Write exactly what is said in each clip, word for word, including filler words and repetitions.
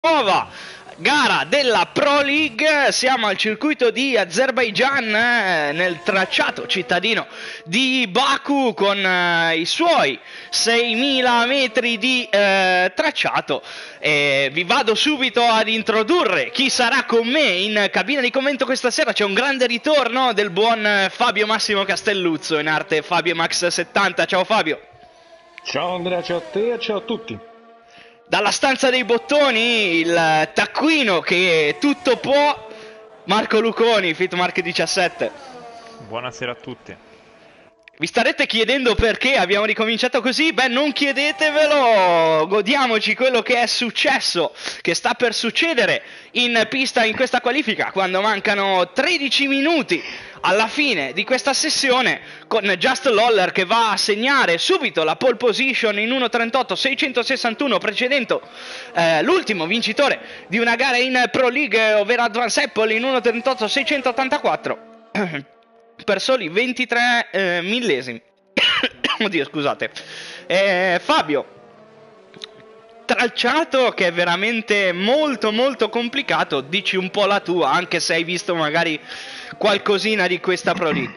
Nuova gara della Pro League, siamo al circuito di Azerbaijan, eh, nel tracciato cittadino di Baku, con eh, i suoi seimila metri di eh, tracciato. E vi vado subito ad introdurre chi sarà con me in cabina di commento questa sera. C'è un grande ritorno del buon Fabio Massimo Castelluzzo, in arte Fabio Max settanta. Ciao Fabio. Ciao Andrea, ciao a te e ciao a tutti. Dalla stanza dei bottoni, il taccuino che tutto può, Marco Luconi, Fitmark diciassette. Buonasera a tutti. Vi starete chiedendo perché abbiamo ricominciato così? Beh, non chiedetevelo, godiamoci quello che è successo, che sta per succedere in pista in questa qualifica, quando mancano tredici minuti alla fine di questa sessione, con Just Loller che va a segnare subito la pole position in uno trentotto seicentosessantuno, precedendo eh, l'ultimo vincitore di una gara in Pro League, ovvero Advance Apple, in uno trentotto seicentottantaquattro. Per soli ventitré eh, millesimi. Oddio, scusate. eh, Fabio, tracciato che è veramente molto molto complicato. Dici un po' la tua, anche se hai visto magari qualcosina di questa Pro League.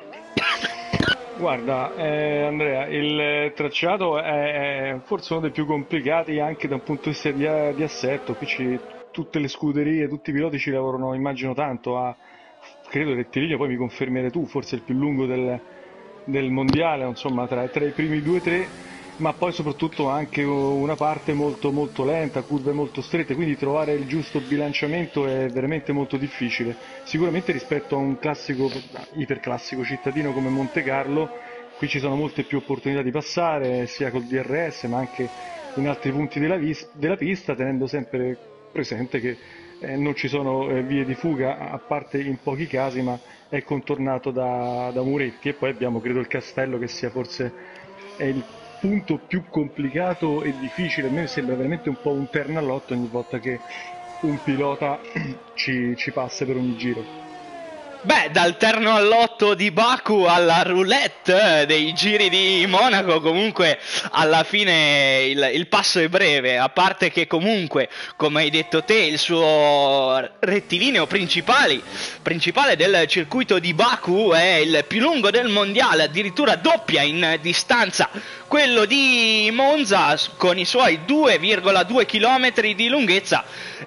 Guarda, eh, Andrea, il tracciato è, è forse uno dei più complicati anche da un punto di vista di, di assetto. Qui ci, tutte le scuderie, tutti i piloti ci lavorano, immagino, tanto a... Credo il rettilineo, poi mi confermerai tu, forse il più lungo del, del mondiale, insomma, tra, tra i primi due o tre, ma poi soprattutto anche una parte molto molto lenta, curve molto strette, quindi trovare il giusto bilanciamento è veramente molto difficile. Sicuramente rispetto a un classico, iperclassico cittadino come Monte Carlo, qui ci sono molte più opportunità di passare, sia col D R S ma anche in altri punti della, vis- della pista, tenendo sempre presente che Eh, non ci sono eh, vie di fuga, a parte in pochi casi, ma è contornato da, da muretti. E poi abbiamo, credo, il castello, che sia forse è il punto più complicato e difficile. A me sembra veramente un po' un terno all'otto ogni volta che un pilota ci, ci passa per ogni giro. Beh, dal terno all'otto di Baku alla roulette dei giri di Monaco, comunque alla fine il, il passo è breve, a parte che comunque, come hai detto te, il suo rettilineo principale, principale del circuito di Baku è il più lungo del mondiale, addirittura doppia in distanza quello di Monza, con i suoi due virgola due chilometri di lunghezza.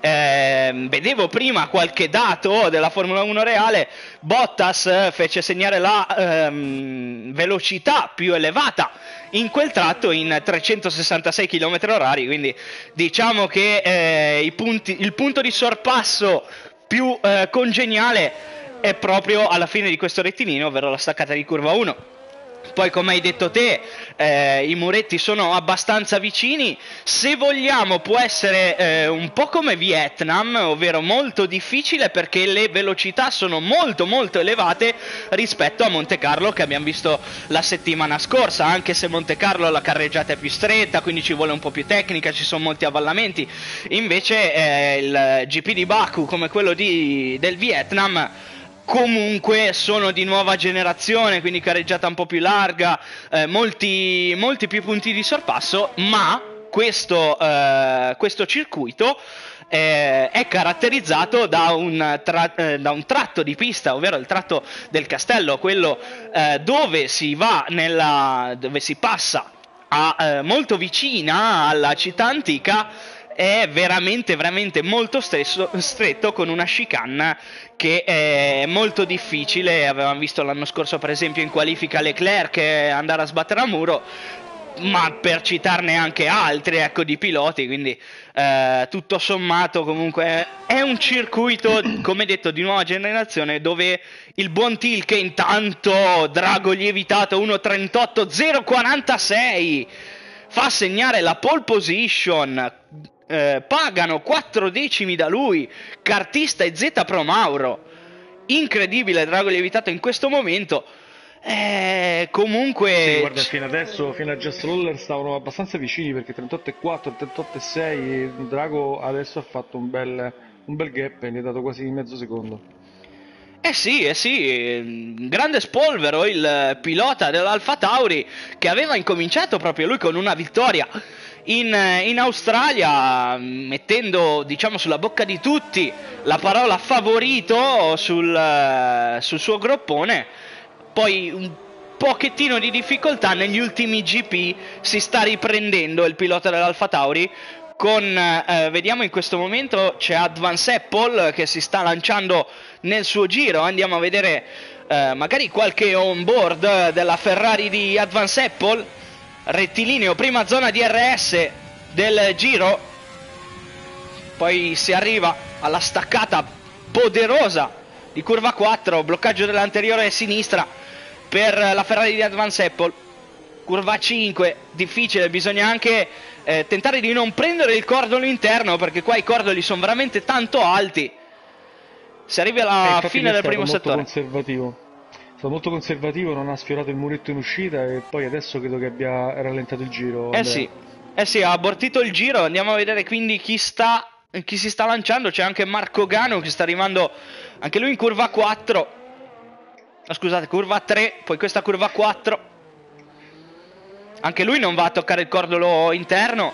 Eh, vedevo prima qualche dato della Formula uno reale. Bottas fece segnare la ehm, velocità più elevata in quel tratto in trecentosessantasei chilometri orari, quindi diciamo che eh, i punti, il punto di sorpasso più eh, congeniale è proprio alla fine di questo rettilineo, ovvero la staccata di curva uno. Poi, come hai detto te, eh, i muretti sono abbastanza vicini. Se vogliamo può essere eh, un po' come Vietnam, ovvero molto difficile perché le velocità sono molto molto elevate rispetto a Monte Carlo, che abbiamo visto la settimana scorsa. Anche se Monte Carlo la carreggiata è più stretta, quindi ci vuole un po' più tecnica, ci sono molti avvallamenti. Invece eh, il G P di Baku, come quello di, del Vietnam, comunque sono di nuova generazione, quindi carreggiata un po' più larga, eh, molti, molti più punti di sorpasso, ma questo, eh, questo circuito eh, è caratterizzato da un, tra- eh, da un tratto di pista, ovvero il tratto del castello, quello eh, dove si va nella, dove si passa a, eh, molto vicina alla città antica. È veramente veramente molto stesso, stretto, con una chicane che è molto difficile. Avevamo visto l'anno scorso per esempio in qualifica Leclerc andare a sbattere a muro, ma per citarne anche altri, ecco, di piloti. Quindi eh, tutto sommato comunque è un circuito, come detto, di nuova generazione, dove il buon Til, che intanto drago lievitato uno trentotto zero quarantasei, fa segnare la pole position. Eh, pagano quattro decimi da lui, cartista e Z Pro Mauro. Incredibile drago lievitato in questo momento. Eh, comunque Sì, guarda, fino adesso, fino a Just Roller stavano abbastanza vicini, perché trentotto e quattro, trentotto e sei, Drago adesso ha fatto un bel, un bel gap e gli ha dato quasi mezzo secondo. Eh sì, eh sì, grande Spolvero, il pilota dell'Alfa Tauri, che aveva incominciato proprio lui con una vittoria in, in Australia, mettendo diciamo sulla bocca di tutti la parola favorito sul, sul suo groppone. Poi un pochettino di difficoltà negli ultimi G P si sta riprendendo il pilota dell'Alfa Tauri con, eh, vediamo in questo momento c'è Advance Apple che si sta lanciando nel suo giro. Andiamo a vedere eh, magari qualche on board della Ferrari di Advance Apple. Rettilineo, prima zona D R S del giro, poi si arriva alla staccata poderosa di curva quattro, bloccaggio dell'anteriore sinistra per la Ferrari di Advance Apple. Curva cinque, difficile, bisogna anche eh, tentare di non prendere il cordolo interno, perché qua i cordoli sono veramente tanto alti. Si arriva alla eh, fine del primo molto settore. Conservativo. È stato molto conservativo, non ha sfiorato il muretto in uscita e poi adesso credo che abbia rallentato il giro. Eh Andrea. sì, eh sì, ha abortito il giro. Andiamo a vedere quindi chi sta, chi si sta lanciando. C'è anche Marco Gano che sta arrivando anche lui in curva quattro. Oh, scusate, curva tre, poi questa curva quattro. Anche lui non va a toccare il cordolo interno.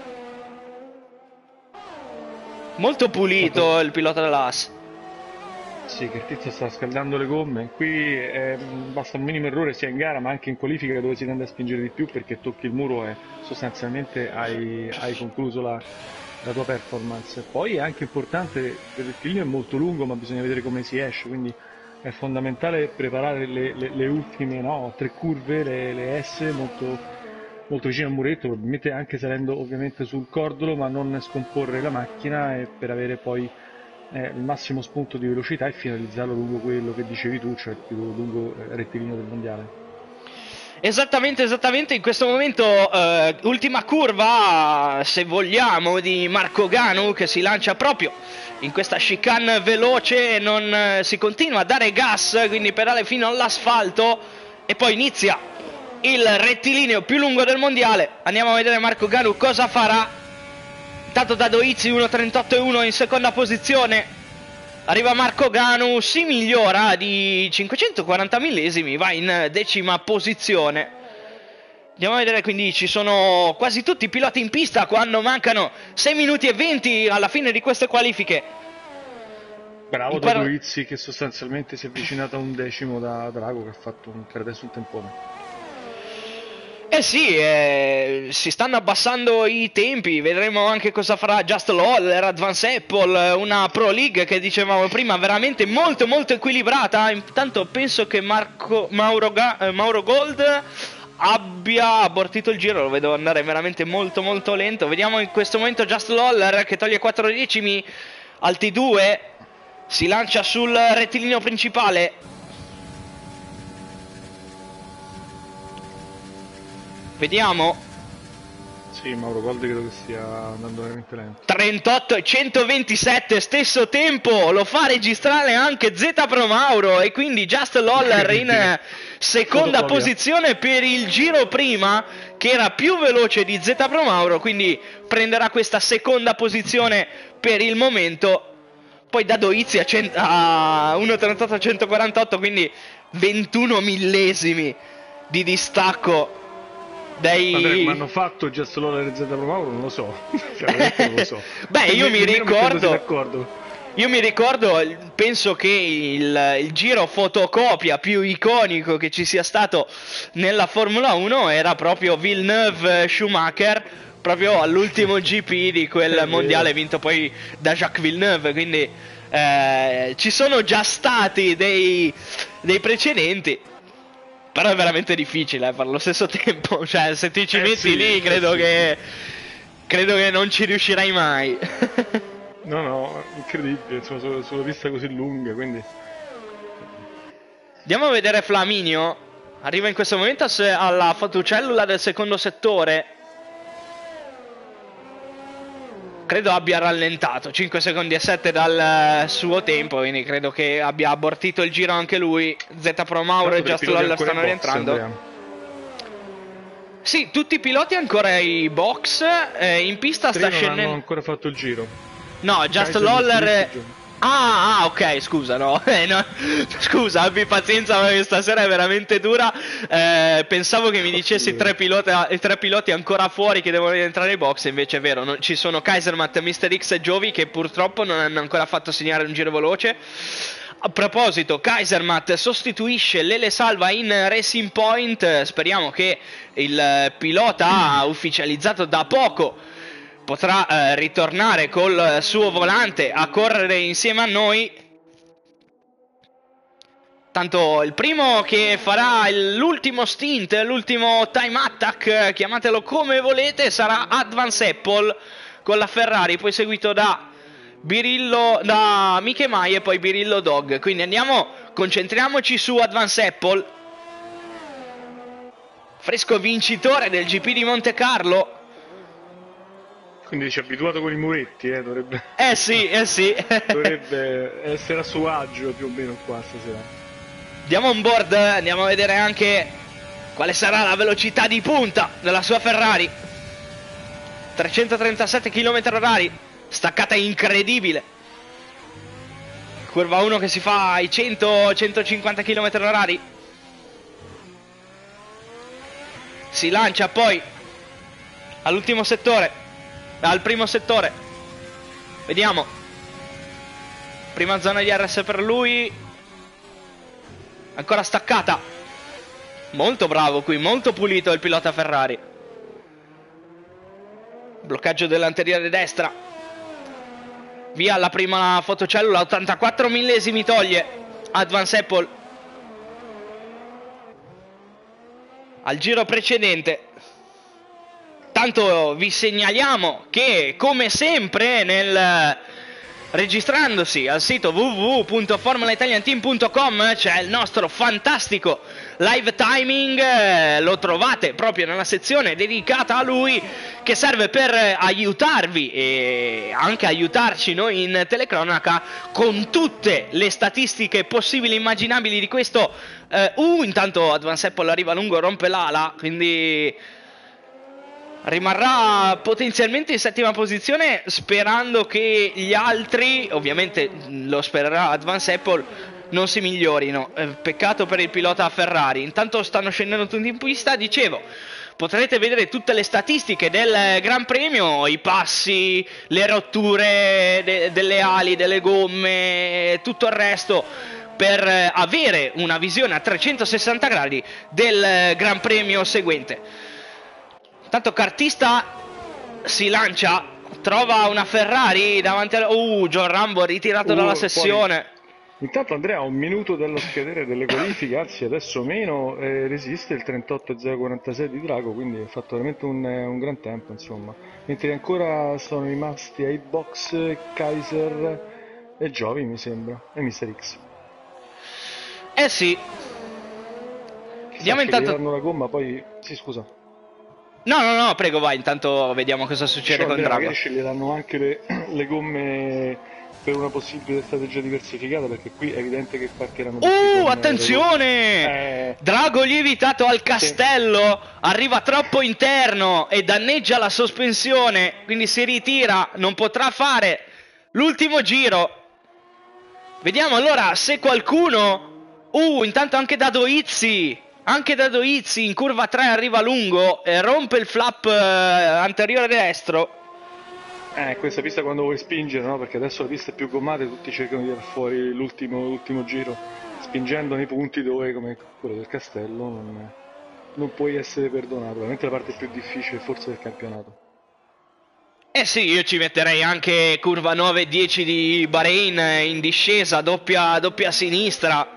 Molto pulito il pilota dell'A S. Sì, che il tizio sta scaldando le gomme. Qui eh, basta un minimo errore sia in gara ma anche in qualifica, dove si tende a spingere di più perché tocchi il muro e sostanzialmente hai, hai concluso la, la tua performance. Poi è anche importante, il rettilineo è molto lungo ma bisogna vedere come si esce, quindi è fondamentale preparare le, le, le ultime no, tre curve, le, le S molto, molto vicino al muretto, probabilmente anche salendo ovviamente sul cordolo, ma non scomporre la macchina, e per avere poi eh, il massimo spunto di velocità e finalizzarlo lungo quello che dicevi tu, cioè il più lungo rettilineo del mondiale. Esattamente, esattamente, in questo momento eh, ultima curva, se vogliamo, di Marco Ganu, che si lancia proprio in questa chicane veloce, non eh, si continua a dare gas, quindi pedale fino all'asfalto e poi inizia il rettilineo più lungo del mondiale. Andiamo a vedere Marco Ganu cosa farà. Intanto da Doizzi uno trentotto e uno in seconda posizione. Arriva Marco Ganu, si migliora di cinquecentoquaranta millesimi, va in decima posizione. Andiamo a vedere, quindi ci sono quasi tutti i piloti in pista quando mancano sei minuti e venti alla fine di queste qualifiche. Bravo Imparo... da Doizzi, che sostanzialmente si è avvicinato a un decimo da Drago, che ha fatto un, per adesso un tempone. Eh sì, eh, si stanno abbassando i tempi, vedremo anche cosa farà Just Lawler, Advance Apple, una Pro League che dicevamo prima veramente molto molto equilibrata. Intanto penso che Marco, Mauro, Ga, eh, Mauro Gold abbia abortito il giro, lo vedo andare veramente molto molto lento. Vediamo in questo momento Just Lawler che toglie quattro decimi al T due, si lancia sul rettilineo principale. Vediamo. Sì, Mauro Gold credo che stia andando veramente lento. trentotto e centoventisette, stesso tempo, lo fa registrare anche Z Pro Mauro, e quindi Just Lawler in seconda Fotocopia. posizione per il giro prima, che era più veloce di Z Pro Mauro, quindi prenderà questa seconda posizione per il momento. Poi da Doizzi a, a uno trentotto a centoquarantotto, quindi ventuno millesimi di distacco. Dei... Vabbè, come hanno fatto Just Lawler e Z Pro Mauro non lo so. Veramente non lo so. Beh, io mi ricordo d'accordo. Io mi ricordo, penso che il, il giro fotocopia più iconico che ci sia stato nella Formula uno era proprio Villeneuve-Schumacher, proprio all'ultimo G P di quel mondiale vinto poi da Jacques Villeneuve, quindi eh, ci sono già stati dei, dei precedenti. Però è veramente difficile eh, per lo stesso tempo, cioè se ti ci Eh metti sì, lì credo eh sì. che credo che non ci riuscirai mai. No, no, incredibile, insomma, sulla, sulla pista così lunga, quindi... Andiamo a vedere Flaminio. Arriva in questo momento se- alla fotocellula del secondo settore. Credo abbia rallentato cinque secondi e sette dal suo tempo, quindi credo che abbia abortito il giro anche lui. Z Pro Mauro e Just Lawler stanno rientrando. Sì, tutti i piloti ancora ai box. eh, in pista sta Tre non scendendo. hanno ancora fatto il giro. No, Just Kaiser Lawler Mitsubishi, Ah, ah, ok, scusa, no, eh, no. Scusa, abbi pazienza perché stasera è veramente dura. Eh, pensavo che mi dicessi tre piloti, i tre piloti ancora fuori che devono rientrare nei box, invece è vero, non, ci sono Kaisermat, mister X e Giovi che purtroppo non hanno ancora fatto segnare un giro veloce. A proposito, Kaisermat sostituisce Lele Salva in Racing Point, speriamo che il pilota ufficializzato da poco potrà eh, ritornare col suo volante a correre insieme a noi. Tanto il primo che farà l'ultimo stint, l'ultimo time attack, chiamatelo come volete, sarà Advance Apple con la Ferrari, poi seguito da Birillo, da Miche Mai e poi Birillo Dog. Quindi andiamo, concentriamoci su Advance Apple, fresco vincitore del G P di Monte Carlo. Quindi ci è abituato con i muretti, eh, dovrebbe... Eh sì, eh sì. dovrebbe essere a suo agio più o meno qua stasera. Andiamo on board, andiamo a vedere anche quale sarà la velocità di punta della sua Ferrari. trecentotrentasette chilometri orari, staccata incredibile. Curva uno che si fa ai cento centocinquanta chilometri orari. Si lancia poi all'ultimo settore. Al primo settore, vediamo, prima zona di R S per lui, ancora staccata, molto bravo qui, molto pulito il pilota Ferrari. Bloccaggio dell'anteriore destra, via la prima fotocellula, ottantaquattro millesimi toglie Advance Apple al giro precedente. Tanto vi segnaliamo che, come sempre, nel registrandosi al sito w w w punto formula italian team punto com c'è il nostro fantastico live timing, eh, lo trovate proprio nella sezione dedicata a lui, che serve per aiutarvi e anche aiutarci noi in telecronaca con tutte le statistiche possibili e immaginabili di questo. eh, uh, intanto Advance Apple arriva lungo, rompe l'ala, quindi rimarrà potenzialmente in settima posizione, sperando che gli altri, ovviamente lo spererà Advance Apple, non si migliorino. Eh, peccato per il pilota Ferrari. Intanto stanno scendendo tutti in pista, dicevo. Potrete vedere tutte le statistiche del Gran Premio, i passi, le rotture de- delle ali, delle gomme, tutto il resto, per avere una visione a trecentosessanta gradi del Gran Premio seguente. Tanto Cartista si lancia, trova una Ferrari davanti a... Uh, John Rambo ritirato Uh, dalla poi- sessione. Intanto Andrea, a un minuto dallo scadere delle qualifiche, anzi adesso meno, eh, resiste il trentotto zero quarantasei di Drago, quindi ha fatto veramente un, eh, un gran tempo, insomma. Mentre ancora sono rimasti ai box Kaiser e Giovi, mi sembra, e mister X. Eh sì. Vediamo Chissà, intanto... che gli danno la gomma, poi... Sì, scusa. No, no, no, prego vai, intanto vediamo cosa succede Dicevo, con Andrea, Drago. magari sceglieranno anche le, le gomme per una possibile strategia diversificata, perché qui è evidente che parcheranno tutti Uh, con, attenzione! eh, Drago lievitato al castello, arriva troppo interno e danneggia la sospensione, quindi si ritira, non potrà fare l'ultimo giro. Vediamo allora se qualcuno... Uh, intanto anche Dado Izzi, anche Dado Izzi in curva tre arriva lungo e rompe il flap eh, anteriore destro. Eh, questa pista quando vuoi spingere, no? Perché adesso la pista è più gommata e tutti cercano di far fuori l'ultimo, l'ultimo giro, spingendo nei punti dove, come quello del castello, non, non puoi essere perdonato. Veramente la parte più difficile forse del campionato. Eh sì, io ci metterei anche curva nove dieci di Bahrain in discesa, doppia, doppia sinistra.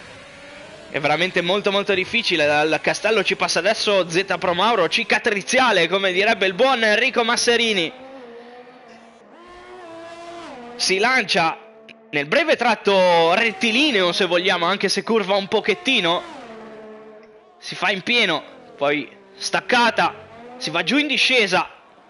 È veramente molto molto difficile. Dal castello ci passa adesso Z Pro Mauro, cicatriziale come direbbe il buon Enrico Masserini. Si lancia nel breve tratto rettilineo, se vogliamo, anche se curva un pochettino. Si fa in pieno, poi staccata, si va giù in discesa.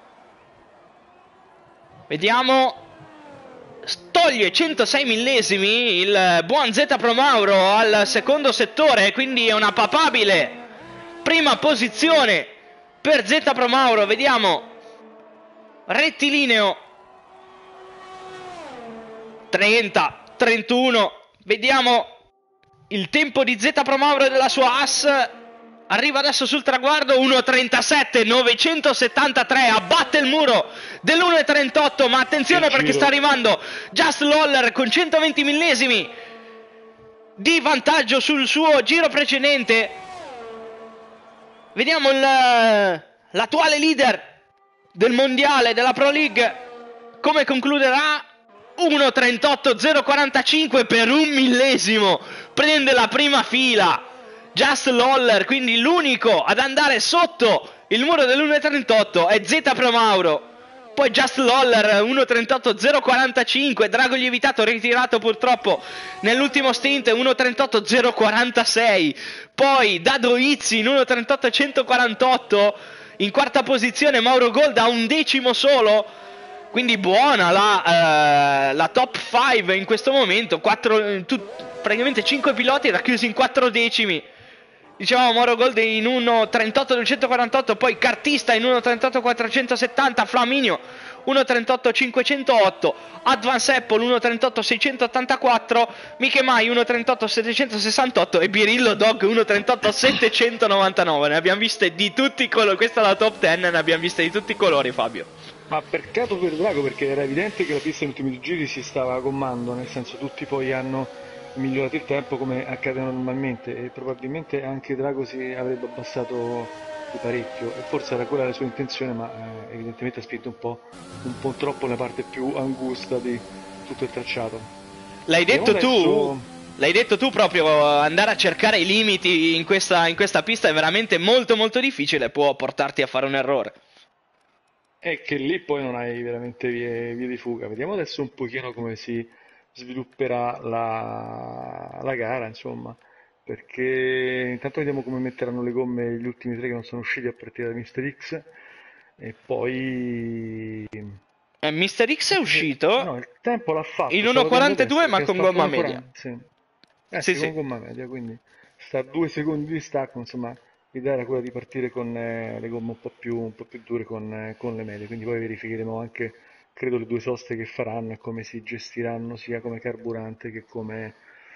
Vediamo. Toglie centosei millesimi il buon Z Pro Mauro al secondo settore, quindi è una papabile prima posizione per Z Pro Mauro. Vediamo, rettilineo, trenta, trentuno, vediamo il tempo di Z Pro Mauro e della sua A S. Arriva adesso sul traguardo, uno trentasette novecentosettantatré, abbatte il muro dell'uno trentotto, ma attenzione perché sta arrivando Just Lawler con centoventi millesimi di vantaggio sul suo giro precedente. Vediamo l'attuale leader del mondiale della Pro League come concluderà. Uno trentotto zero quarantacinque per un millesimo, prende la prima fila Just Lawler, quindi l'unico ad andare sotto il muro dell'uno trentotto è Z Pro Mauro. Poi Just Lawler uno trentotto zero quarantacinque, Drago Lievitato ritirato purtroppo nell'ultimo stint uno trentotto zero quarantasei, poi Dado Izzi in uno trentotto centoquarantotto, in quarta posizione Mauro Gold a un decimo solo, quindi buona la, uh, la top cinque in questo momento, quattro, tu, praticamente cinque piloti racchiusi in quattro decimi. Dicevamo Mauro Gold in uno trentotto duecentoquarantotto, poi Cartista in uno trentotto quattrocentosettanta, Flaminio uno trentotto cinquecentootto, Advance Apple uno trentotto seicentottantaquattro, Miche Mai uno trentotto settecentosessantotto e Birillo Dog uno trentotto settecentonovantanove. Ne abbiamo viste di tutti i colori, questa è la top dieci, ne abbiamo viste di tutti i colori, Fabio. Ma peccato per Drago, perché era evidente che la pista negli ultimi giri si stava gommando, nel senso tutti poi hanno migliorato il tempo come accade normalmente e probabilmente anche Drago si avrebbe abbassato di parecchio e forse era quella la sua intenzione, ma eh, evidentemente ha spinto un po', un po' troppo nella parte più angusta di tutto il tracciato. L'hai detto adesso... tu? L'hai detto tu proprio, andare a cercare i limiti in questa, in questa pista è veramente molto molto difficile, può portarti a fare un errore. È che lì poi non hai veramente vie, vie di fuga. Vediamo adesso un pochino come si svilupperà la, la gara, insomma, perché intanto vediamo come metteranno le gomme gli ultimi tre che non sono usciti a partire da mister X e poi eh, mister X è uscito no, il tempo l'ha fatto in uno quarantadue ma con gomma media. quaranta, sì. Eh, sì, sì, sì. con gomma media, quindi sta a due secondi di stacco, insomma l'idea era quella di partire con eh, le gomme un po' più, un po' più dure con, eh, con le medie, quindi poi verificheremo anche, credo, le due soste che faranno e come si gestiranno sia come carburante che come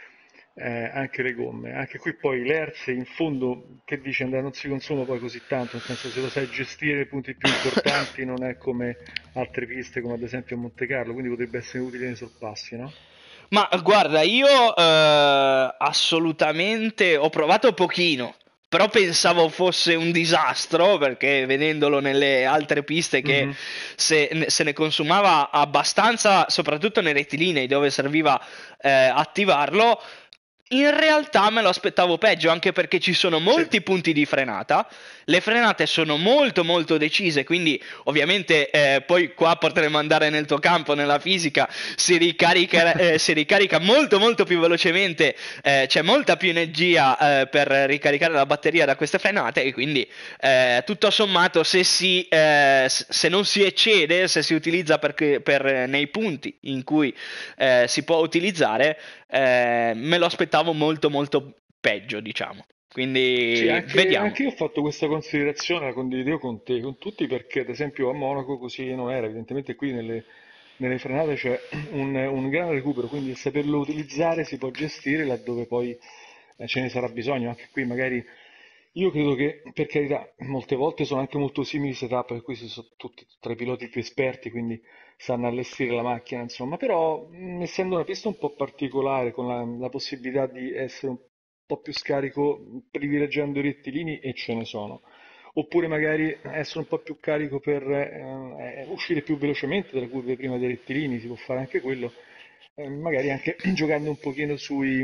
eh, anche le gomme. Anche qui poi l'Hertz in fondo, che dice Andrea, non si consuma poi così tanto, nel senso se lo sai gestire i punti più importanti non è come altre piste come ad esempio a Monte Carlo, quindi potrebbe essere utile nei sorpassi, no? Ma guarda, io eh, assolutamente ho provato pochino, però pensavo fosse un disastro perché vedendolo nelle altre piste che Mm-hmm. se, se ne consumava abbastanza, soprattutto nei rettilinei dove serviva eh, attivarlo. In realtà me lo aspettavo peggio, anche perché ci sono molti Sì. punti di frenata, le frenate sono molto molto decise, quindi ovviamente eh, poi qua potremmo andare nel tuo campo, nella fisica, si ricarica, eh, si ricarica molto molto più velocemente, eh, c'è molta più energia eh, per ricaricare la batteria da queste frenate e quindi eh, tutto sommato se, si, eh, se non si eccede, se si utilizza per, per, nei punti in cui eh, si può utilizzare, eh, me lo aspettavo molto molto peggio, diciamo. Quindi Sì, anche, vediamo. anche io ho fatto questa considerazione, la condivido con te, con tutti, perché ad esempio a Monaco così non era, evidentemente qui nelle, nelle frenate c'è un, un gran recupero, quindi il saperlo utilizzare si può gestire laddove poi eh, ce ne sarà bisogno, anche qui magari io credo che, per carità, molte volte sono anche molto simili setup, per cui si sono tutti tra i piloti più esperti, quindi sanno allestire la macchina, insomma, però mh, essendo una pista un po' particolare, con la, la possibilità di essere un po' più scarico privilegiando i rettilini, e ce ne sono, oppure magari essere un po' più carico per eh, uscire più velocemente dalle curve prima dei rettilini, si può fare anche quello, eh, magari anche giocando un pochino sui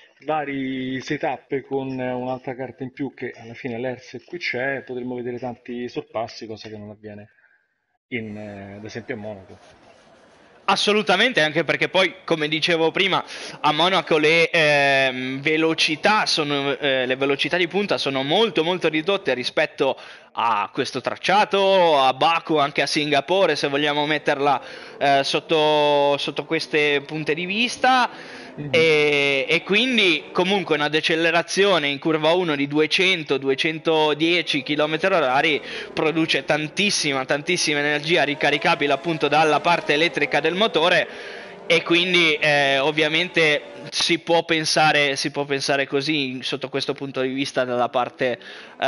vari setup con eh, un'altra carta in più che alla fine l'Hertz qui c'è, potremmo vedere tanti sorpassi, cosa che non avviene in, eh, ad esempio a Monaco. Assolutamente, anche perché poi, come dicevo prima, a Monaco le ehm, velocità sono, eh, le velocità di punta sono molto molto ridotte rispetto a questo tracciato, a Baku, anche a Singapore, se vogliamo metterla eh, sotto, sotto queste punte di vista. Mhm. E, e quindi comunque una decelerazione in curva uno di duecento duecentodieci chilometri orari produce tantissima tantissima energia ricaricabile appunto dalla parte elettrica del motore, E quindi eh, ovviamente si può pensare, si può pensare così sotto questo punto di vista dalla parte eh,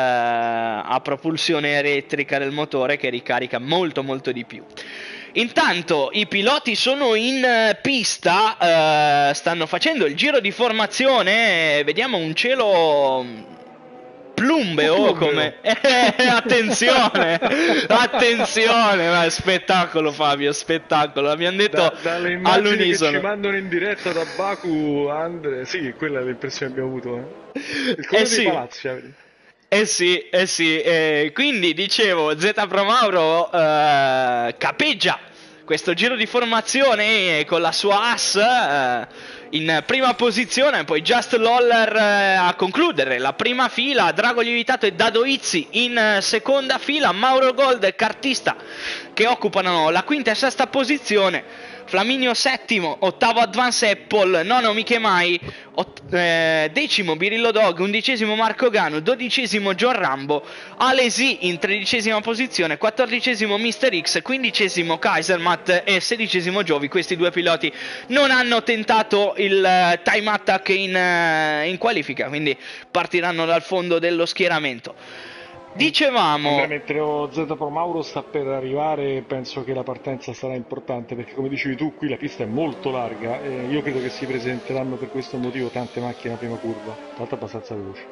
a propulsione elettrica del motore, che ricarica molto molto di più. Intanto i piloti sono in pista, eh, stanno facendo il giro di formazione, vediamo un cielo plumbeo, come eh, attenzione attenzione, ma spettacolo Fabio, spettacolo, abbiamo detto da, dalle immagini all'unisono che ci mandano in diretta da Baku, Andre, sì, quella è l'impressione che abbiamo avuto, eh. Il colore eh sì. dei palazzi, eh. Eh sì, eh sì, eh, quindi dicevo, Z Pro Mauro eh, capeggia questo giro di formazione con la sua As eh, in prima posizione, poi Just Lawler eh, a concludere la prima fila, Drago Lievitato e Dado Izzi in eh, seconda fila, Mauro Gold e Cartista che occupano la quinta e sesta posizione, Flaminio settimo, ottavo Advance Apple, nono Michemai, ott- eh, decimo Birillo Dog, undicesimo Marco Ganu, dodicesimo John Rambo, Alesi in tredicesima posizione, quattordicesimo Mister X, quindicesimo Kaisermat e sedicesimo Giovi. Questi due piloti non hanno tentato il uh, time attack in, uh, in qualifica, quindi partiranno dal fondo dello schieramento. Dicevamo... Andrea, mentre Z Pro Mauro sta per arrivare, penso che la partenza sarà importante, perché come dicevi tu qui la pista è molto larga e io credo che si presenteranno per questo motivo tante macchine a prima curva, tra l'altro abbastanza veloci.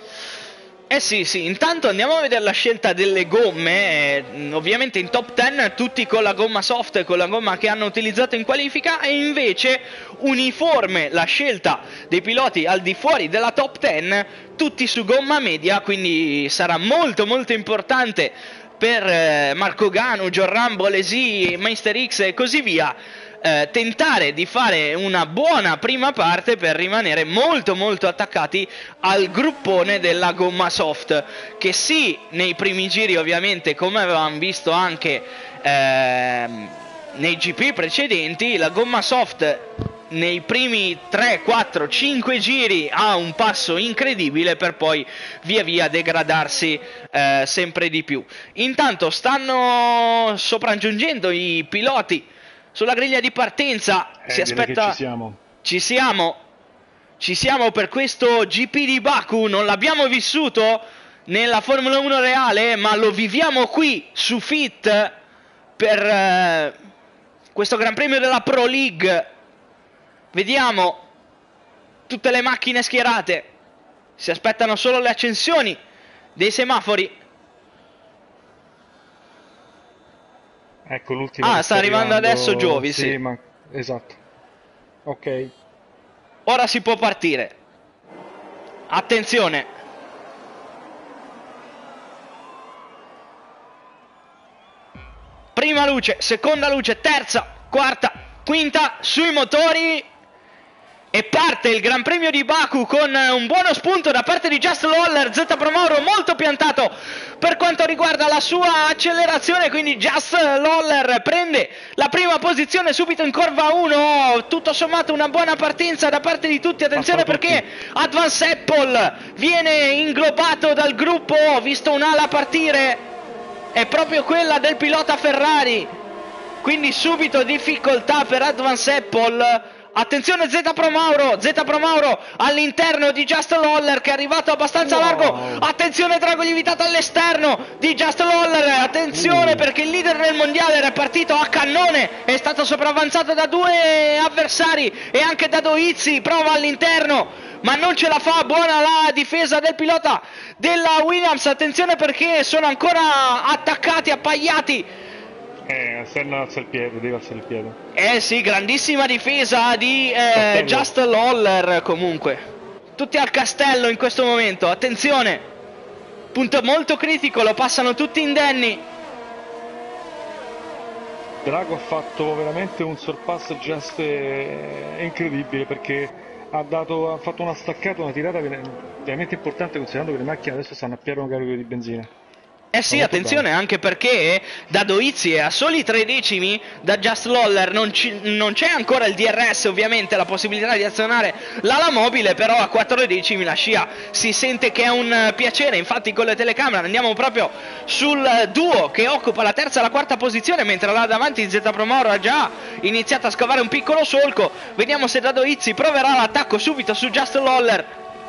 Eh sì, sì, intanto andiamo a vedere la scelta delle gomme, eh, ovviamente in top dieci tutti con la gomma soft, con la gomma che hanno utilizzato in qualifica, e invece uniforme la scelta dei piloti al di fuori della top dieci, tutti su gomma media, quindi sarà molto molto importante per eh, Marco Ganu, John Rambo, Alesi, Meister X e così via, Eh, tentare di fare una buona prima parte per rimanere molto molto attaccati al gruppone della gomma soft, che sì, nei primi giri ovviamente, come avevamo visto anche ehm, nei G P precedenti, la gomma soft nei primi tre, quattro, cinque giri ha un passo incredibile per poi via via degradarsi eh, sempre di più. Intanto stanno sopraggiungendo i piloti sulla griglia di partenza, eh, si aspetta... Ci siamo. Ci siamo. Ci siamo per questo G P di Baku, non l'abbiamo vissuto nella Formula uno reale, ma lo viviamo qui su F I T per eh, questo Gran Premio della Pro League. Vediamo tutte le macchine schierate, si aspettano solo le accensioni dei semafori. Ecco l'ultimo. Ah, sta arrivando, arrivando adesso Giovi, sì. Sì, ma... esatto. Ok. Ora si può partire. Attenzione. Prima luce, seconda luce, terza, quarta, quinta, sui motori. E parte il Gran Premio di Baku con un buono spunto da parte di Just Lawler. Z Pro Mauro molto piantato per quanto riguarda la sua accelerazione, quindi Just Lawler prende la prima posizione subito in curva uno. Tutto sommato una buona partenza da parte di tutti. Attenzione perché Advance Apple viene inglobato dal gruppo, visto un'ala partire, è proprio quella del pilota Ferrari, quindi subito difficoltà per Advance Apple. Attenzione Z Pro Mauro, Z Pro Mauro all'interno di Just Lawler che è arrivato abbastanza wow. largo. Attenzione, Drago Lievitato all'esterno di Just Lawler. Attenzione uh. perché il leader del mondiale era partito a cannone, è stato sopravvanzato da due avversari e anche da Doizzi, prova all'interno ma non ce la fa. Buona la difesa del pilota della Williams. Attenzione perché sono ancora attaccati, appaiati. Eh, esterno alza il piede, deve alzare il piede. Eh sì, grandissima difesa di eh, Just Lawler comunque. Tutti al castello in questo momento, attenzione. Punto molto critico, lo passano tutti indenni. Drago ha fatto veramente un sorpasso Just eh, incredibile, perché ha, dato, ha fatto una staccata, una tirata veramente importante, considerando che le macchine adesso stanno a pieno carico di benzina. Eh sì, attenzione, bravo. Anche perché da Doizzi è a soli tre decimi da Just Lawler, non, non c'è ancora il D R S, ovviamente, la possibilità di azionare l'ala mobile, però a quattro decimi la scia si sente che è un piacere. Infatti con le telecamere andiamo proprio sul duo che occupa la terza e la quarta posizione, mentre là davanti Z Pro Mauro ha già iniziato a scavare un piccolo solco. Vediamo se da Doizzi proverà l'attacco subito su Just Lawler.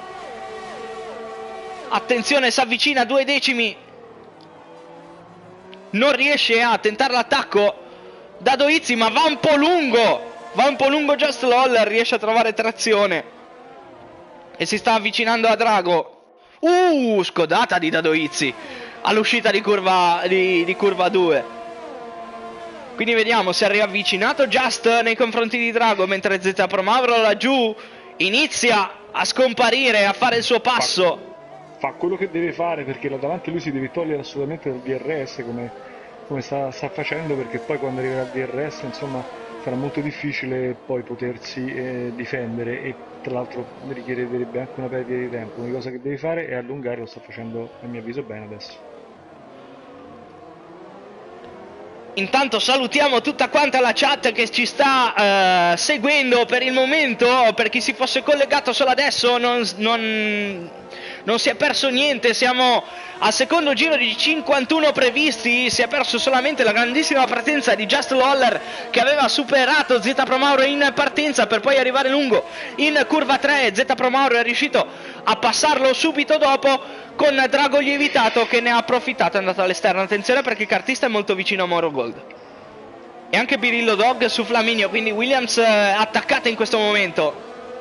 Attenzione, si avvicina a due decimi. Non riesce a tentare l'attacco da Doizzi, ma va un po' lungo. Va un po' lungo Just Lawler, riesce a trovare trazione. E si sta avvicinando a Drago. Uh, scodata di Dadoizzi all'uscita di curva di, di curva due. Quindi vediamo se è riavvicinato Just nei confronti di Drago, mentre Z Pro Mauro laggiù inizia a scomparire, a fare il suo passo. Fa quello che deve fare, perché là davanti lui si deve togliere assolutamente dal D R S come, come sta, sta facendo, perché poi quando arriverà al D R S insomma sarà molto difficile poi potersi eh, difendere, e tra l'altro richiederebbe anche una perdita di tempo. Una cosa che deve fare è allungare, lo sta facendo a mio avviso bene adesso. Intanto salutiamo tutta quanta la chat che ci sta uh, seguendo per il momento. Per chi si fosse collegato solo adesso non, non, non si è perso niente, siamo al secondo giro di cinquantuno previsti. Si è perso solamente la grandissima partenza di Just Lawler, che aveva superato Z Pro Mauro in partenza per poi arrivare lungo in curva tre. Z Pro Mauro è riuscito a passarlo subito dopo, con Drago lievitato che ne ha approfittato, è andato all'esterno. Attenzione perché il kartista è molto vicino a Moro Gold. E anche Birillo Dog su Flaminio, quindi Williams eh, attaccata in questo momento.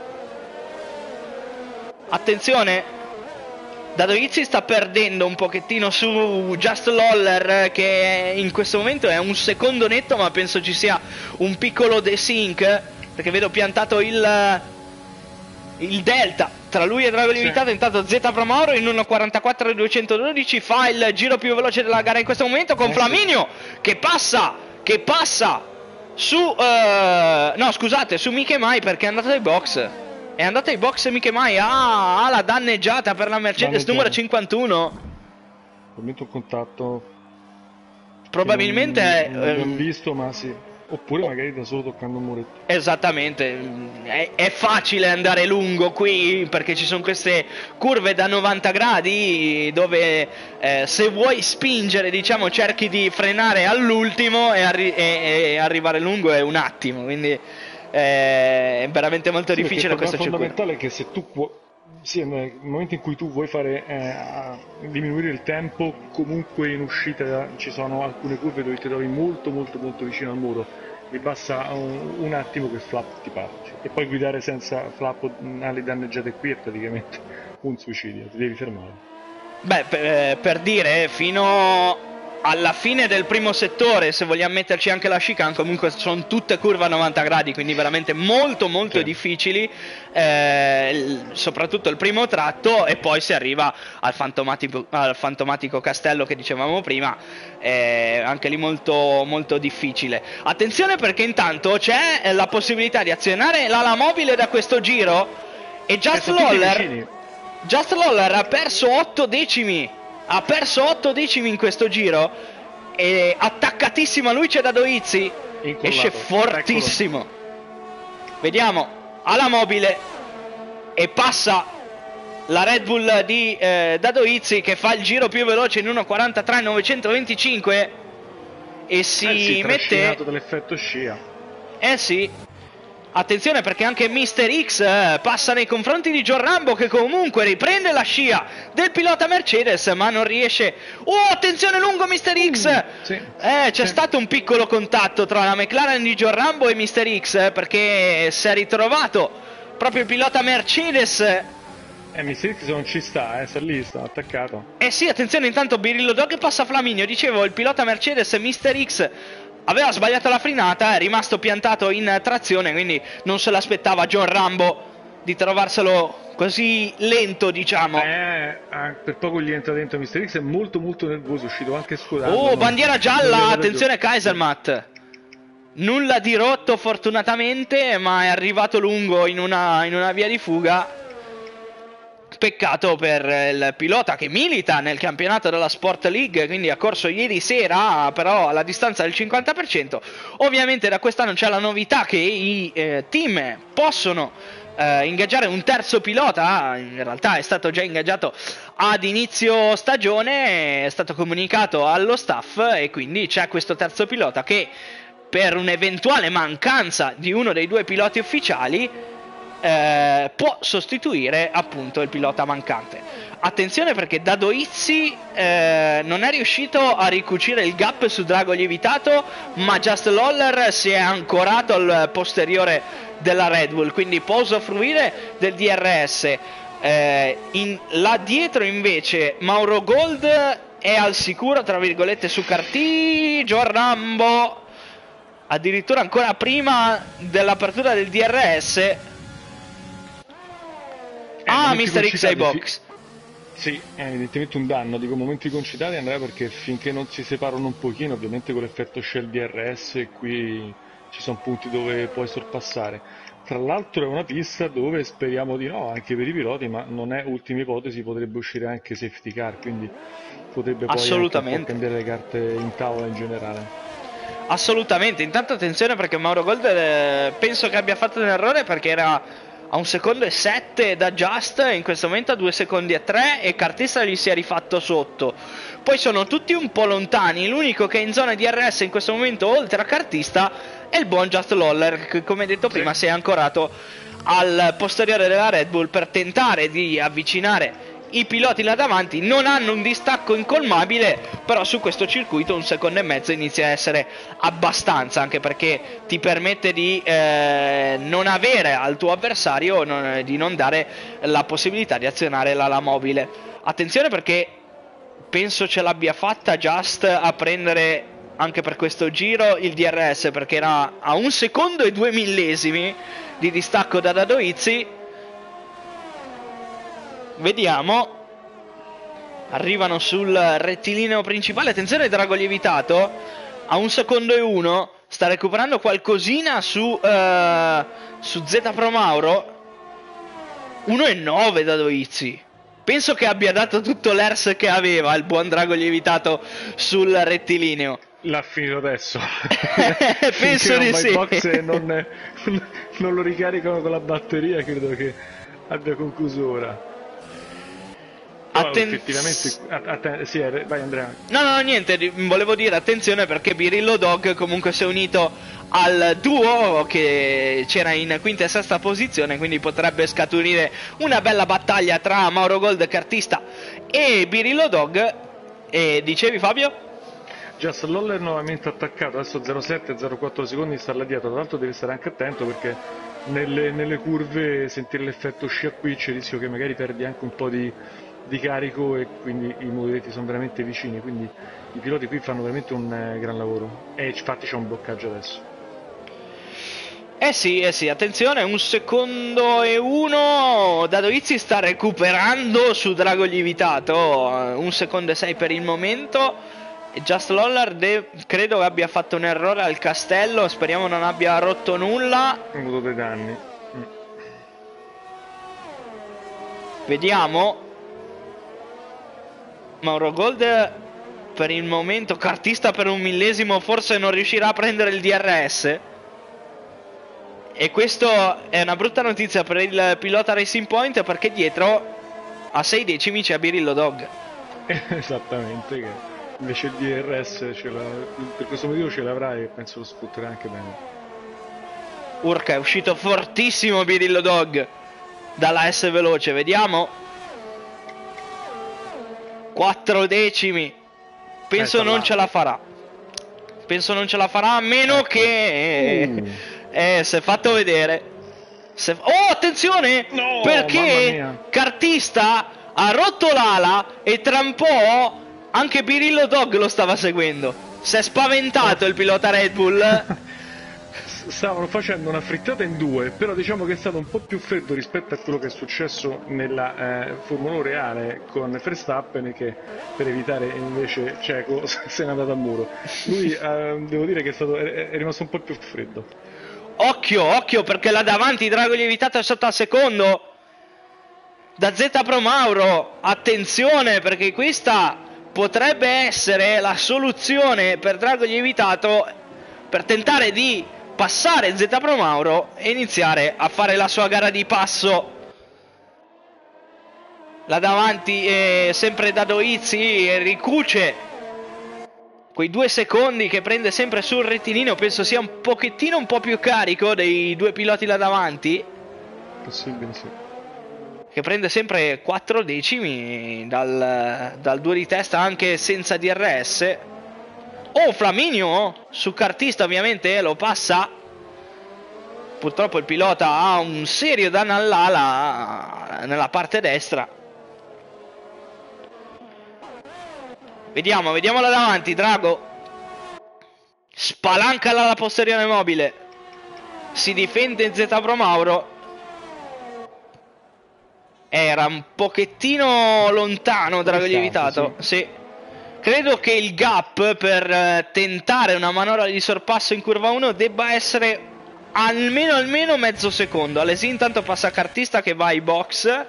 Attenzione, Dadoizzi sta perdendo un pochettino su Just Lawler, che in questo momento è un secondo netto, ma penso ci sia un piccolo desync, perché vedo piantato il, il delta tra lui e Drago lievitato. Sì. Intanto Z Pro Mauro in uno quarantaquattro duecentododici fa il giro più veloce della gara in questo momento, con eh Flaminio sì. che passa che passa su uh, no scusate su Miche Mai, perché è andato ai box è andato ai box Miche Mai. Ah, ah, la danneggiata per la Mercedes numero cinquantuno. Ho vinto un contatto probabilmente non, non l'abbiamo visto, ma sì. Oppure magari da solo toccando un muretto. Esattamente, è, è facile andare lungo qui, perché ci sono queste curve da novanta gradi dove eh, se vuoi spingere, diciamo, cerchi di frenare all'ultimo e, arri e, e arrivare lungo è un attimo, quindi eh, è veramente molto sì, difficile questo circuito. Il fondamentale è che se tu puoi, sì, nel momento in cui tu vuoi fare eh, diminuire il tempo, comunque in uscita ci sono alcune curve dove ti trovi molto molto molto vicino al muro, mi basta un, un attimo che flap ti parte, e poi guidare senza flap alle danneggiate qui è praticamente un suicidio, ti devi fermare. Beh, per, per dire, fino alla fine del primo settore, se vogliamo metterci anche la chicane, comunque sono tutte curve a novanta gradi, quindi veramente molto molto sì. difficili, eh, soprattutto il primo tratto, e poi si arriva al fantomatico, al fantomatico castello che dicevamo prima, eh, anche lì molto molto difficile. Attenzione perché intanto c'è la possibilità di azionare l'ala mobile da questo giro, e Just Lawler Just Lawler ha perso otto decimi. Ha perso otto decimi in questo giro. E attaccatissimo a lui c'è Dadoizzi. Incollato. Esce fortissimo. Eccolo. Vediamo alla mobile. E passa la Red Bull di eh, Dadoizzi, che fa il giro più veloce in uno quarantatré novecentoventicinque. E si eh sì, mette dall'effetto scia. Eh sì. Attenzione perché anche Mister X eh, passa nei confronti di John Rambo, che comunque riprende la scia del pilota Mercedes, ma non riesce. Oh, attenzione lungo Mister X! Mm, sì, eh, c'è sì. stato un piccolo contatto tra la McLaren di John Rambo e Mister X, eh, perché si è ritrovato proprio il pilota Mercedes. Eh, Mister X non ci sta, eh, sta lì, sta attaccato. Eh sì, attenzione, intanto Birillo Dog passa Flaminio. Dicevo, il pilota Mercedes Mister X aveva sbagliato la frenata, è rimasto piantato in trazione, quindi non se l'aspettava John Rambo di trovarselo così lento, diciamo. Eh, per poco gli entra dentro Mister X, è molto molto nervoso, è uscito anche scodato. Oh, bandiera gialla, attenzione Kaisermatt. Nulla di rotto fortunatamente, ma è arrivato lungo in una, in una via di fuga. peccato per il pilota che milita nel campionato della Sport League, quindi ha corso ieri sera, però alla distanza del cinquanta per cento. Ovviamente da quest'anno c'è la novità che i eh, team possono eh, ingaggiare un terzo pilota. In realtà è stato già ingaggiato ad inizio stagione, è stato comunicato allo staff e quindi c'è questo terzo pilota che, per un'eventuale mancanza di uno dei due piloti ufficiali, Eh, può sostituire appunto il pilota mancante. Attenzione, perché Dado Izzi eh, non è riuscito a ricucire il gap su Drago Lievitato, ma Just Lawler si è ancorato al posteriore della Red Bull, quindi può usufruire del D R S. Eh, in, là dietro invece Mauro Gold è al sicuro, tra virgolette, su Cartigio Rambo, addirittura ancora prima dell'apertura del D R S. Ah, mister X I Box. Sì, è evidentemente un danno, dico momenti concitati, Andrea, perché finché non si separano un pochino, ovviamente con l'effetto shell D R S qui ci sono punti dove puoi sorpassare. Tra l'altro è una pista dove speriamo di no, anche per i piloti, ma non è ultima ipotesi, potrebbe uscire anche safety car, quindi potrebbe poi anche un po' cambiare le carte in tavola in generale. Assolutamente, intanto attenzione perché Mauro Gold eh, penso che abbia fatto un errore, perché era a un secondo e sette da Just, in questo momento a due secondi e tre, e Cartista gli si è rifatto sotto. Poi sono tutti un po' lontani, l'unico che è in zona di D R S in questo momento oltre a Cartista è il buon Just Lawler, che come detto prima si è ancorato al posteriore della Red Bull per tentare di avvicinare i piloti là davanti. Non hanno un distacco incolmabile, però su questo circuito un secondo e mezzo inizia a essere abbastanza, anche perché ti permette di eh, non avere al tuo avversario, non, di non dare la possibilità di azionare l'ala mobile. Attenzione, perché penso ce l'abbia fatta Just a prendere anche per questo giro il D R S, perché era a un secondo e due millesimi di distacco da Dado Izzi. Vediamo. Arrivano sul rettilineo principale. Attenzione, Drago Lievitato a un secondo e uno. Sta recuperando qualcosina su uh, su Z Pro Mauro. uno e nove Dado Izzi. Penso che abbia dato tutto l'E R S che aveva il buon Drago Lievitato sul rettilineo. L'ha finito adesso. Penso di sì. Box non, non lo ricaricano con la batteria, credo che abbia concluso ora. Atten- effettivamente att- sì, vai Andrea. No, no, niente, volevo dire attenzione perché Birillo Dog comunque si è unito al duo che c'era in quinta e sesta posizione, quindi potrebbe scaturire una bella battaglia tra Mauro Gold, Cartista, e Birillo Dog. E dicevi, Fabio? Just Lawler nuovamente attaccato, adesso zero sette zero quattro secondi sta là dietro. Tra l'altro deve stare anche attento, perché nelle, nelle curve sentire l'effetto scia qui c'è il rischio che magari perdi anche un po' di di carico, e quindi i modelletti sono veramente vicini, quindi i piloti qui fanno veramente un eh, gran lavoro, e infatti c'è un bloccaggio adesso. Eh sì, eh sì, attenzione, un secondo e uno. Dado Izzi sta recuperando su Drago Lievitato, un secondo e sei per il momento. E Just Lawler de- credo che abbia fatto un errore al castello, speriamo non abbia rotto nulla. Ha avuto dei danni. Mm. Vediamo. Mauro Gold per il momento, Cartista per un millesimo forse non riuscirà a prendere il D R S, e questo è una brutta notizia per il pilota Racing Point, perché dietro a sei decimi c'è Birillo Dog. Esattamente, che invece il D R S ce l'ha, per questo motivo ce l'avrà, e penso lo sfrutterà anche bene. Urca, è uscito fortissimo Birillo Dog dalla S veloce, vediamo. quattro decimi. Penso eh, non ce la farà. Penso non ce la farà, a meno ecco. che uh. eh, si è fatto vedere. Se... Oh, attenzione! No, perché Cartista ha rotto l'ala e tra un po' anche Birillo Dog lo stava seguendo. Si è spaventato oh. il pilota Red Bull. Stavano facendo una frittata in due, però diciamo che è stato un po' più freddo rispetto a quello che è successo nella eh, Formula uno reale con Verstappen, che per evitare invece Checo se n'è andato al muro. Lui eh, devo dire che è, stato, è, è rimasto un po' più freddo. Occhio, occhio, perché là davanti Drago Lievitato è sotto al secondo. da Z Pro Mauro. Attenzione, perché questa potrebbe essere la soluzione per Drago Lievitato per tentare di passare Z Pro Mauro e iniziare a fare la sua gara di passo. Là davanti è sempre Dadoizzi e ricuce quei due secondi che prende sempre sul rettilineo. Penso sia un pochettino un po' più carico dei due piloti là davanti. Possibile, sì. Che prende sempre quattro decimi dal, dal due di testa anche senza D R S. Oh, Flaminio su cartista ovviamente lo passa. Purtroppo il pilota ha un serio danno all'ala nella parte destra. Vediamo, vediamo là davanti. Drago spalanca l'ala posteriore mobile, si difende in Z Pro Mauro. Era un pochettino lontano Drago Lievitato, sì. sì. Credo che il gap per tentare una manovra di sorpasso in curva uno debba essere almeno almeno mezzo secondo. Alesi intanto passa cartista che va ai box.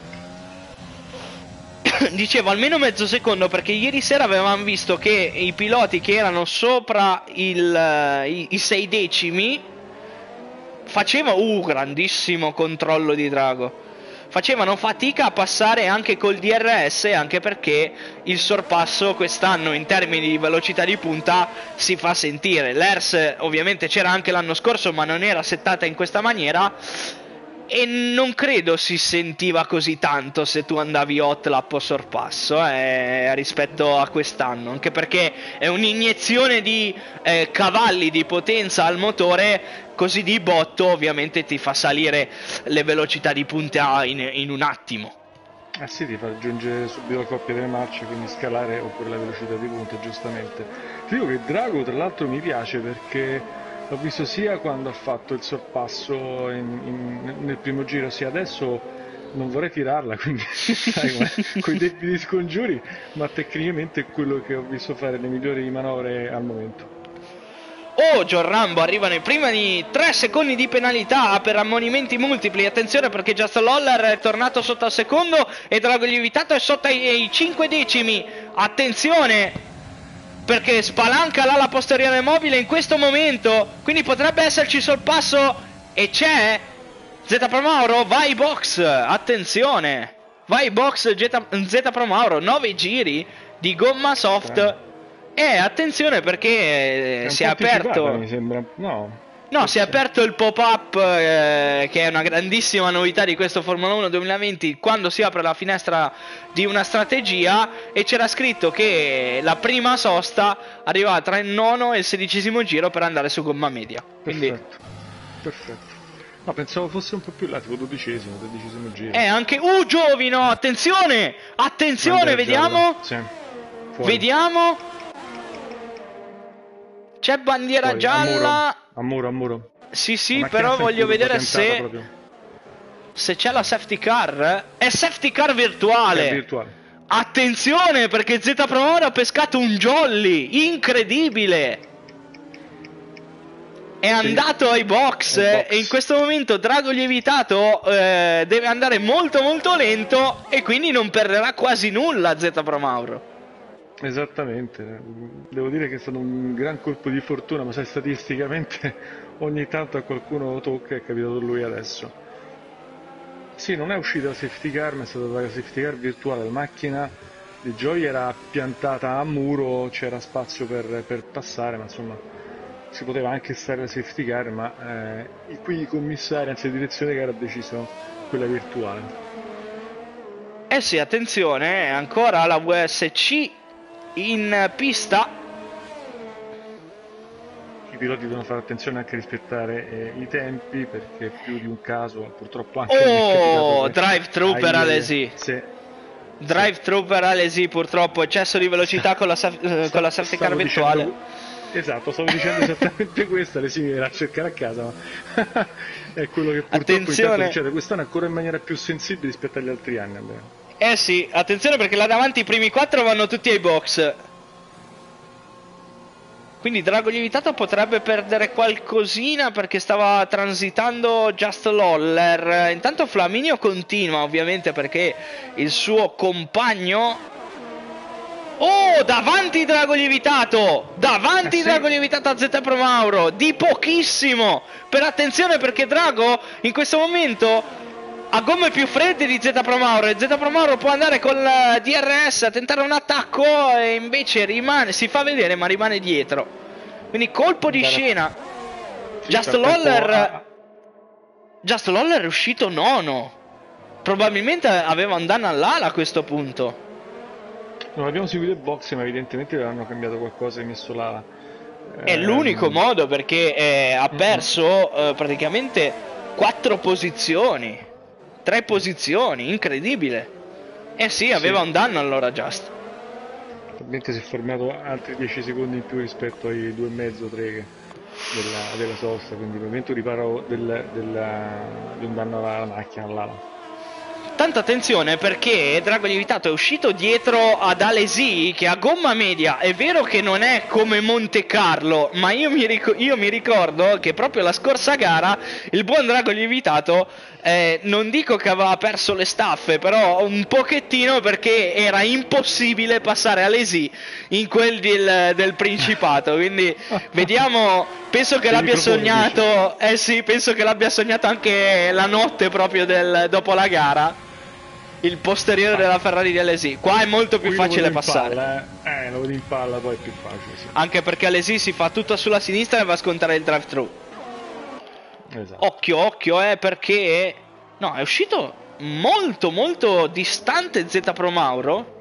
Dicevo almeno mezzo secondo perché ieri sera avevamo visto che i piloti che erano sopra il, i, i sei decimi facevano uh grandissimo controllo di Drago, facevano fatica a passare anche col D R S, anche perché il sorpasso quest'anno in termini di velocità di punta si fa sentire. L'E R S ovviamente c'era anche l'anno scorso, ma non era settata in questa maniera e non credo si sentiva così tanto se tu andavi hot lap o sorpasso eh, rispetto a quest'anno, anche perché è un'iniezione di eh, cavalli di potenza al motore, così di botto ovviamente ti fa salire le velocità di punta in, in un attimo. Eh sì, ti fa raggiungere subito la coppia delle marce, quindi scalare oppure la velocità di punta, giustamente. Ti dico che Drago tra l'altro mi piace perché l'ho visto sia quando ha fatto il sorpasso in, in, nel primo giro, sia adesso. Non vorrei tirarla, quindi sai, con i tempi di scongiuri, ma tecnicamente è quello che ho visto fare le migliori manovre al momento. Oh, John Rambo, arrivano i primi tre secondi di penalità per ammonimenti multipli. Attenzione perché Just Loller è tornato sotto al secondo e Drago Lievitato è sotto ai, ai cinque decimi. Attenzione perché spalanca l'ala posteriore mobile in questo momento, quindi potrebbe esserci sorpasso e c'è. Z Pro Mauro va ai box, attenzione, va ai box Z Pro Mauro, nove giri di gomma soft. E attenzione perché si è aperto, mi sembra. No, no si è aperto il pop-up eh, che è una grandissima novità di questo Formula uno duemilaventi, quando si apre la finestra di una strategia, e c'era scritto che la prima sosta arrivava tra il nono e il sedicesimo giro per andare su gomma media. Quindi perfetto, perfetto. No, pensavo fosse un po' più là, tipo dodicesimo, tredicesimo giro. Eh, anche uh Giovino, attenzione, attenzione, vediamo, sì, vediamo. C'è bandiera Fuori, gialla. a muro, a muro. Sì, sì, però voglio vedere se se c'è la safety car. È safety car virtuale. È virtuale. Attenzione perché Z Pro Mauro ha pescato un jolly incredibile. È sì. andato ai box, box e in questo momento Drago Lievitato eh, deve andare molto molto lento e quindi non perderà quasi nulla Z Pro Mauro. Esattamente, devo dire che è stato un gran colpo di fortuna, ma sai, statisticamente ogni tanto a qualcuno lo tocca, è capitato a lui adesso. Sì, non è uscita la safety car, ma è stata la safety car virtuale. La macchina di Joy era piantata a muro, c'era spazio per, per passare, ma insomma si poteva anche stare la safety car, ma eh, qui i commissari, anzi la direzione gara ha deciso quella virtuale. Eh sì, attenzione, ancora la W S C in pista. I piloti devono fare attenzione anche a rispettare eh, i tempi, perché più di un caso purtroppo anche oh drive through per Alesi, sì. drive through per Alesi, purtroppo eccesso di velocità con la, con la safety car virtuale. Dicendo, esatto, stavo dicendo esattamente questo. Alesi mi verrà a cercare a casa, ma è quello che purtroppo attenzione, succede quest'anno ancora in maniera più sensibile rispetto agli altri anni, Andrea. Eh sì, attenzione perché là davanti i primi quattro vanno tutti ai box. Quindi Drago Lievitato potrebbe perdere qualcosina perché stava transitando Just Loller. Intanto Flaminio continua ovviamente perché il suo compagno... Oh, davanti Drago Lievitato! Davanti Eh sì. Drago Lievitato a Z Pro Mauro! Di pochissimo! Per attenzione perché Drago in questo momento ha gomme più fredde di Z Pro Mauro e Z Pro Mauro può andare con la D R S a tentare un attacco e invece rimane, si fa vedere ma rimane dietro. Quindi colpo di Andare... scena. Sì, Just Loller... a... Just Loller è uscito nono. Probabilmente aveva un danno all'ala a questo punto. Non abbiamo seguito il box, ma evidentemente hanno cambiato qualcosa e messo l'ala. È ehm... l'unico modo perché eh, ha perso eh, praticamente quattro posizioni, tre posizioni, incredibile. Eh sì, aveva sì. un danno allora Just. Probabilmente si è fermato altri dieci secondi in più rispetto ai due e mezzo tre della, della sosta, quindi probabilmente un riparo del, del, di un danno alla macchina, all'ala. Tanta attenzione perché Drago Lievitato è uscito dietro ad Alesi che ha gomma media. È vero che non è come Monte Carlo, ma io mi, ric- io mi ricordo che proprio la scorsa gara il buon Drago Lievitato eh, non dico che aveva perso le staffe, però un pochettino perché era impossibile passare Alesi in quel del, del Principato. Quindi vediamo, penso che l'abbia sognato, eh sì, penso che l'abbia sognato anche la notte proprio del, dopo la gara. Il posteriore ah. della Ferrari di Alesi. Qua è molto più Qui facile passare. Palla, eh, eh lo vedi in palla, poi è più facile. Sì. Anche perché Alesi si fa tutto sulla sinistra e va a scontare il drive-thru. Esatto. Occhio, occhio, eh, perché... No, è uscito molto, molto distante Z Pro Mauro.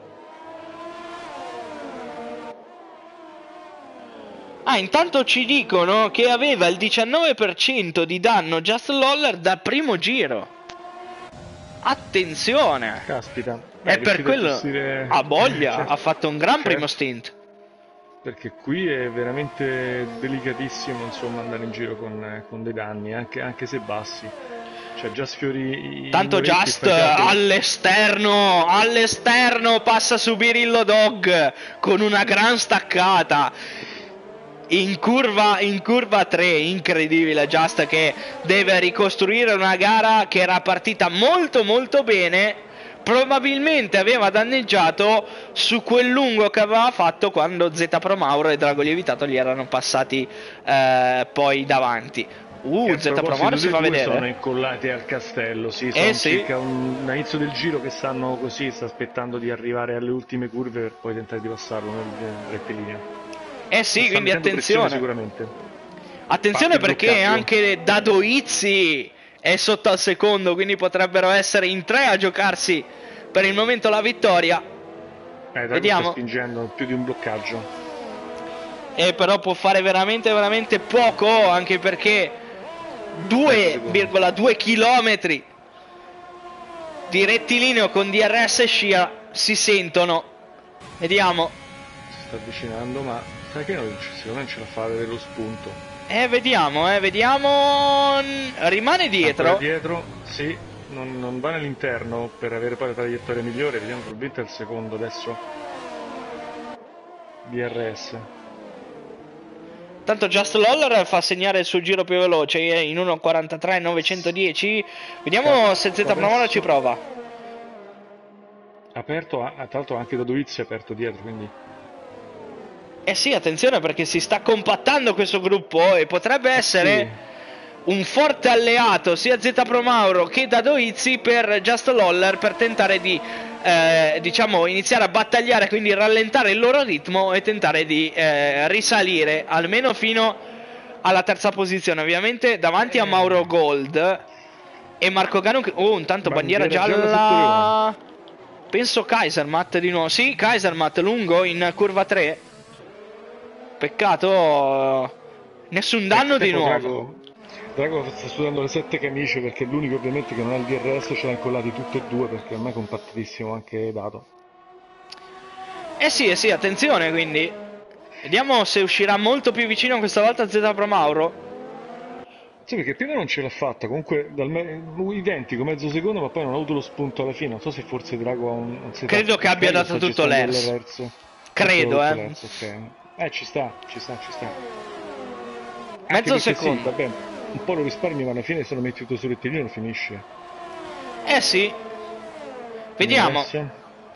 Ah, intanto ci dicono che aveva il diciannove per cento di danno Just Loller dal primo giro. Attenzione! Caspita. Beh, è per quello gestire... ha voglia, certo. ha fatto un gran certo. primo stint. Perché qui è veramente delicatissimo, insomma, andare in giro con, con dei danni, anche, anche se bassi. Cioè già sfiori i Tanto Just all'esterno, all'esterno passa su Birillo Dog con una gran staccata. In curva, in curva tre, incredibile Just che deve ricostruire una gara che era partita molto molto bene. Probabilmente aveva danneggiato su quel lungo che aveva fatto quando Z Pro Mauro e Drago Lievitato gli erano passati eh, poi davanti. Uh, Z Pro Mauro si fa vedere. Sono incollati al castello, sì, sono eh, sì. circa un, un inizio del giro che stanno così, sta aspettando di arrivare alle ultime curve per poi tentare di passarlo nel rettilineo. Eh sì, quindi attenzione. Sicuramente. Attenzione perché anche Dadoizzi è sotto al secondo, quindi potrebbero essere in tre a giocarsi per il momento la vittoria. Eh, Vediamo. Sta spingendo più di un bloccaggio. E però può fare veramente veramente poco, anche perché due virgola due chilometri di rettilineo con D R S e scia si sentono. Vediamo. Si sta avvicinando, ma sai che non, secondo me non ce la fa ad avere lo spunto. Eh, vediamo, eh, vediamo. Rimane dietro. Ancora dietro, sì, non, non va nell'interno per avere poi la traiettoria migliore. Vediamo probabilmente al secondo adesso. D R S. Tanto Just Loller fa segnare il suo giro più veloce in uno quarantatré novecentodieci. Vediamo ah, se Z Pro Mauro ci prova. Aperto, tra l'altro anche da Duizzi è aperto dietro, quindi... Eh sì, attenzione perché si sta compattando questo gruppo e potrebbe essere sì. un forte alleato sia Z Pro Mauro che Dadoizzi per Just Loller per tentare di eh, diciamo iniziare a battagliare, quindi rallentare il loro ritmo e tentare di eh, risalire almeno fino alla terza posizione, ovviamente davanti a Mauro Gold e Marco Ganu. Oh, intanto bandiera, bandiera gialla, gialla penso Kaisermatt di nuovo. Sì, Kaisermatt lungo in curva tre. Peccato, nessun danno di nuovo. Drago, Drago sta sudando le sette camicie perché è l'unico ovviamente che non ha il D R S, ce l'ha incollati tutte e due perché ormai è compattissimo anche dato. Eh sì, eh sì, attenzione quindi. Vediamo se uscirà molto più vicino questa volta Z Pro Mauro. Sì, perché prima non ce l'ha fatta, comunque dal me identico, mezzo secondo, ma poi non ha avuto lo spunto alla fine. Non so se forse Drago ha un... un Credo che abbia dato tutto l'E R S. Credo, eh. Okay. Eh, ci sta, ci sta, ci sta. Anche Mezzo perché sì, secondo. vabbè, un po' lo risparmi, ma alla fine se lo metti tutto sul rettilineo finisce. Eh sì. Quindi Vediamo. adesso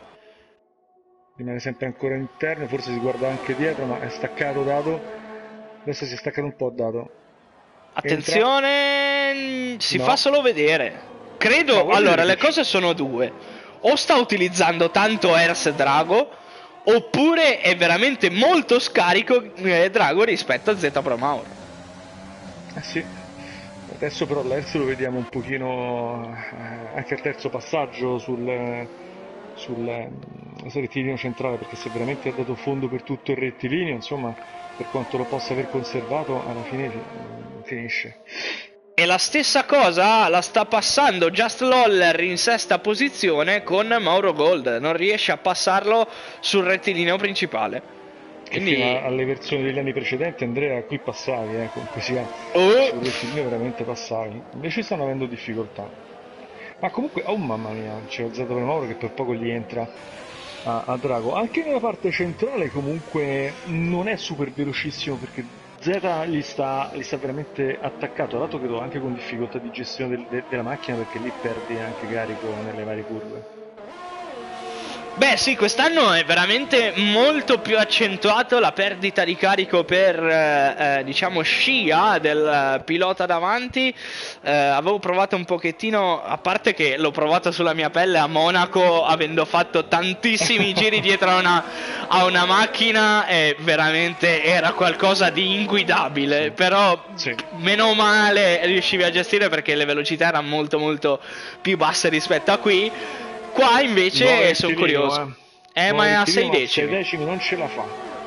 rimane sempre ancora interno, forse si guarda anche dietro, ma è staccato dato. Adesso si è staccato un po' dato. Entra. Attenzione, si fa No. solo vedere. Ma Credo, vuoi vedere allora, che le c'è? cose sono due. O sta utilizzando tanto Ers Drago, oppure è veramente molto scarico eh, Drago rispetto a Z Pro Mauro. Eh sì. Adesso però l'Ers lo vediamo un pochino eh, anche al terzo passaggio sul, sul, eh, sul rettilineo centrale, perché se veramente ha dato fondo per tutto il rettilineo, insomma, per quanto lo possa aver conservato, alla fine fi- finisce. E la stessa cosa la sta passando Just Loller in sesta posizione con Mauro Gold. Non riesce a passarlo sul rettilineo principale. Che fino Quindi... a- alle versioni degli anni precedenti, Andrea, qui passavi, eh, comunque sia, Oh, sul rettilineo veramente passavi. Invece stanno avendo difficoltà. Ma comunque, oh mamma mia, c'è lo Z Mauro che per poco gli entra a, a Drago. Anche nella parte centrale comunque non è super velocissimo perché Z gli sta, gli sta veramente attaccato, tra l'altro credo anche con difficoltà di gestione del- de- della macchina perché lì perdi anche carico nelle varie curve. beh sì, quest'anno è veramente molto più accentuato la perdita di carico per, eh, eh, diciamo, scia del eh, pilota davanti. Eh, avevo provato un pochettino, a parte che l'ho provato sulla mia pelle a Monaco, avendo fatto tantissimi giri dietro a una, a una macchina, e veramente era qualcosa di inguidabile. Sì, Però sì. meno male riuscivi a gestire perché le velocità erano molto molto più basse rispetto a qui. Qua Nuovo invece sono rettilineo, curioso. eh. Eh, Nuovo ma è a rettilineo, sei ma a sei decimi. decimi non ce la fa.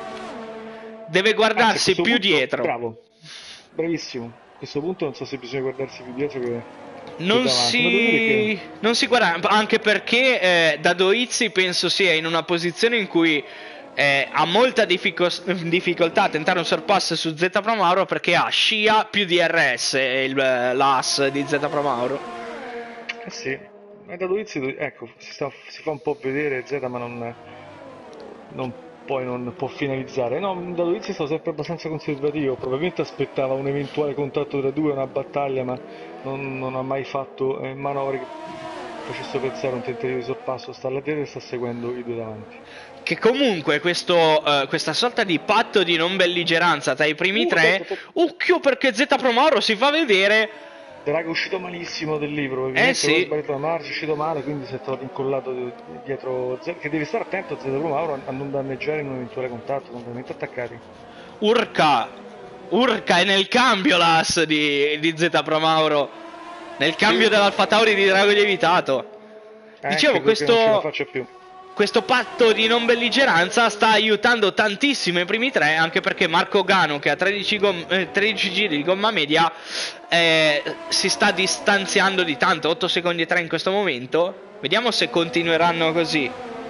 Deve Anzi, a guardarsi questo più punto, dietro. bravo, bravissimo. A questo punto non so se bisogna guardarsi più dietro che, che Non davanti, ma devo dire che si... Non si guarda, anche perché eh, da Doizzi penso sia in una posizione in cui eh, ha molta diffico- difficoltà a tentare un sorpasso su Z Pro Mauro perché ha Scia più D R S, il, l'A S di Z Pro Mauro. eh sì, è da Luizzi, ecco, si, sta- si fa un po' vedere Z, ma non, non- poi non può finalizzare. No, da Luizzi è stato sempre abbastanza conservativo, probabilmente aspettava un eventuale contatto tra due, una battaglia, ma non, non ha mai fatto eh, manovre che facessero pensare a un tentativo di sorpasso. Sta là dietro e sta seguendo i due davanti. Che comunque questo, eh, questa sorta di patto di non belligeranza tra i primi Uh, tre, aspetta, aspetta. occhio perché Z Pro Mauro si fa vedere. Draghi è uscito malissimo del libro, Eh probabilmente aveva sì, sbagliato la marcia, è uscito male, quindi si è trovato incollato dietro Z, che deve stare attento a Z Mauro a non danneggiare in un eventuale contatto, sono veramente attaccati. Urca, Urca è nel cambio l'as di, di Z Pro Mauro, nel cambio Sì, dell'Alfa Tauri di Drago Lievitato. eh, Dicevo, credo che non ce la questo, faccia più. questo patto di non belligeranza sta aiutando tantissimo i primi tre, anche perché Marco Gano, che ha tredici, gom- eh, tredici giri di gomma media, eh, si sta distanziando di tanto, otto secondi e tre in questo momento. Vediamo se continueranno così.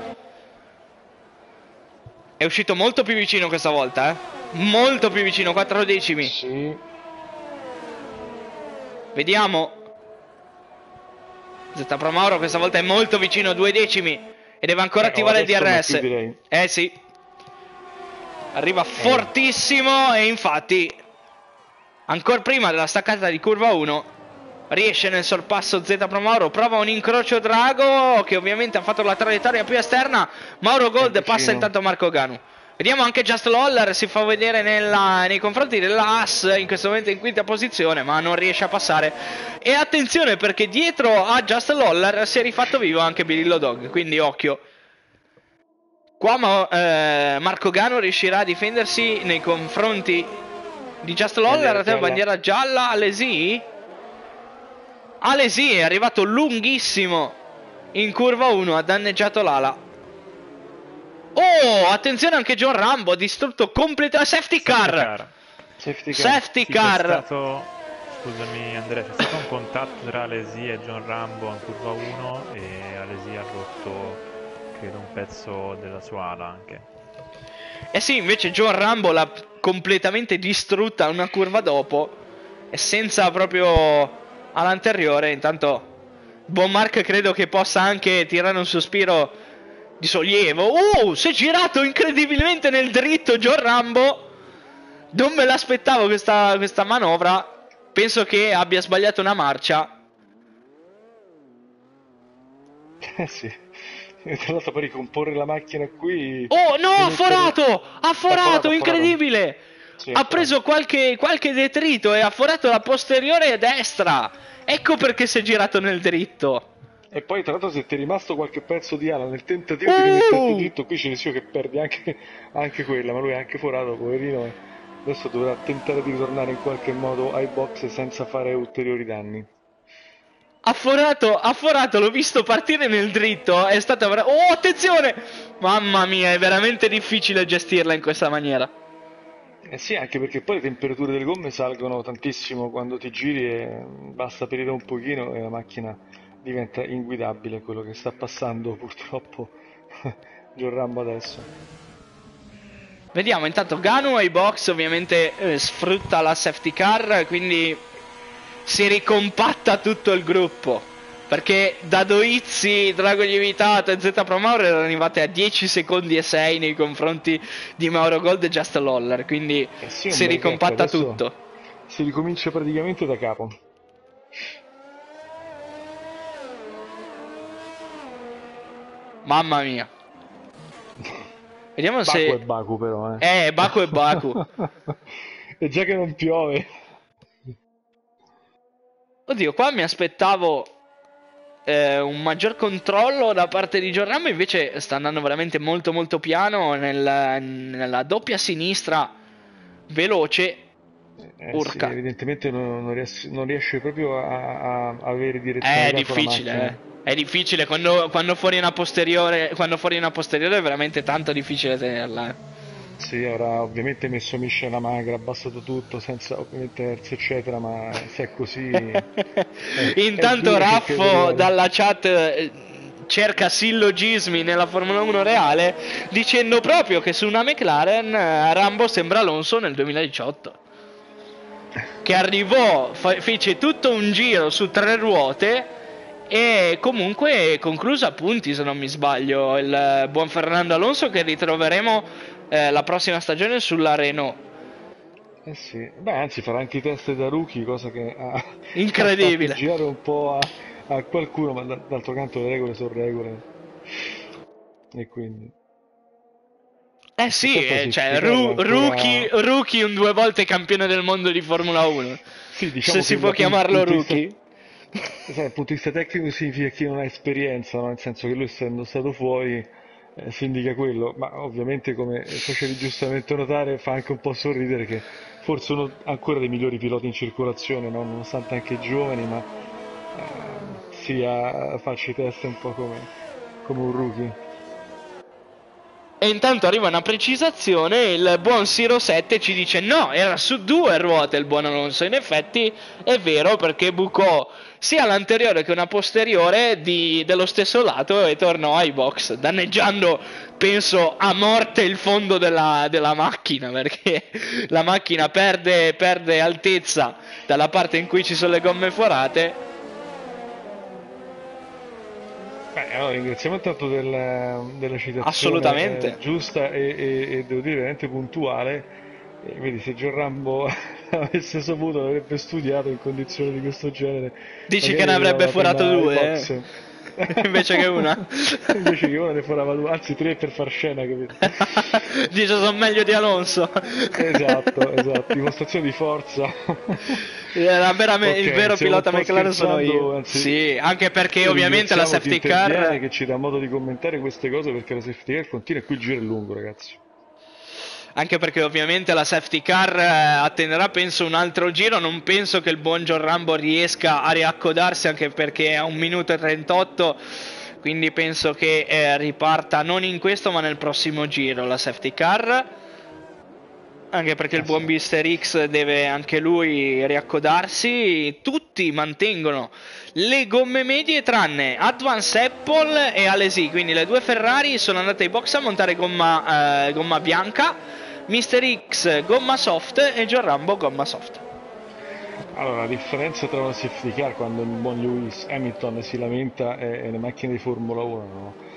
È uscito molto più vicino questa volta, eh. Molto più vicino, quattro decimi. Sì, Vediamo. Z Pro Mauro questa volta è molto vicino, due decimi. E deve ancora eh, oh, attivare il adesso non più D R S. direi. Eh sì. Arriva Eh, fortissimo e infatti, ancora prima della staccata di curva uno, riesce nel sorpasso Z Pro Mauro. Prova un incrocio Drago, che ovviamente ha fatto la traiettoria più esterna. Mauro è Gold passa vicino. intanto Marco Ganu. Vediamo anche Just Loller, si fa vedere nella, nei confronti dell'A S in questo momento in quinta posizione, ma non riesce a passare. E attenzione perché dietro a Just Loller si è rifatto vivo anche Birillo Dog, quindi occhio. Qua ma, eh, Marco Gano riuscirà a difendersi nei confronti di Just Loller. Bandiera A te gialla. bandiera gialla, Alesi? Alesi è arrivato lunghissimo in curva uno, ha danneggiato l'ala. Oh, attenzione anche John Rambo, ha distrutto completamente. Safety car! Safety car. Safety Sì, c'è car! stato, scusami Andrea, c'è stato un contatto tra Alesi e John Rambo in curva uno e Alesi ha rotto, credo, un pezzo della sua ala anche. Eh sì, invece John Rambo l'ha completamente distrutta una curva dopo e senza proprio all'anteriore. Intanto buon Mark credo che possa anche tirare un sospiro di sollievo. Uh, si è girato incredibilmente nel dritto John Rambo. Non me l'aspettavo questa, questa manovra. Penso che abbia sbagliato una marcia. Eh sì. Tra l'altro poi ricomporre la macchina qui... Oh no, ha forato! Ha forato, Ha forato, incredibile! Sì, Ha preso qualche, qualche detrito e ha forato la posteriore destra. Ecco perché si è girato nel dritto. E poi tra l'altro se ti è rimasto qualche pezzo di ala nel tentativo di Uh! rimetterti dritto, qui c'è il rischio che perdi anche, anche quella, ma lui è anche forato, poverino, e adesso dovrà tentare di ritornare in qualche modo ai box senza fare ulteriori danni. Ha forato, ha forato, l'ho visto partire nel dritto. È stata... vera- Oh, attenzione! Mamma mia, è veramente difficile gestirla in questa maniera. Eh sì, anche perché poi le temperature delle gomme salgono tantissimo quando ti giri e basta aprire un pochino e la macchina diventa inguidabile, quello che sta passando purtroppo John Rambo adesso. Vediamo, intanto Ganu ai box ovviamente eh, sfrutta la safety car, quindi si ricompatta tutto il gruppo. Perché da Doizzi, Drago Lievitato e Z Pro Mauro erano arrivate a dieci secondi e sei nei confronti di Mauro Gold e Just Loller, quindi Eh sì, un si bel ricompatta gap, adesso tutto. si ricomincia praticamente da capo. Mamma mia. Vediamo Baku se... e Baku però, eh. Eh, Baku e Baku. E già che non piove. Oddio, qua mi aspettavo eh, un maggior controllo da parte di John Rambo, invece sta andando veramente molto molto piano nel- nella doppia sinistra veloce. Eh sì, Urca. evidentemente non, non riesce, non riesce proprio a, a avere direzionalità È con la difficile, macchina. eh. È difficile quando, quando fuori una posteriore. Quando fuori una posteriore è veramente tanto difficile tenerla. eh. Sì, avrà ovviamente messo miscela magra, abbassato tutto, senza ovviamente terzi eccetera, ma se è così... è- è Intanto duro cercare di Raffo arrivare. dalla chat eh, cerca sillogismi nella Formula uno reale, dicendo proprio che su una McLaren eh, Rambo sembra Alonso nel duemiladiciotto, che arrivò, fa- fece tutto un giro su tre ruote e comunque concluso a punti, se non mi sbaglio, il eh, buon Fernando Alonso, che ritroveremo eh, la prossima stagione sulla Renault. Eh sì, beh, anzi farà anche i test da rookie, cosa che ha, Incredibile. ha fatto girare un po' a, a qualcuno, ma d- d'altro canto le regole sono regole. E quindi... Eh sì, Purtroppo eh, si cioè, spiegava ru- ancora- rookie, rookie un due volte campione del mondo di Formula uno. Sì, diciamo Se si che può dal punto chiamarlo di vista- rookie. Sai, dal punto di vista tecnico significa che non ha esperienza, no? Nel senso che lui essendo stato fuori eh, si indica quello, ma ovviamente come facevi giustamente notare fa anche un po' sorridere che forse uno ancora dei migliori piloti in circolazione, no? Nonostante anche giovani, ma ehm, sia faccia i test un po' come, come un rookie. E intanto arriva una precisazione, il buon Siro sette ci dice no, era su due ruote il buon Alonso. In effetti è vero, perché bucò sia l'anteriore che una posteriore di- dello stesso lato e tornò ai box, danneggiando, penso, a morte il fondo della, della macchina, perché la macchina perde, perde altezza dalla parte in cui ci sono le gomme forate. Beh, allora, ringraziamo tanto del- della citazione Assolutamente. eh, giusta e, e- e devo dire veramente puntuale. E vedi, se John Rambo avesse saputo, avrebbe studiato in condizioni di questo genere. Dici magari che ne avrebbe arrivava forato prima ai due, box. eh? Invece che una. Invece che una ne forava due, anzi tre per far scena, capito? Dice sono meglio di Alonso. Esatto, esatto, dimostrazione di forza. Era veramente Ok, il vero stiamo pilota un po' McLaren sono scherzando, io. anzi, Sì, anche perché Ti ovviamente la ringraziamo, safety ti interviene, car. che ci dà modo di commentare queste cose, perché la safety car continua e qui il giro è lungo, ragazzi. Anche perché ovviamente la safety car eh, attenderà penso un altro giro. Non penso che il buon John Rambo riesca a riaccodarsi, anche perché è a un minuto e trentotto. Quindi penso che eh, riparta non in questo ma nel prossimo giro la safety car. Anche perché il Ah, buon sì. mister X deve anche lui riaccodarsi. Tutti mantengono le gomme medie tranne Advance Apple e Alesi. Quindi le due Ferrari sono andate ai box a montare gomma, eh, gomma bianca. mister X gomma soft e John Rambo gomma soft. Allora, la differenza tra una safety car quando il buon Lewis Hamilton si lamenta e, e le macchine di Formula uno, no?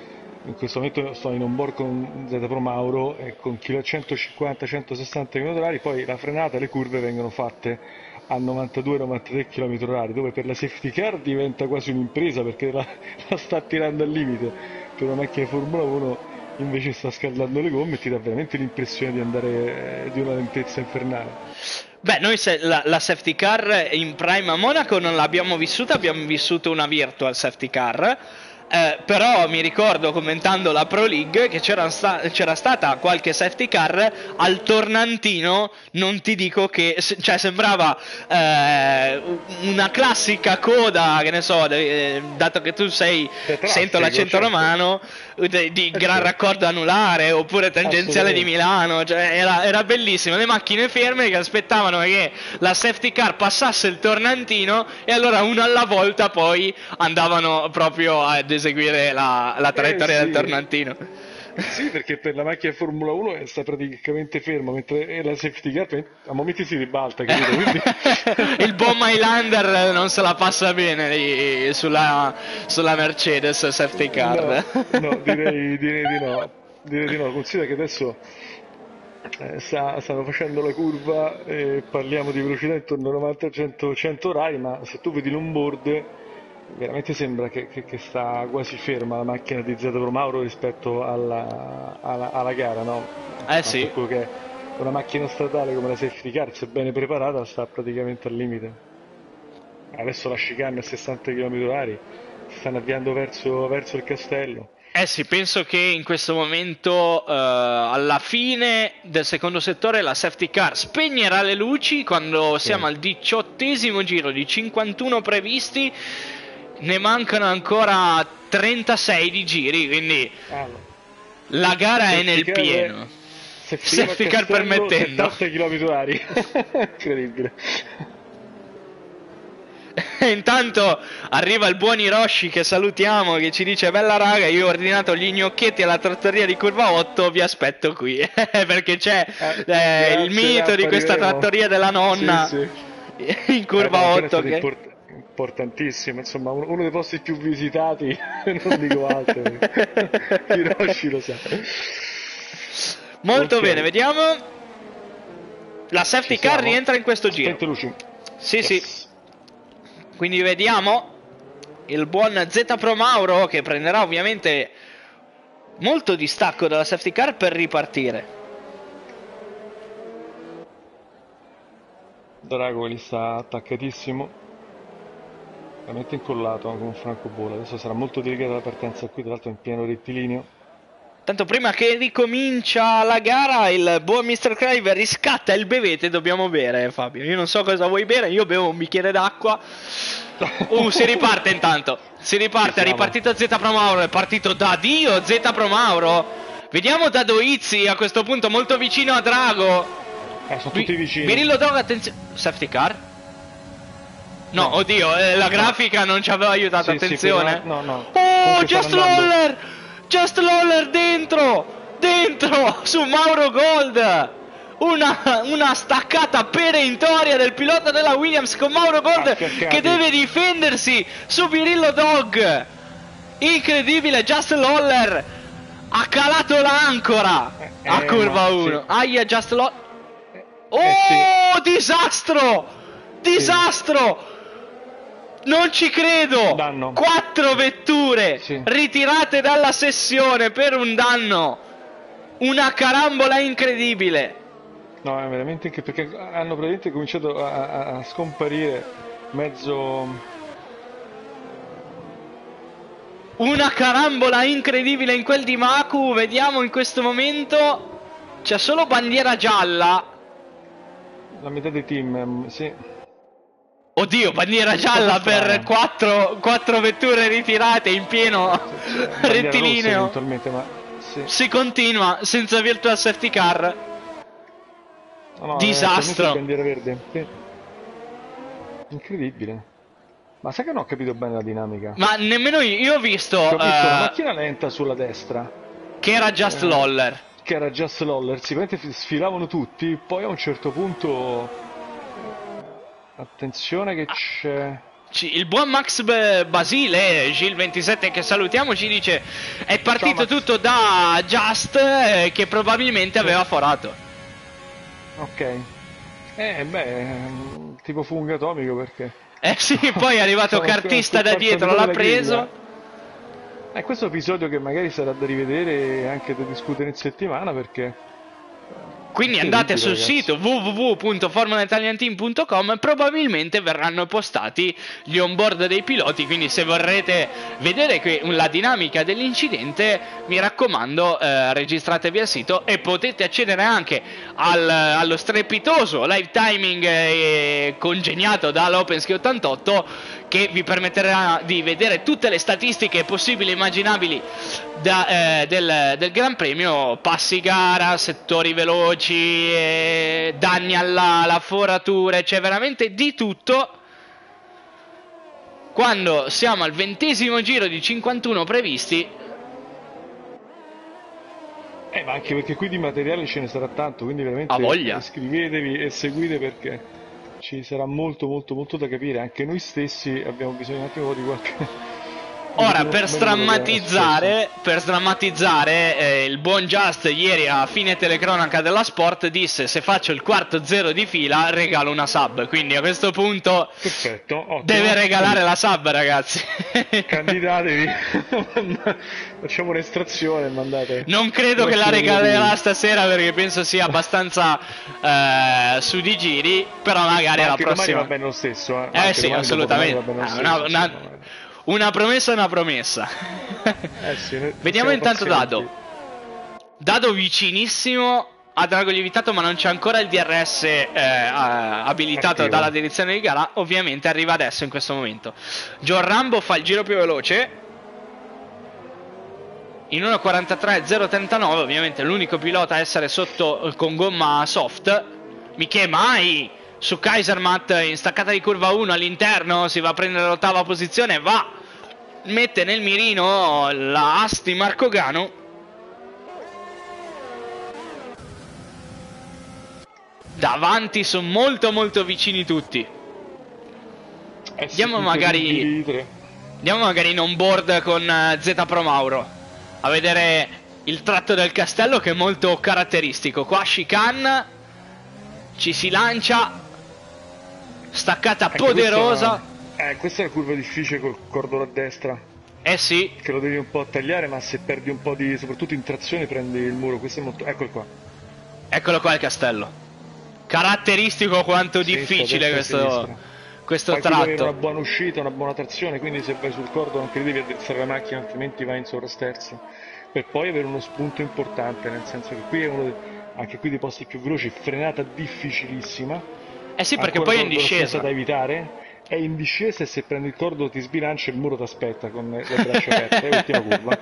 in questo momento sto in on board con Z Pro Mauro e con chilo- centocinquanta centosessanta km orari, poi la frenata e le curve vengono fatte a novantadue novantatré km orari, dove per la safety car diventa quasi un'impresa perché la, la sta tirando al limite, per una macchina di Formula uno invece sta scaldando le gomme e ti dà veramente l'impressione di andare eh, di una lentezza infernale. Beh, noi se, la, la safety car in Prime a Monaco non l'abbiamo vissuta, abbiamo vissuto una virtual safety car. Eh, però mi ricordo, commentando la Pro League, che c'era, sta- c'era stata qualche safety car al tornantino. Non ti dico che, se- cioè, sembrava eh, una classica coda, che ne so, de- eh, dato che tu sei, È sento l'accento certo. romano, de- di Eh, gran certo. raccordo anulare oppure tangenziale di Assolutamente. Milano. Cioè, era, era bellissimo, le macchine ferme che aspettavano che la safety car passasse il tornantino e allora uno alla volta poi andavano proprio ad eseguire la, la traiettoria Eh del sì, tornantino. sì, perché per la macchina di Formula uno sta praticamente ferma, mentre la safety car a momenti si ribalta, capito? Quindi... Il buon Highlander non se la passa bene lì sulla, sulla Mercedes safety car. No, no, direi, direi di no. Direi di no. Considera che adesso eh, sta- stanno facendo la curva e parliamo di velocità intorno a novanta cento, cento orari, ma se tu vedi l'onboard veramente sembra che, che- che sta quasi ferma la macchina di Z Pro Mauro rispetto alla, alla- alla gara, no? Eh Ma sì. per quello che è una macchina stradale come la safety car, se ben preparata, sta praticamente al limite. Adesso la chicane a sessanta km orari, si stanno avviando verso, verso il castello. Eh sì, penso che in questo momento, eh, alla fine del secondo settore, la safety car spegnerà le luci quando Sì. siamo al diciottesimo giro di cinquantuno previsti. Ne mancano ancora trentasei di giri, quindi Ah, no. la gara è Safety nel car- pieno. Safety car, Safety a car Castello, permettendo. settanta km orari. Incredibile. E intanto arriva il buon Hiroshi, che salutiamo, che ci dice: bella raga, io ho ordinato gli gnocchetti alla trattoria di Curva otto, vi aspetto qui. Perché c'è Eh, eh, il grazie, mito di questa appariremo. trattoria della nonna Sì, sì. in Eh, Curva no, quella è otto stata che... import- importantissima, insomma, uno, uno dei posti più visitati, non dico altro. Hiroshi lo sa. Molto Ok. bene, vediamo. La safety Ci car siamo? rientra in questo giro. Spente luci. Sì, Yes. sì. Quindi vediamo il buon Z Pro Mauro, che prenderà ovviamente molto distacco dalla safety car per ripartire. Drago gli sta attaccatissimo, veramente incollato come un francobola. Adesso sarà molto delicata la partenza qui, tra l'altro in pieno rettilineo. Tanto prima che ricomincia la gara, il buon mister Crive riscatta il bevete. Dobbiamo bere, Fabio. Io non so cosa vuoi bere, io bevo un bicchiere d'acqua. Uh, si riparte intanto. Si riparte, è Ci siamo. ripartito Z Pro Mauro, è partito da Dio Z Pro Mauro. Vediamo da Doizzi a questo punto molto vicino a Drago. Eh, sono tutti Vi- vicini. Virillo Dog, attenzione. Safety car? No, No. oddio, eh, la grafica non ci aveva aiutato, Sì, sì, attenzione. quello- no, no. Oh, Comunque Just stanno andando. Loller! Just Loller dentro! Dentro! Su Mauro Gold! Una, una staccata perentoria del pilota della Williams con Mauro Gold Affiancati. che deve difendersi su Virillo Dog. Incredibile, Just Loller ha calato l'ancora Eh, a eh, curva ma- uno. sì. Aia, Just Loller. Oh, Eh, disastro! Disastro! Non ci credo! Danno. Quattro vetture Sì. ritirate dalla sessione per un danno. Una carambola incredibile. No, è veramente anche perché hanno praticamente cominciato a, a- a scomparire mezzo. Una carambola incredibile in quel di Maku. Vediamo in questo momento. C'è solo bandiera gialla. La metà dei team, ehm, sì. Oddio, bandiera gialla per strana. quattro, quattro vetture ritirate in pieno Bandiera rossa rettilineo. eventualmente, ma sì. Si continua senza virtual safety car. No, no, Disastro. eventualmente bandiera verde. Sì. Incredibile. Ma sai che non ho capito bene la dinamica? Ma nemmeno io, io ho visto, Ho visto una eh, macchina lenta sulla destra, che era Just Eh. Loller. che era Just Loller, sicuramente sfilavano tutti, poi a un certo punto. Attenzione che c'è. ci- il buon Max B- Basile, Gil ventisette che salutiamo, ci dice è partito Max. tutto da Just eh, che probabilmente aveva forato. Ok. Eh, beh, tipo fungo atomico perché... Eh sì, poi è arrivato Sono Cartista da sul dietro, quarto l'ha minuto della preso. griglia. Eh, questo episodio che magari sarà da rivedere e anche da discutere in settimana perché... Quindi andate sul Incredibile, sito w w w punto formula italian team punto com, probabilmente verranno postati gli onboard dei piloti, quindi se vorrete vedere que- la dinamica dell'incidente, mi raccomando, eh, registratevi al sito e potete accedere anche al- allo strepitoso live timing eh, congegnato dall'OpenSky ottantotto, che vi permetterà di vedere tutte le statistiche possibili e immaginabili da, eh, del, del Gran Premio, passi gara, settori veloci, eh, danni alla, alla forature, c'è veramente di tutto. Quando siamo al ventesimo giro di cinquantuno previsti, Eh, ma anche perché qui di materiale ce ne sarà tanto, quindi veramente ha voglia. iscrivetevi e seguite perché ci sarà molto molto molto da capire. Anche noi stessi abbiamo bisogno un attimo di qualche... Ora, di per conoscere meglio quello che è sdrammatizzare, per sdrammatizzare eh, il buon Just ieri a fine telecronaca della Sport disse: se faccio il quarto zero di fila regalo una sub. Quindi a questo punto successo. Perfetto, ottimo. deve regalare la sub, ragazzi. Candidatevi, facciamo un'estrazione e mandate... Non credo che la Questi regalerà numeri. stasera perché penso sia abbastanza eh, su di giri, però magari Ma alla anche domani prossima. va bene lo stesso, eh. Eh Anche sì, domani, assolutamente. dopodomani va bene Ah, lo una, stesso, una- una promessa è una promessa. Eh sì, noi Vediamo siamo intanto pazienti. Dado. Dado vicinissimo a Drago Lievitato, ma non c'è ancora il D R S eh, a- abilitato Attivo. dalla direzione di gara. Ovviamente arriva adesso in questo momento. John Rambo fa il giro più veloce in uno quarantatré zero trentanove. Ovviamente l'unico pilota a essere sotto eh, con gomma soft. Michele Mai su Kaisermat in staccata di curva uno all'interno, si va a prendere l'ottava posizione, va, mette nel mirino la Asti Marco Gano. Davanti sono molto molto vicini tutti. Eh sì, Andiamo tutti magari i tre. Andiamo magari in on board con eh, Z Pro Mauro a vedere il tratto del castello, che è molto caratteristico. Qua chicane, ci si lancia, staccata Anche poderosa. Questa, eh, questa è una curva difficile col cordolo a destra, Eh sì, che lo devi un po' tagliare, ma se perdi un po' di, soprattutto in trazione, prendi il muro. Questo è molto... Eccolo qua. eccolo qua il castello. Caratteristico quanto Sinistra, difficile destra, questo, sinistra. questo Poi qui devi avere una tratto. buona uscita, una buona trazione, quindi se vai sul cordolo anche lì devi attrezzare la macchina, altrimenti vai in sovrasterzo. Per poi avere uno spunto importante, nel senso che qui è uno dei, anche qui dei posti più veloci, frenata difficilissima. Eh sì, perché Ancora poi è in cordolo discesa. stessa da evitare. È in discesa e se prendi il cordolo ti sbilancia e il muro ti aspetta con le braccia aperte. È l'ultima curva.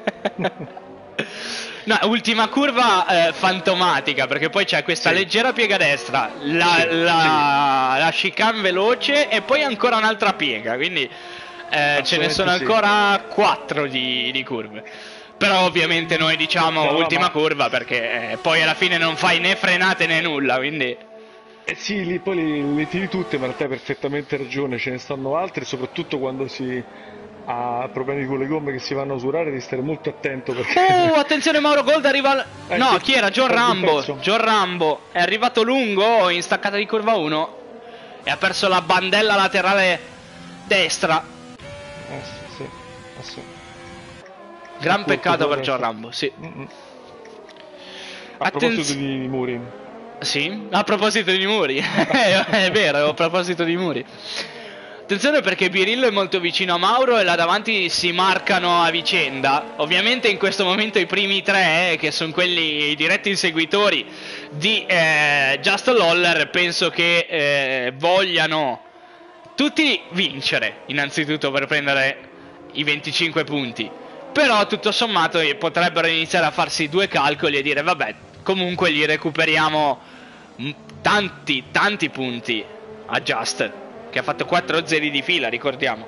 No, ultima curva eh, fantomatica, perché poi c'è questa Sì. leggera piega destra, la, Sì, la, la chicane veloce e poi ancora un'altra piega, quindi eh, ce ne Assolutamente sono sì. ancora quattro di, di curve. Però ovviamente noi diciamo No, no, ultima ma- curva perché eh, poi alla fine non fai né frenate né nulla, quindi... Eh sì, lì poi le, le tiri tutte, ma in realtà hai perfettamente ragione, ce ne stanno altre, soprattutto quando si ha problemi con le gomme che si vanno a usurare, devi stare molto attento perché... Oh, attenzione, Mauro Gold arriva... al- Eh, No, sì, chi era? John perdi un Rambo. pezzo. John Rambo è arrivato lungo in staccata di curva uno e ha perso la bandella laterale destra. Eh sì, sì, eh sì. Gran Colpo peccato per duro, John sì. Rambo, sì. Mm-mm. A proposito Attenz- di, di muri, Sì, a proposito di muri. È vero, a proposito di muri. Attenzione perché Birillo è molto vicino a Mauro e là davanti si marcano a vicenda. Ovviamente in questo momento i primi tre, eh, che sono quelli i diretti inseguitori di eh, Just Loller, penso che eh, vogliano tutti vincere, innanzitutto per prendere i venticinque punti. Però tutto sommato eh, potrebbero iniziare a farsi due calcoli e dire vabbè, comunque gli recuperiamo mm, tanti, tanti punti a Just, che ha fatto quattro zeri di fila, ricordiamo.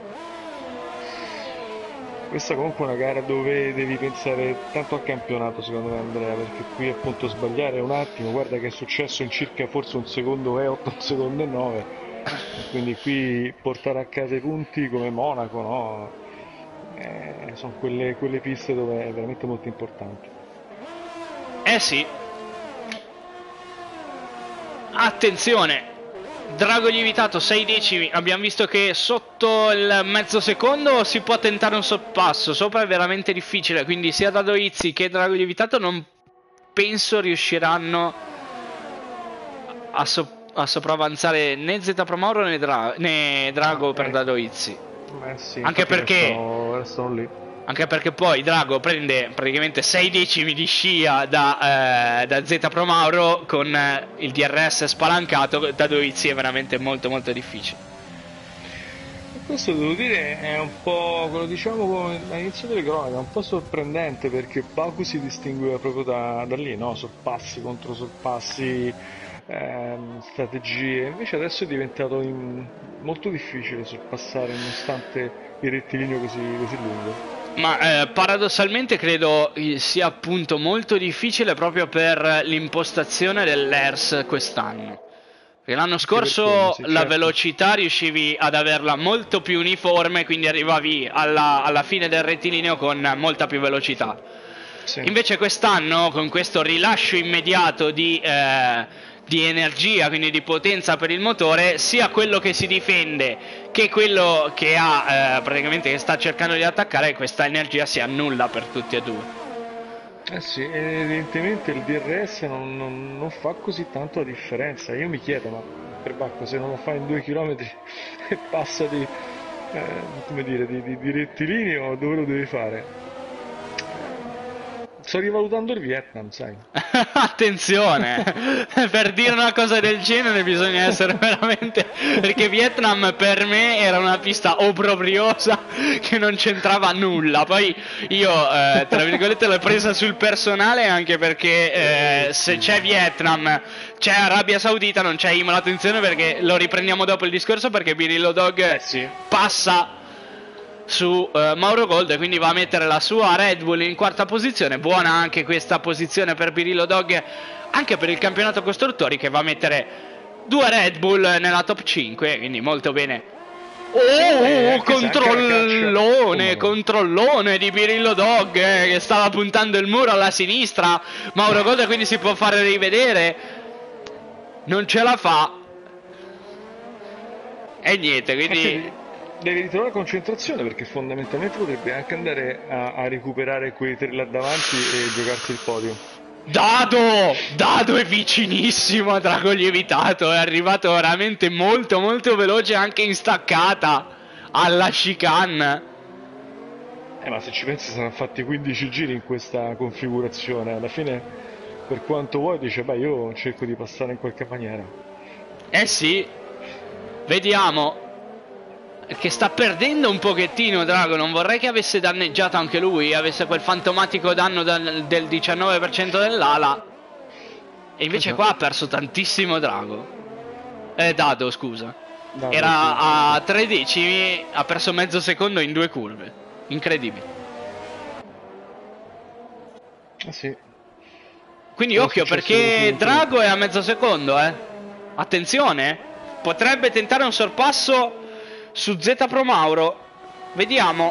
questa comunque è una gara dove devi pensare tanto al campionato secondo me Andrea, perché qui appunto sbagliare un attimo, guarda che è successo in circa forse un secondo e otto, un secondo e nove, quindi qui portare a casa i punti come Monaco, no? Eh, sono quelle, quelle piste dove è veramente molto importante. Eh sì. Attenzione, Drago lievitato sei decimi, abbiamo visto che sotto il mezzo secondo si può tentare un sorpasso, sopra è veramente difficile, quindi sia Dado Izzi che Drago lievitato non penso riusciranno a, so a sopravanzare né Z Pro Mauro né, Dra né Drago Ah, per eh, Dado Izzi. eh sì, Anche perché restano, restano lì. Anche perché poi Drago prende praticamente sei decimi di scia da, eh, da Z Pro Mauro con eh, il D R S spalancato. Da Doizzi è veramente molto molto difficile. E questo devo dire è un po', come diciamo all'inizio delle cronache, è un po' sorprendente perché Baku si distingueva proprio da, da lì, no? Sorpassi contro sorpassi, ehm, strategie, invece adesso è diventato in- molto difficile sorpassare nonostante il rettilineo così, così lungo. Ma eh, paradossalmente credo eh, sia appunto molto difficile proprio per l'impostazione dell'E R S quest'anno. Perché l'anno Anche per quello, scorso sì, la certo. velocità riuscivi ad averla molto più uniforme, quindi arrivavi alla, alla fine del rettilineo con molta più velocità. Sì. Invece quest'anno, con questo rilascio immediato di, eh, di energia, quindi di potenza per il motore, sia quello che si difende che quello che ha eh, praticamente che sta cercando di attaccare, questa energia si annulla per tutti e due. Eh sì, evidentemente il D R S non, non- non fa così tanto la differenza. Io mi chiedo, ma per Bacco se non lo fa in due chilometri e passa di, eh, come dire, di, di, di rettilineo, dove lo deve fare? Sto rivalutando il Vietnam, sai? Attenzione, per dire una cosa del genere bisogna essere veramente, perché Vietnam per me era una pista obbrobriosa che non c'entrava nulla. Poi io eh, tra virgolette l'ho presa sul personale, anche perché eh, se c'è Vietnam c'è Arabia Saudita, non c'è Imola. Attenzione, perché lo riprendiamo dopo il discorso, perché Birillo Dog Eh sì. passa su uh, Mauro Gold, quindi va a mettere la sua Red Bull in quarta posizione. Buona anche questa posizione per Birillo Dog, anche per il campionato costruttori, che va a mettere due Red Bull nella top cinque, quindi molto bene. Oh, controllone, controllone di Birillo Dog, eh, che stava puntando il muro alla sinistra. Mauro Gold quindi si può fare rivedere, non ce la fa e niente, quindi deve ritrovare concentrazione, perché fondamentalmente potrebbe anche andare a, a recuperare quei tre là davanti e giocarsi il podio. Dado! Dado è vicinissimo a Drago lievitato, è arrivato veramente molto molto veloce anche in staccata alla chicane. Eh, ma se ci pensi saranno fatti quindici giri in questa configurazione, alla fine per quanto vuoi dice beh io cerco di passare in qualche maniera. Eh sì, vediamo. Che sta perdendo un pochettino Drago, non vorrei che avesse danneggiato anche lui, avesse quel fantomatico danno del, del diciannove per cento dell'ala. E invece qua ha perso tantissimo Drago. Eh, Dado, scusa. Dado, Era sì. a tre decimi, ha perso mezzo secondo in due curve. Incredibile. Ah sì. Quindi È occhio, successo perché tutto. Drago è a mezzo secondo, eh. Attenzione. Potrebbe tentare un sorpasso su Z Pro Mauro. Vediamo.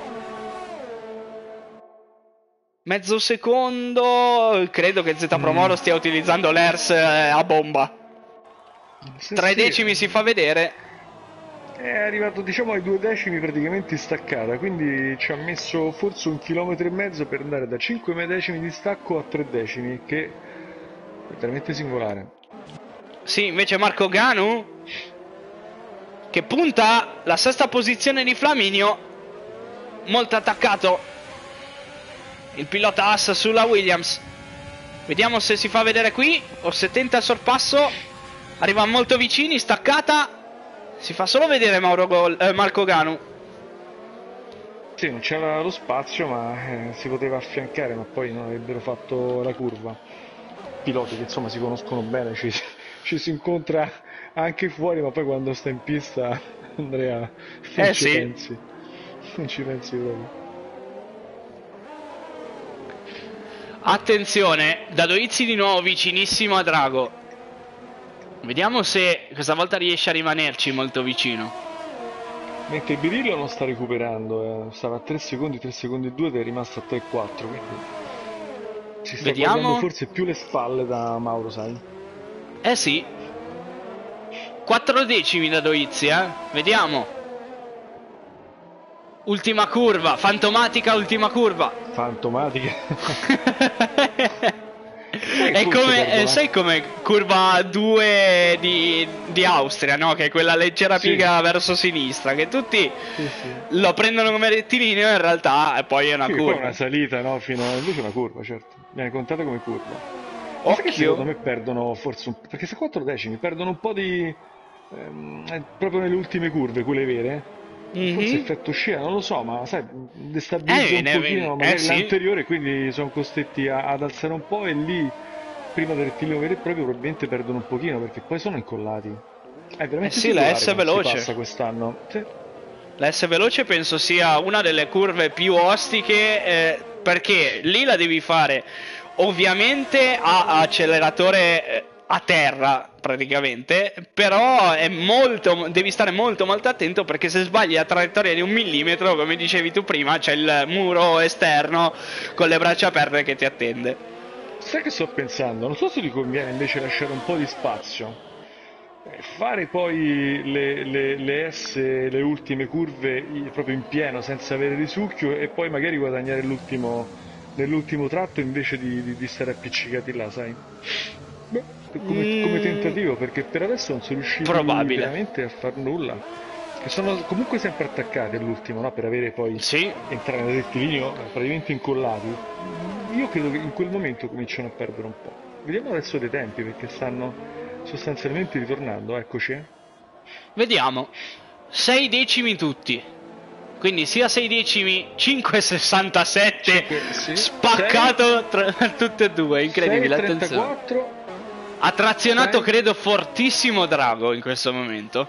Mezzo secondo. Credo che Z Pro Mauro stia utilizzando l'E R S a bomba. Sì, Tre sì. decimi si fa vedere. È arrivato diciamo ai due decimi praticamente in staccata, quindi ci ha messo forse un chilometro e mezzo per andare da cinque decimi di stacco a tre decimi, che è veramente singolare. Sì, invece Marco Ganu, che punta la sesta posizione di Flaminio, molto attaccato il pilota Haas sulla Williams. Vediamo se si fa vedere qui o se tenta il sorpasso. Arriva molto vicini, staccata. Si fa solo vedere Mauro Gol, eh, Marco Ganu. Sì, non c'era lo spazio, ma eh, si poteva affiancare, ma poi non avrebbero fatto la curva. Piloti che insomma si conoscono bene, ci, ci si incontra anche fuori, ma poi quando sta in pista, Andrea, non Eh ci sì. pensi. Non ci pensi proprio. Attenzione, Dadoizzi di nuovo vicinissimo a Drago. Vediamo se questa volta riesce a rimanerci molto vicino. Mentre Birillo non sta recuperando, eh. Stava a tre secondi, tre secondi e due ed è rimasto a tre virgola quattro, quindi si sta guardando Vediamo. forse più le spalle da Mauro, sai? Eh sì. quattro decimi da Doizzi, eh. Vediamo. Ultima curva, fantomatica ultima curva. Fantomatica. È come, eh, sai come curva due di, di Austria, no? Che è quella leggera piega Sì. verso sinistra, che tutti Sì, sì. lo prendono come rettilineo, in realtà e poi è una Sì, curva. poi è una salita, no? Fino a... invece è una curva, certo. Viene contata come curva. Ma sai che Occhio. secondo me perdono forse un... perché se quattro decimi perdono un po' di... ehm, eh, proprio nelle ultime curve, quelle vere. Mhm. Forse effetto scia, non lo so, ma sai, destabilizza Eh, un ne- pochino eh, magari sì. l'anteriore, quindi sono costretti a- ad alzare un po' e lì, prima del rettilineo vero e proprio, probabilmente perdono un pochino perché poi sono incollati. È veramente Eh sì, la singolare S come si veloce. passa quest'anno. Sì. La S veloce penso sia una delle curve più ostiche, eh, perché lì la devi fare ovviamente a acceleratore eh, a terra praticamente, però è molto, devi stare molto molto attento perché se sbagli la traiettoria di un millimetro, come dicevi tu prima, c'è il muro esterno con le braccia aperte che ti attende. Sai che sto pensando? Non so se ti conviene invece lasciare un po' di spazio. Eh, Fare poi le, le- le S, le ultime curve i- proprio in pieno senza avere risucchio e poi magari guadagnare l'ultimo nell'ultimo tratto invece di, di- di stare appiccicati là, sai? Beh, come, come Mm, tentativo, perché per adesso non sono riusciti probabile. veramente a far nulla. Che sono comunque sempre attaccati all'ultimo, no? Per avere poi Sì. entrare nel rettilineo eh, praticamente incollati. Io credo che in quel momento cominciano a perdere un po'. Vediamo adesso dei tempi perché stanno sostanzialmente ritornando, eccoci. Vediamo. sei decimi tutti. Quindi sia sei decimi, cinque virgola sessantasette, Cinque, sì. spaccato tra tutte e due, incredibile, attenzione. sei virgola trentaquattro. Ha trazionato sei. credo fortissimo Drago in questo momento.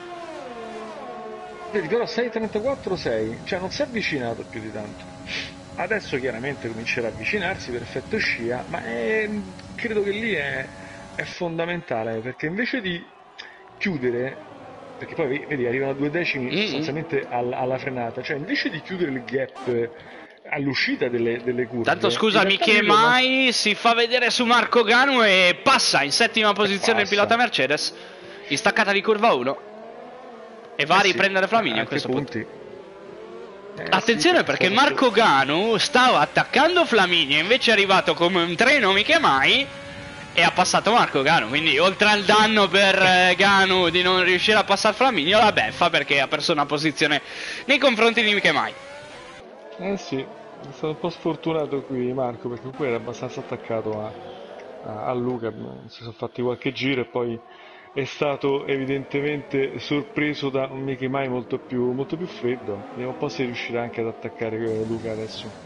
Vedi, però sei virgola trentaquattro sei, cioè non si è avvicinato più di tanto. Adesso chiaramente comincerà a avvicinarsi per effetto scia, ma è- credo che lì è, è fondamentale, perché invece di chiudere, perché poi vedi arrivano a due decimi Mm-mm. sostanzialmente al- alla frenata, cioè invece di chiudere il gap all'uscita delle, delle curve, Tanto in scusami, realtà che lui lo man- mai si fa vedere su Marco Ganu e passa in settima posizione il passa. pilota Mercedes in staccata di curva uno e va Eh a sì, riprendere Flaminio a a tre questo punto. punti. Eh Attenzione sì, perché sono- Marco Ganu stava attaccando Flaminio, invece è arrivato come un treno mica mai e ha passato Marco Ganu, quindi oltre al danno per eh, Ganu di non riuscire a passare Flaminio, la beffa perché ha perso una posizione nei confronti di mica mai. Eh sì, è stato un po' sfortunato qui Marco perché comunque era abbastanza attaccato a, a- a Luca, si sono fatti qualche giro e poi è stato evidentemente sorpreso da un Mickey Mai molto più, molto più freddo. Vediamo un po' se riuscirà anche ad attaccare eh, Luca adesso.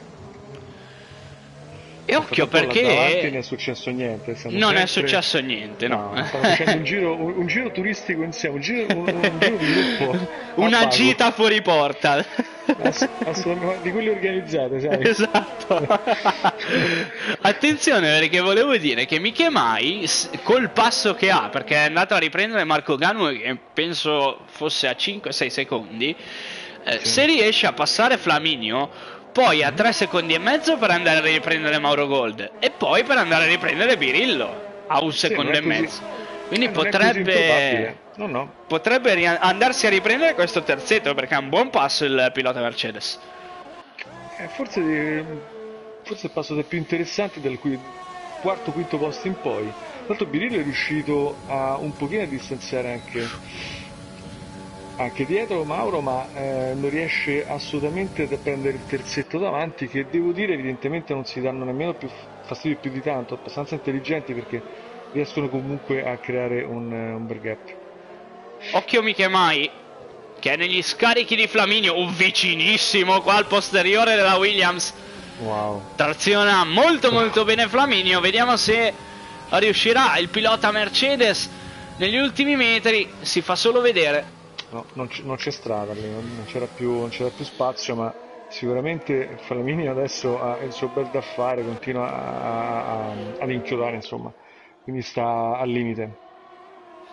E Nel occhio frattempo là davanti non perché è successo niente. stiamo non è sempre- successo niente, no. No, stanno facendo un giro, un, un giro turistico insieme, un giro, un, un giro di gruppo. a Una pago. gita fuori porta. Ass- assolutamente, di quelle organizzate, sai? Esatto. Attenzione perché volevo dire che Miche Mai s- col passo che ha, perché è andato a riprendere Marco Ganu che penso fosse a cinque sei secondi, eh, Sì. se riesce a passare Flaminio poi a tre secondi e mezzo per andare a riprendere Mauro Gold e poi per andare a riprendere Birillo a un Sì, secondo non e è così- mezzo. Quindi eh, non è così potrebbe improbabile. No, no. potrebbe ri- andarsi a riprendere questo terzetto perché ha un buon passo il pilota Mercedes. Eh, forse, eh, forse è il passato più interessante dal cui quarto quinto posto in poi. Tra l'altro Birillo è riuscito a un pochino a distanziare anche, anche dietro Mauro, ma eh, non riesce assolutamente a prendere il terzetto davanti, che devo dire evidentemente non si danno nemmeno più fastidio più di tanto, abbastanza intelligenti perché riescono comunque a creare un, eh, un bel gap. Occhio Miche Mai che è negli scarichi di Flaminio, un vicinissimo qua al posteriore della Williams. Wow. Traziona molto molto bene Flaminio, vediamo se riuscirà il pilota Mercedes negli ultimi metri, si fa solo vedere. No, non, c- non c'è strada lì, non, non c'era più, non c'era più spazio, ma sicuramente Flaminio adesso ha il suo bel da fare, continua a, a- a- ad inchiodare, insomma, quindi sta al limite.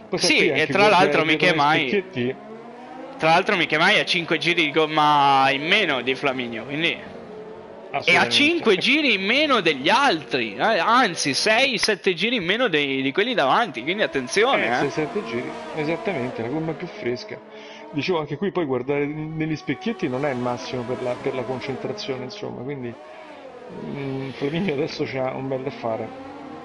Poi Sì, qui e anche tra l'altro dietro Miche gli Mai, specchietti, tra l'altro Miche Mai ha cinque giri di gomma in meno di Flaminio, quindi e ha assolutamente. cinque giri in meno degli altri, eh, anzi sei sette giri in meno dei- di quelli davanti, quindi Eh, attenzione, eh. sei sette giri, esattamente, la gomma più fresca. Dicevo anche qui poi guardare negli specchietti non è il massimo per la, per la concentrazione, insomma, quindi mm, Flaminio adesso c'ha un bel da fare.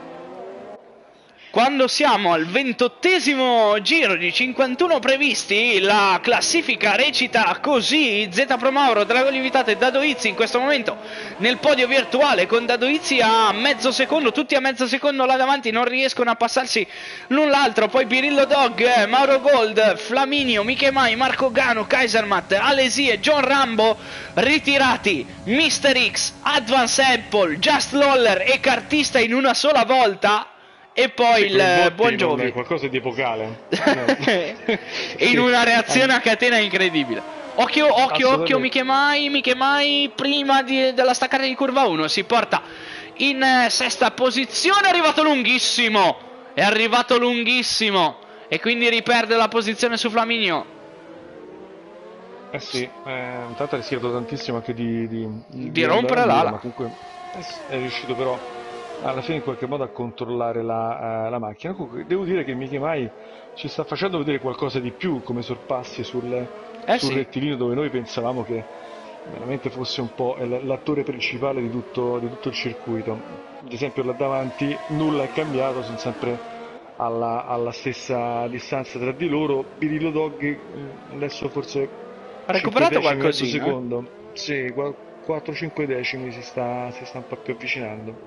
Quando siamo al ventottesimo giro di cinquantuno previsti, la classifica recita così: Z Pro Mauro, Dragoni Invitato e Dado Izzi in questo momento nel podio virtuale, con Dado Izzi a mezzo secondo, tutti a mezzo secondo là davanti, non riescono a passarsi l'un l'altro. Poi Birillo Dog, Mauro Gold, Flaminio, Miche Mai, Marco Gano, Kaisermat, Alesie, John Rambo ritirati, mister X, Advance Apple, Just Loller e Cartista in una sola volta. E poi Sì, il quei botti Buon non- Giovi qualcosa di epocale. No. in Sì. una reazione a catena incredibile. Occhio, occhio, occhio, Assolutamente. Miche Mai, Miche Mai prima di- della staccata di curva uno si porta in eh, sesta posizione, è arrivato lunghissimo, è arrivato lunghissimo e quindi riperde la posizione su Flaminio. Eh sì, eh, intanto ha rischiato tantissimo anche di, di, di- Di di andare rompere a muro, l'ala. ma comunque è riuscito però alla fine in qualche modo a controllare la, eh, la macchina. Comunque devo dire che Michi Mai ci sta facendo vedere qualcosa di più come sorpassi sul, Eh sul sì. rettilineo, dove noi pensavamo che veramente fosse un po' l- l'attore principale di tutto, di tutto il circuito. Ad esempio là davanti nulla è cambiato, sono sempre alla, alla stessa distanza tra di loro. Birillo Dog eh, adesso forse Ha cinque recuperato decimi, mezzo qualcosina, eh? secondo. Sì, quattro cinque decimi si sta, si sta un po' più avvicinando.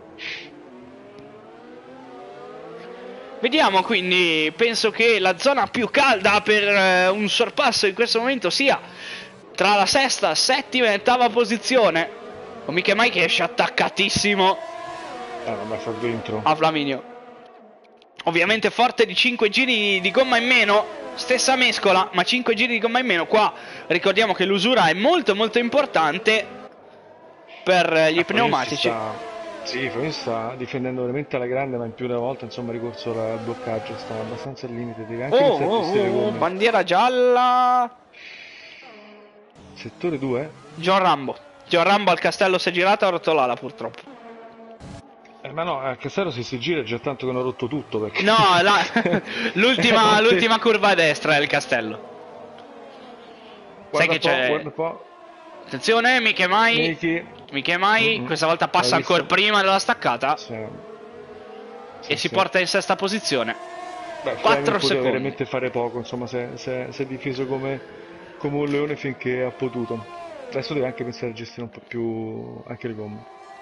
Vediamo, quindi penso che la zona più calda per eh, un sorpasso in questo momento sia tra la sesta, settima e ottava posizione, con Miche Mai che esce attaccatissimo Eh, vabbè, sta dentro. a Flaminio, ovviamente forte di cinque giri di gomma in meno, stessa mescola ma cinque giri di gomma in meno. Qua ricordiamo che l'usura è molto molto importante per eh, gli Ah, Flaminio si pneumatici. sta- Sì, Flaminio sta difendendo veramente alla grande, ma in più di una volta insomma ha ricorso al bloccaggio, sta abbastanza al limite, deve anche Oh, iniziare a oh, gestire le oh, gomme. bandiera gialla. Settore due? John Rambo. John Rambo al castello si è girato e ha rotto l'ala purtroppo. Eh, ma no, a Castello se si gira è già tanto che hanno rotto tutto perché... No, la- l'ultima, Eh, l'ultima curva a destra è il castello. Guarda Sai che un po', c'è... guarda un po'. Attenzione, Miche Mai. Miki. Miche Mai, Mm-mm. questa volta passa Hai visto? ancora prima della staccata Sì. Sì, e si sì. porta in sesta posizione. Beh, quattro Fleming poteva secondi. veramente fare poco, insomma, si è, si è- si è difeso come, come un leone finché ha potuto. Adesso deve anche pensare a gestire un po' più anche le gomme.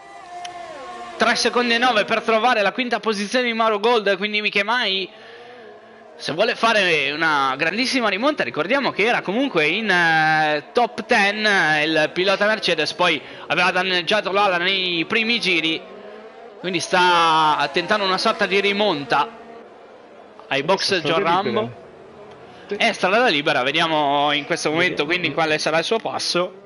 tre secondi e nove per trovare la quinta posizione di Mauro Gold, quindi Miche Mai, se vuole fare una grandissima rimonta, ricordiamo che era comunque in eh, top dieci, eh, il pilota Mercedes, poi aveva danneggiato l'ala nei primi giri, quindi sta tentando una sorta di rimonta ai box Adesso John strade Rambo. libere. Sì. È strada libera, vediamo in questo momento quindi quale sarà il suo passo.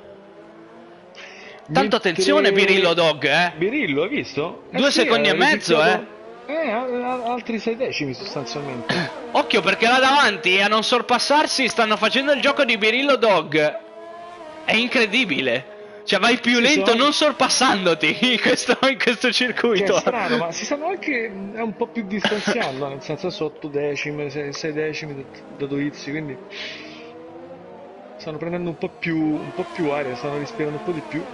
Tanto Mentre- attenzione Birillo Dog, eh. Birillo, hai visto? Eh Due sì, secondi ha e mezzo, rischiato- Eh, a- a- altri sei decimi sostanzialmente. Occhio perché là davanti a non sorpassarsi stanno facendo il gioco di Birillo Dog. È incredibile. Cioè vai più Sì, lento sono- non sorpassandoti in questo, in questo Che circuito. è strano, ma si stanno anche è un po' più distanziando, nel senso adesso otto decimi, sei decimi da, da Doizzi, quindi stanno prendendo un po' più un po' più aria, stanno respirando un po' di più.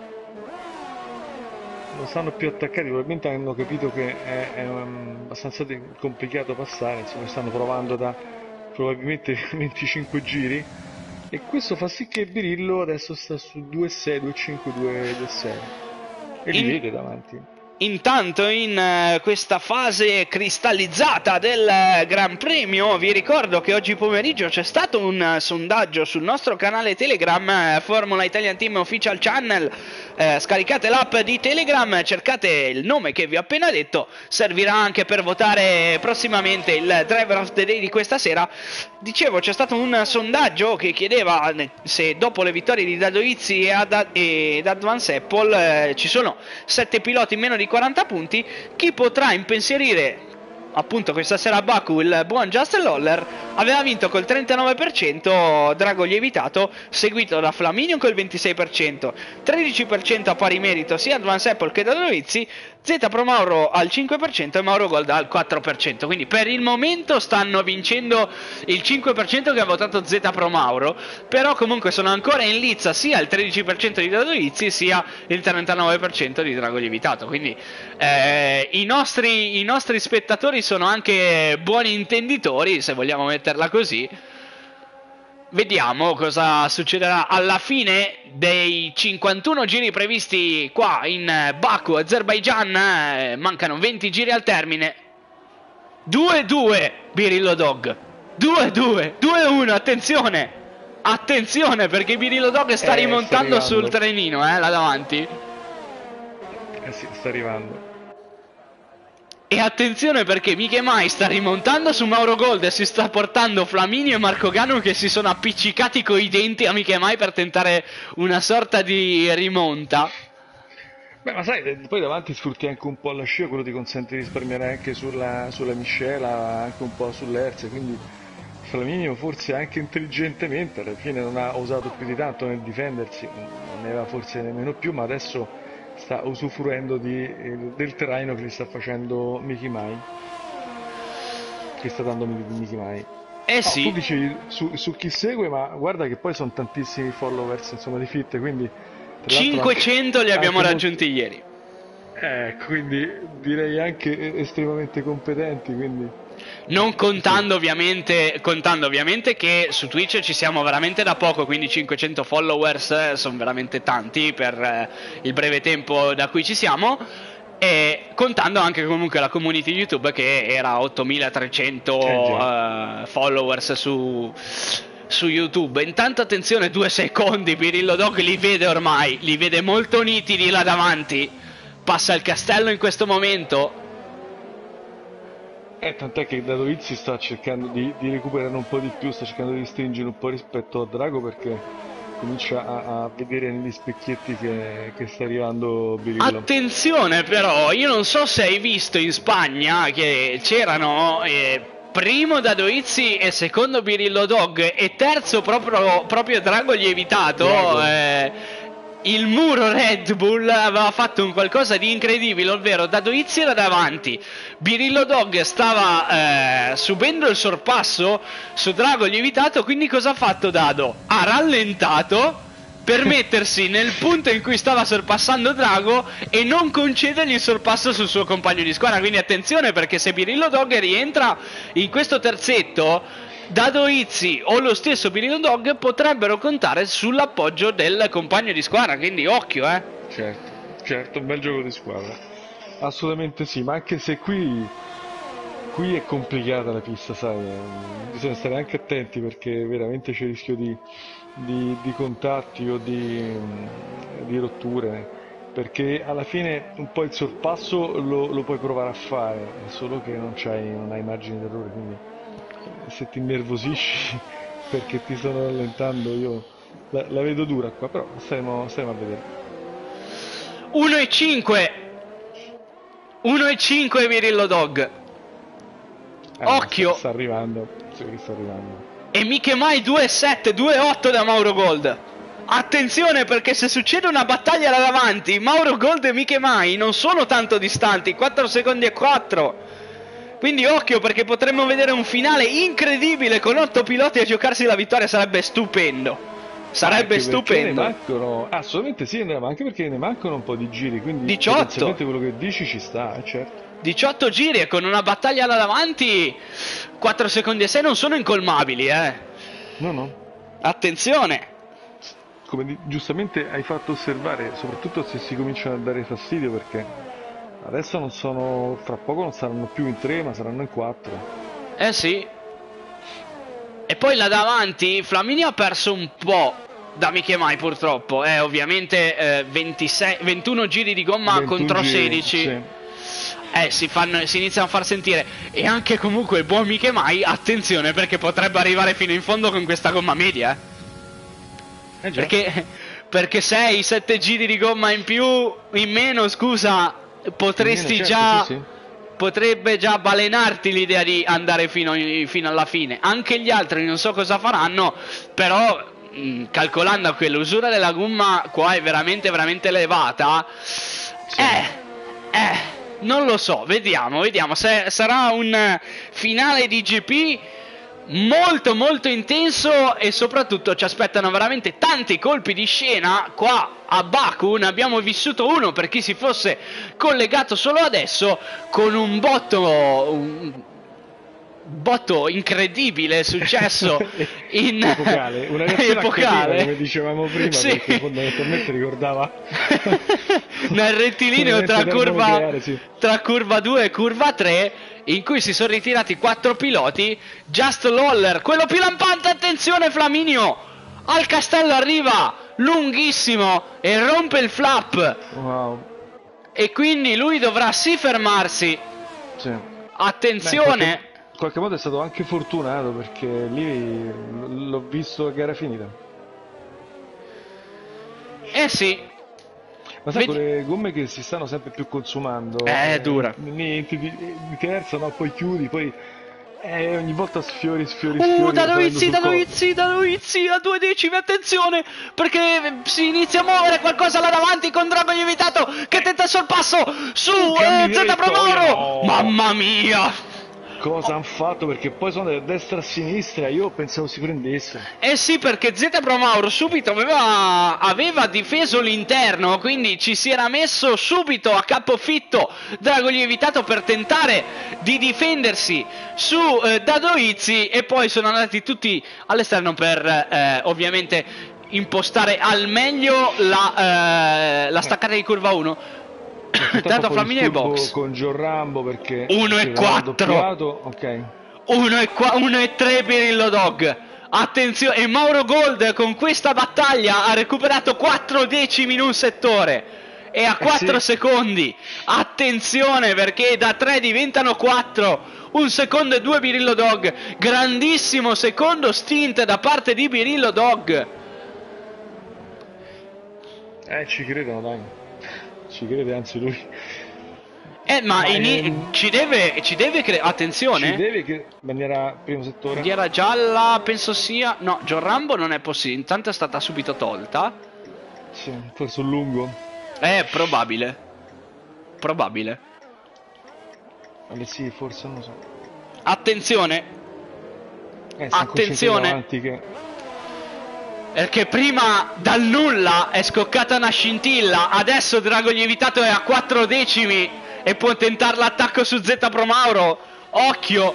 Non stanno più attaccati, probabilmente hanno capito che è, è um, abbastanza de- complicato passare, insomma stanno provando da probabilmente venticinque giri e questo fa sì che Birillo adesso sta su due sei, due cinque, due sei e li In- vede davanti. Intanto in eh, questa fase cristallizzata del eh, Gran Premio vi ricordo che oggi pomeriggio c'è stato un eh, sondaggio sul nostro canale Telegram, eh, Formula Italian Team Official Channel. Eh, scaricate l'app di Telegram, cercate il nome che vi ho appena detto, servirà anche per votare prossimamente il Driver of the Day di questa sera. Dicevo, c'è stato un sondaggio che chiedeva eh, se dopo le vittorie di Dado Izzi e, Ad- ed Advance Apple eh, ci sono sette piloti in meno di quaranta punti, chi potrà impensierire appunto questa sera a Baku il buon Justin Lawler aveva vinto col trentanove per cento, Drago lievitato, seguito da Flaminion col ventisei per cento, tredici per cento a pari merito sia Advance Apple che da Dovizzi, Z Pro Mauro al cinque per cento e Mauro Gold al quattro per cento. Quindi per il momento stanno vincendo il cinque per cento che ha votato Z Pro Mauro, però comunque sono ancora in lizza sia il tredici per cento di Dovizzi sia il trentanove per cento di Drago lievitato. Quindi eh, i, nostri, i nostri spettatori sono anche buoni intenditori, se vogliamo metterla così. Vediamo cosa succederà alla fine dei cinquantuno giri previsti qua in Baku, Azerbaijan. Eh, mancano venti giri al termine. due due Birillo Dog. due due, due uno, attenzione. Attenzione perché Birillo Dog sta eh, rimontando sta sul trenino, eh, là davanti. Eh sì, sta arrivando. E attenzione perché Miche Mai sta rimontando su Mauro Gold e si sta portando Flaminio e Marco Gano che si sono appiccicati coi denti a Miche Mai per tentare una sorta di rimonta. Beh, ma sai, poi davanti sfrutti anche un po' la scia, quello ti consente di risparmiare anche sulla, sulla miscela, anche un po' sull'Erze, quindi Flaminio forse anche intelligentemente alla fine non ha usato più di tanto nel difendersi, non ne aveva forse nemmeno più, ma adesso sta usufruendo di, eh, del terreno che gli sta facendo Mickey Mai, che sta dando Mickey Mai. Eh No, sì. tu dici su, su chi segue, ma guarda che poi sono tantissimi followers insomma di Fit, quindi tra l'altro cinquecento anche- li abbiamo anche raggiunti ieri. molti- eh, quindi direi anche estremamente competenti, quindi Non contando ovviamente, contando ovviamente che su Twitch ci siamo veramente da poco, quindi cinquecento followers eh, sono veramente tanti per eh, il breve tempo da cui ci siamo, e contando anche comunque la community YouTube che era ottomilatrecento Eh, eh, followers su, su YouTube. Intanto attenzione, due secondi, Birillo Dog li vede ormai, li vede molto nitidi là davanti, passa il castello in questo momento. Eh, tant'è che Dadovizzi sta cercando di, di recuperare un po' di più, sta cercando di stringere un po' rispetto a Drago perché comincia a, a vedere negli specchietti che, che sta arrivando Birillo. Attenzione però, io non so se hai visto in Spagna che c'erano eh, primo Dadoizzi e secondo Birillo Dog e terzo proprio, proprio Drago lievitato. Drago. Eh, il muro Red Bull aveva fatto un qualcosa di incredibile, ovvero Dadoizzi era davanti, Birillo Dog stava eh, subendo il sorpasso su Drago lievitato, quindi cosa ha fatto Dado? Ha rallentato per mettersi nel punto in cui stava sorpassando Drago e non concedergli il sorpasso sul suo compagno di squadra. Quindi attenzione, perché se Birillo Dog rientra in questo terzetto, Dadoizzi o lo stesso Birillo Dog potrebbero contare sull'appoggio del compagno di squadra, quindi occhio, eh. Certo, certo, un bel gioco di squadra. Assolutamente sì, ma anche se qui, qui è complicata la pista, sai, eh, bisogna stare anche attenti perché veramente c'è il rischio di, di, di contatti o di, di rotture, perché alla fine un po' il sorpasso lo, lo puoi provare a fare, è solo che non, c'hai, non hai margini d'errore, quindi se ti innervosisci perché ti stanno rallentando io la, la vedo dura qua, però staremo, staremo a vedere. uno e cinque uno e cinque Birillo Dog. Eh, Occhio. sta, sta arrivando, sì, sta arrivando. E Miche Mai due e sette, due e otto da Mauro Gold. Attenzione, perché se succede una battaglia là davanti, Mauro Gold e Miche Mai non sono tanto distanti, quattro secondi e quattro. Quindi occhio, perché potremmo vedere un finale incredibile con otto piloti a giocarsi la vittoria, sarebbe stupendo. Sarebbe Anche stupendo. Ne mancano, assolutamente sì, ma anche perché ne mancano un po' di giri, quindi diciotto. potenzialmente quello che dici ci sta, eh, certo. diciotto giri e con una battaglia là davanti, quattro secondi e sei non sono incolmabili, eh. No, no. Attenzione. Come di- giustamente hai fatto osservare, soprattutto se si cominciano a dare fastidio, perché adesso non sono, fra poco non saranno più in tre, ma saranno in quattro. Eh sì. E poi là davanti Flaminio ha perso un po' da Miche Mai purtroppo. Eh, ovviamente eh, ventisei, ventuno giri di gomma ventuno contro giri, sedici. sì. Eh, si, fanno, si iniziano a far sentire. E anche comunque il buon Miche Mai, attenzione, perché potrebbe arrivare fino in fondo con questa gomma media. Eh. Eh già. Perché, perché sei sette giri di gomma in più, in meno, scusa, potresti In meno, certo, già... sì, sì. potrebbe già balenarti l'idea di andare fino, fino alla fine. Anche gli altri non so cosa faranno, però mh, calcolando che l'usura della gomma qua è veramente veramente elevata, sì. eh, eh, non lo so, vediamo, vediamo se sarà un finale di G P molto molto intenso, e soprattutto ci aspettano veramente tanti colpi di scena qua a Baku. Ne abbiamo vissuto uno, per chi si fosse collegato solo adesso, con un botto un botto incredibile successo in epocale, una reazione epocale, come dicevamo prima, sì. Perché fondamentalmente ricordava nel rettilineo tra curva sì. tra curva due e curva tre, in cui si sono ritirati quattro piloti. Just Lawler, quello più lampante, attenzione Flaminio, al castello arriva, lunghissimo, e rompe il flap. Wow. E quindi lui dovrà sì fermarsi. Sì. Attenzione. Beh, in, qualche, in qualche modo è stato anche fortunato, perché lì l'ho visto a gara finita. Eh sì. Ma sai, con le gomme che si stanno sempre più consumando, eh, è dura. Niente di, di terza, no? Poi chiudi, poi eh, ogni volta sfiori, sfiori, uh, sfiori. Da Dovizzi, da Dovizzi, da Dovizzi, a due decimi, attenzione, perché si inizia a muovere qualcosa là davanti con Drago Lievitato che tenta il sorpasso su eh, Z Pro Mauro. Oh. Mamma mia! Cosa hanno fatto? Perché poi sono da destra a sinistra, io pensavo si prendesse. Eh sì, perché Z Pro Mauro subito aveva, aveva difeso l'interno, quindi ci si era messo subito a capofitto Drago Lievitato per tentare di difendersi su eh, Dadoizzi, e poi sono andati tutti all'esterno per eh, ovviamente impostare al meglio la, eh, la staccata di curva uno. Dato Flaminio e box con John Rambo, perché uno e quattro, ok, uno e tre Birillo Dog. Attenzione, e Mauro Gold con questa battaglia ha recuperato quattro decimi in un settore e a quattro eh sì. secondi. Attenzione, perché da tre diventano quattro, un secondo e due Birillo Dog. Grandissimo secondo stint da parte di Birillo Dog. Eh, ci credono, dai. Ci crede anzi lui. Eh, ma, ma in, ehm, ci deve, ci deve cre- attenzione. Ci deve che bandiera primo settore. Bandiera gialla, penso sia. No, John Rambo non è possibile. Intanto è stata subito tolta. Sì, forse un lungo. Eh, probabile. Probabile. Eh sì, forse non lo so. Attenzione. Eh, attenzione. Che... Perché prima dal nulla è scoccata una scintilla, adesso Drago Lievitato è a quattro decimi e può tentare l'attacco su Z Pro Mauro. Occhio.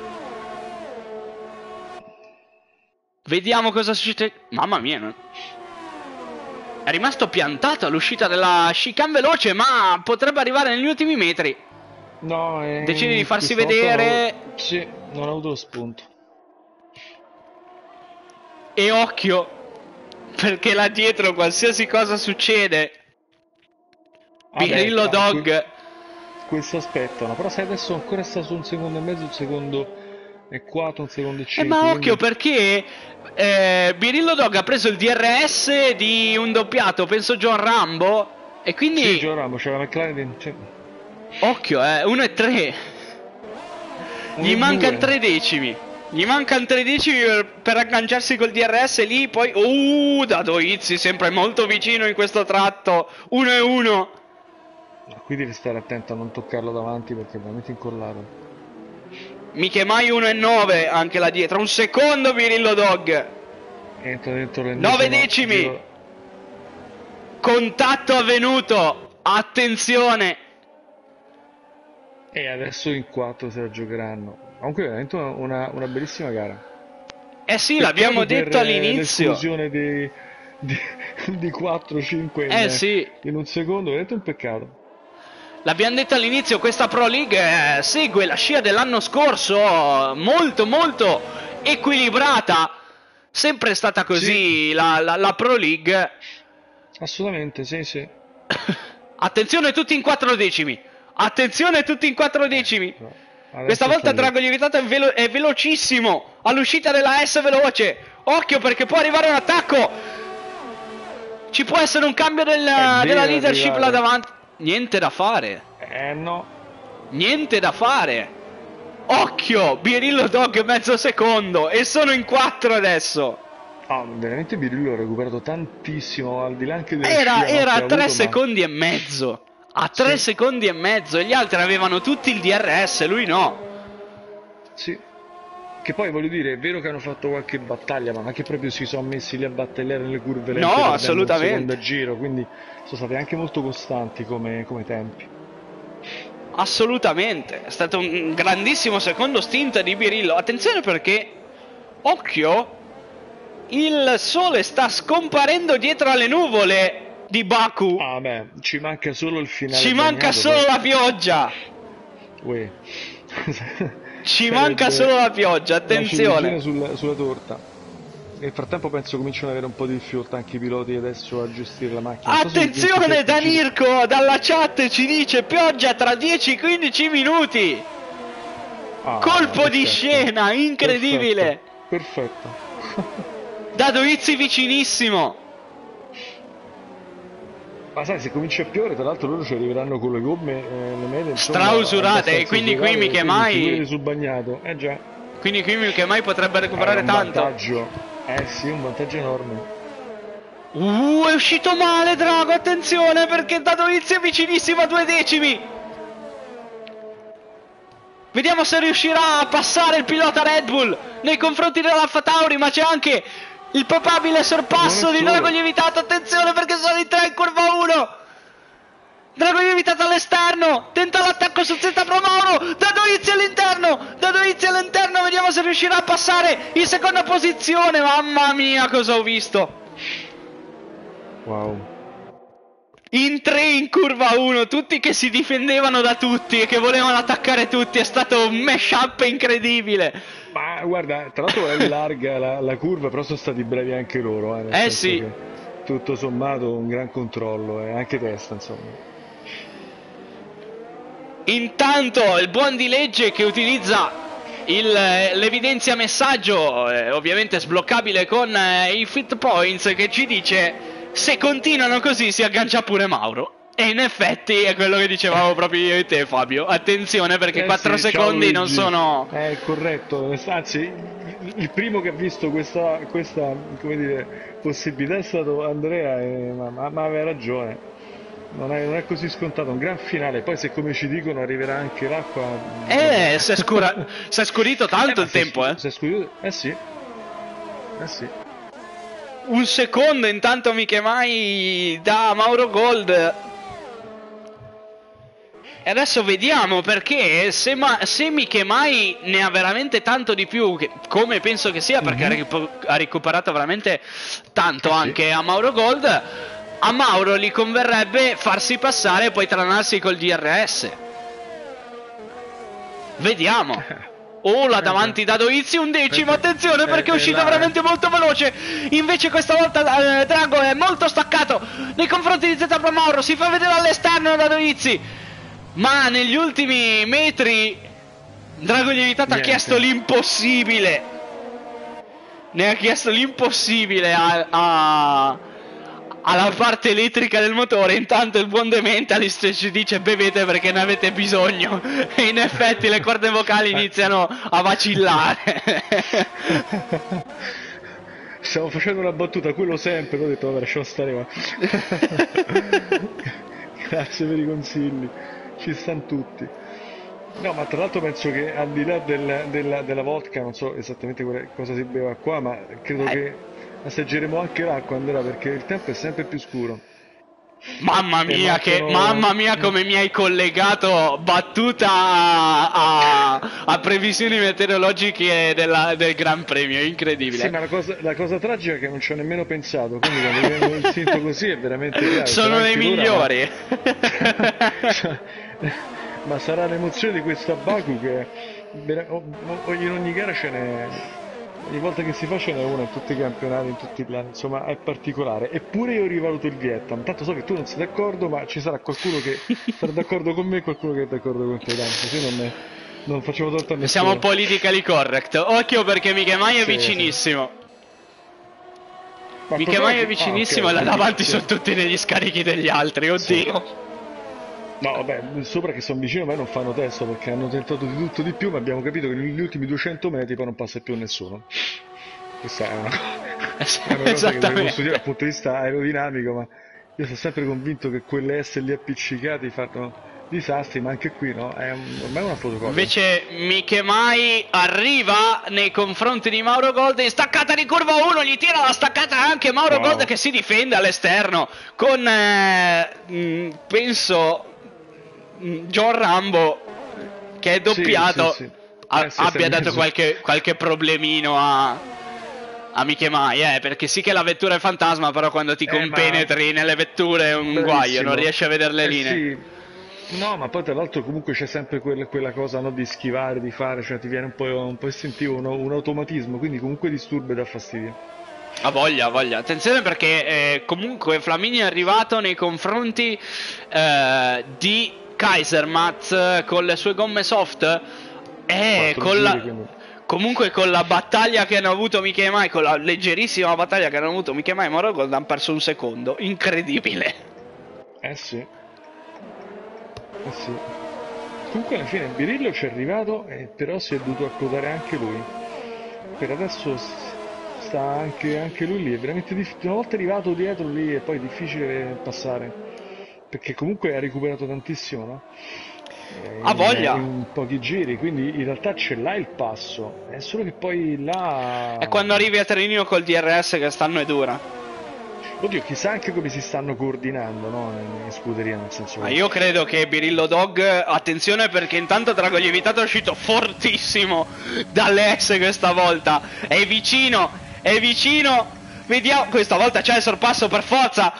Vediamo cosa succede. Mamma mia, no? È rimasto piantato all'uscita della chicane veloce, ma potrebbe arrivare negli ultimi metri. No, eh, decide di farsi vedere. Non... Sì, non ha avuto lo spunto. E occhio, perché là dietro qualsiasi cosa succede. Birillo Dog. Que questo aspettano, però sai, adesso ancora sta su un secondo e mezzo, un secondo e quattro, un secondo e cinque. Eh, ma quindi... occhio, perché eh, Birillo Dog ha preso il D R S di un doppiato, penso John Rambo, e quindi... Sì, John Rambo, c'era McLaren. Occhio, eh, uno e tre. Gli mancano tre decimi. Gli mancano tre decimi per, per agganciarsi col D R S lì, poi... Uh, Dadoizzi sempre molto vicino in questo tratto. Uno e uno. Qui devi stare attento a non toccarlo davanti, perché è veramente incollato. Michemai uno e nove anche là dietro. Un secondo Birillo Dog. Entra dentro le nove decimi. Giro. Contatto avvenuto. Attenzione. E adesso in quattro se la giocheranno. Comunque veramente una, una, una bellissima gara. Eh sì, l'abbiamo detto all'inizio. L'esclusione di, di, di quattro cinque in, eh sì. in un secondo, veramente un peccato. L'abbiamo detto all'inizio, questa Pro League eh, segue la scia dell'anno scorso, molto molto equilibrata. Sempre stata così sì. la, la, la Pro League. Assolutamente, sì, sì. Attenzione tutti in quattro decimi. Attenzione tutti in quattro decimi. No. Questa volta Drago Lievitato è, velo è velocissimo all'uscita della S veloce. Occhio, perché può arrivare un attacco. Ci può essere un cambio del, della leadership arrivare là davanti. Niente da fare. Eh no. niente da fare. Occhio, Birillo Dog mezzo secondo e sono in quattro adesso. Ah, veramente Birillo ha recuperato tantissimo, al di là anche del Era, era a tre avuto, secondi ma... e mezzo. A tre sì. secondi e mezzo e gli altri avevano tutti il D R S, lui no. Sì. Che poi voglio dire, è vero che hanno fatto qualche battaglia, ma anche proprio si sono messi lì a battagliare nelle curve lente, no, assolutamente. Un secondo giro, quindi sono stati anche molto costanti come, come tempi. Assolutamente, è stato un grandissimo secondo stint di Birillo. Attenzione perché, occhio, il sole sta scomparendo dietro alle nuvole di Baku. Ah beh, ci manca solo il finale. Ci manca bagnato, solo poi... la pioggia. Uè. Ci manca solo la pioggia, attenzione. Sulla, sulla torta. Nel frattempo penso cominciano ad avere un po' di difficoltà anche i piloti adesso a gestire la macchina. Attenzione, so Danirko dalla chat ci dice pioggia tra dieci quindici minuti. Ah, colpo perfetto. Di scena, incredibile. Perfetto, perfetto. Dadoizzi vicinissimo. Ma sai, se comincia a piovere, tra l'altro loro ci arriveranno con le gomme eh, le medie strausurate e quindi qui mica mai sul bagnato. Eh già. Quindi qui mica mai potrebbe recuperare un tanto. Vantaggio. Eh sì, un vantaggio enorme. Uh, è uscito male Drago, attenzione perché Dadoizzi è vicinissimo a due decimi. Vediamo se riuscirà a passare il pilota Red Bull nei confronti dell'AlphaTauri, ma c'è anche il probabile sorpasso di Drago Lievitato. Attenzione perché sono in tre in curva uno. Drago Lievitato all'esterno, tenta l'attacco su Z Pro Mauro. Dadoizzi all'interno, Dadoizzi all'interno, vediamo se riuscirà a passare in seconda posizione. Mamma mia, cosa ho visto. Wow. In tre in curva uno, tutti che si difendevano da tutti e che volevano attaccare tutti. È stato un mashup incredibile. Ma guarda, tra l'altro è larga la, la curva, però sono stati bravi anche loro. Eh, nel eh sì. Che tutto sommato un gran controllo e anche testa, insomma. Intanto il buon di legge che utilizza l'evidenzia messaggio, eh, ovviamente sbloccabile con eh, i fit points, che ci dice se continuano così si aggancia pure Mauro. E in effetti è quello che dicevamo proprio io e te, Fabio. Attenzione perché eh quattro sì, secondi non sono... È corretto, anzi il primo che ha visto questa, questa come dire, possibilità è stato Andrea, e, ma, ma, ma aveva ragione. Non è, non è così scontato, un gran finale. Poi se come ci dicono arriverà anche l'acqua. Eh, si è, scura... si è scurito tanto eh, il tempo, è, eh. Si è scurito, eh sì. Eh sì. Un secondo intanto mica mai da Mauro Gold. E adesso vediamo perché se, ma... se mica mai ne ha veramente tanto di più, che... come penso che sia, perché mm-hmm. ha, ricu... ha recuperato veramente tanto eh, anche sì. a Mauro Gold. A Mauro gli converrebbe farsi passare e poi tranarsi col D R S. Vediamo. Oh, là davanti Dadoizzi, un decimo, attenzione perché è uscito veramente molto veloce. Invece questa volta eh, Drago è molto staccato nei confronti di Z Pro Mauro. Si fa vedere all'esterno Dadoizzi, ma negli ultimi metri Drago Lievitato ha chiesto l'impossibile. Ne ha chiesto l'impossibile a... a... alla parte elettrica del motore. Intanto il buon De Mentalist ci dice bevete perché ne avete bisogno. E in effetti le corde vocali iniziano a vacillare. Stiamo facendo una battuta, quello sempre, ho detto vabbè lasciamo stare qua. Grazie per i consigli, ci stanno tutti. No, ma tra l'altro penso che al di là del, della, della vodka, non so esattamente cosa si beva qua, ma credo eh. che assaggeremo anche l'acqua, Andrea, perché il tempo è sempre più scuro. Mamma mia, che, mamma mia come mi hai collegato battuta a, a, a previsioni meteorologiche della, del Gran Premio, incredibile. Sì, ma la cosa, la cosa tragica è che non ci ho nemmeno pensato, quindi quando viene il istinto così è veramente grave. Sono dei migliori. Ma... ma sarà l'emozione di questa Baku che in ogni gara ce n'è... Ogni volta che si fa ce n'è una in tutti i campionati, in tutti gli anni, insomma è particolare. Eppure io rivaluto il Vietnam, tanto so che tu non sei d'accordo, ma ci sarà qualcuno che sarà d'accordo con me e qualcuno che è d'accordo con te, tanto così non, è, non facciamo torto a nessuno. Siamo politically correct, occhio perché mica mai è sì, vicinissimo. Sì. Mica mai è vicinissimo ah, okay, e là davanti sì. sono tutti negli scarichi degli altri, oddio. Sì. No, vabbè, sopra che sono vicino a me non fanno testo perché hanno tentato di tutto di più, ma abbiamo capito che negli ultimi duecento metri poi non passa più nessuno. Questa è una, è una cosa che volevo studiare dal Esattamente. punto di vista aerodinamico, ma io sono sempre convinto che quelle S lì appiccicati fanno disastri, ma anche qui no, è un- ormai una fotocopia. Invece Mikemai arriva nei confronti di Mauro Gold in staccata di curva uno, gli tira la staccata anche Mauro Gold Wow. che si difende all'esterno con eh, mh, penso mh, John Rambo che è Sì, sì, doppiato sì. a- Eh, sì, sei abbia in dato mezzo. qualche, qualche problemino a, a Mikemai, eh, perché sì che la vettura è fantasma, però quando ti Eh, ma compenetri nelle vetture è un guaio, non bravissimo. riesci a vedere le Eh linee. sì. No, ma poi tra l'altro comunque c'è sempre quel- quella cosa no, di schivare, di fare, cioè ti viene un po', un po' istintivo, uno- un automatismo, quindi comunque disturba e dà fastidio. Ha voglia, ha voglia. Attenzione perché eh, comunque Flamini è arrivato nei confronti eh, di Kaisermat eh, con le sue gomme soft e Quattro con giri, la... quindi. comunque con la battaglia che hanno avuto Mickey Mai, con la leggerissima battaglia che hanno avuto Mickey Mai e Mauro Gold hanno perso un secondo. Incredibile. Eh sì, eh sì. Comunque alla fine Birillo ci è arrivato, eh, però si è dovuto accodare anche lui. Per adesso s- sta anche, anche lui lì, è veramente difficile. Una volta arrivato dietro lì è poi difficile passare, perché comunque ha recuperato tantissimo, no? Eh, Ha In, voglia. in pochi giri, quindi in realtà ce l'ha il passo, è solo che poi E là... quando arrivi a Trenino col D R S che stanno è dura. Oddio, chissà anche come si stanno coordinando, no? In, in scuderia, nel senso Ma che... io credo che Birillo Dog, attenzione perché intanto Drago Lievitato è uscito fortissimo dalle S questa volta. È vicino, è vicino. Vediamo, questa volta c'è il sorpasso per forza.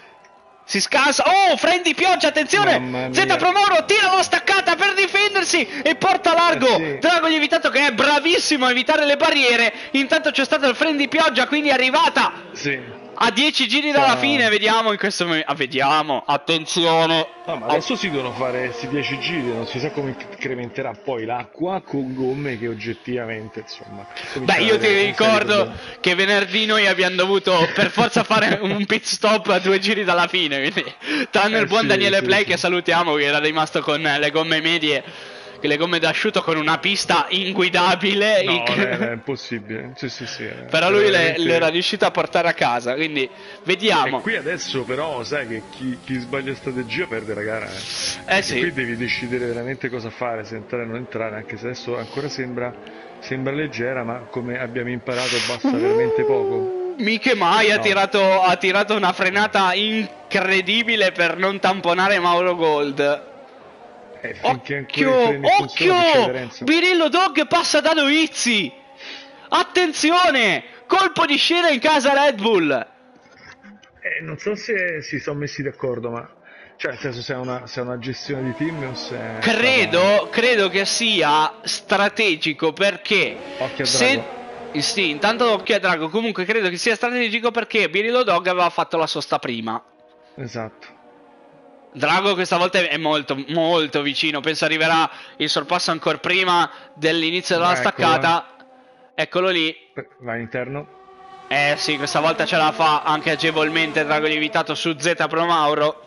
Si scansa. Oh, freni di pioggia, attenzione. Mamma Z mia. Promoro tira la staccata per difendersi e porta largo. Eh sì. Drago Lievitato che è bravissimo a evitare le barriere. Intanto c'è stato il freno di pioggia, quindi è arrivata Sì. a dieci giri dalla Sta- fine. Vediamo in questo momento. Ah, vediamo, attenzione. No, ma Oh. adesso si devono fare questi dieci giri, non si sa come incrementerà poi l'acqua con gomme che oggettivamente, insomma... Beh, cominciano io ad ti avere un serio ricordo problema. che venerdì noi abbiamo dovuto per forza fare un pit stop a due giri dalla fine, quindi tranne Eh il buon sì, Daniele sì, Play sì. che salutiamo, che era rimasto con le gomme medie, le gomme d'asciutto con una pista inguidabile, No, inc- era, era impossibile. Sì, sì, sì. Era, però era lui le, le era veramente... riuscito a portare a casa, quindi E vediamo. qui adesso però sai che chi, chi sbaglia strategia perde la gara. Eh. Eh Perché qui sì, devi decidere veramente cosa fare, se entrare o non entrare, anche se adesso ancora sembra, sembra leggera, ma come abbiamo imparato basta veramente poco. Miche Mai ha No. tirato, ha tirato una frenata incredibile per non tamponare Mauro Gold. Eh, finché ancora i Occhio, freni funzionano c'è occhio! differenza. Birillo Dog passa da Noizzi! Attenzione! Colpo di scena in casa Red Bull! Eh, non so se si sono messi d'accordo, ma... Cioè, nel senso se è una, se è una gestione di team o se è stata... Credo, credo che sia strategico perché Occhio a se... Drago. Sì, intanto occhio a Drago, comunque credo che sia strategico perché Birillo Dog aveva fatto la sosta prima. Esatto. Drago questa volta è molto, molto vicino, penso arriverà il sorpasso ancora prima dell'inizio della Eccolo. staccata. Eccolo lì. Va all'interno. Eh sì, questa volta ce la fa anche agevolmente Drago Lievitato su Z Pro Mauro.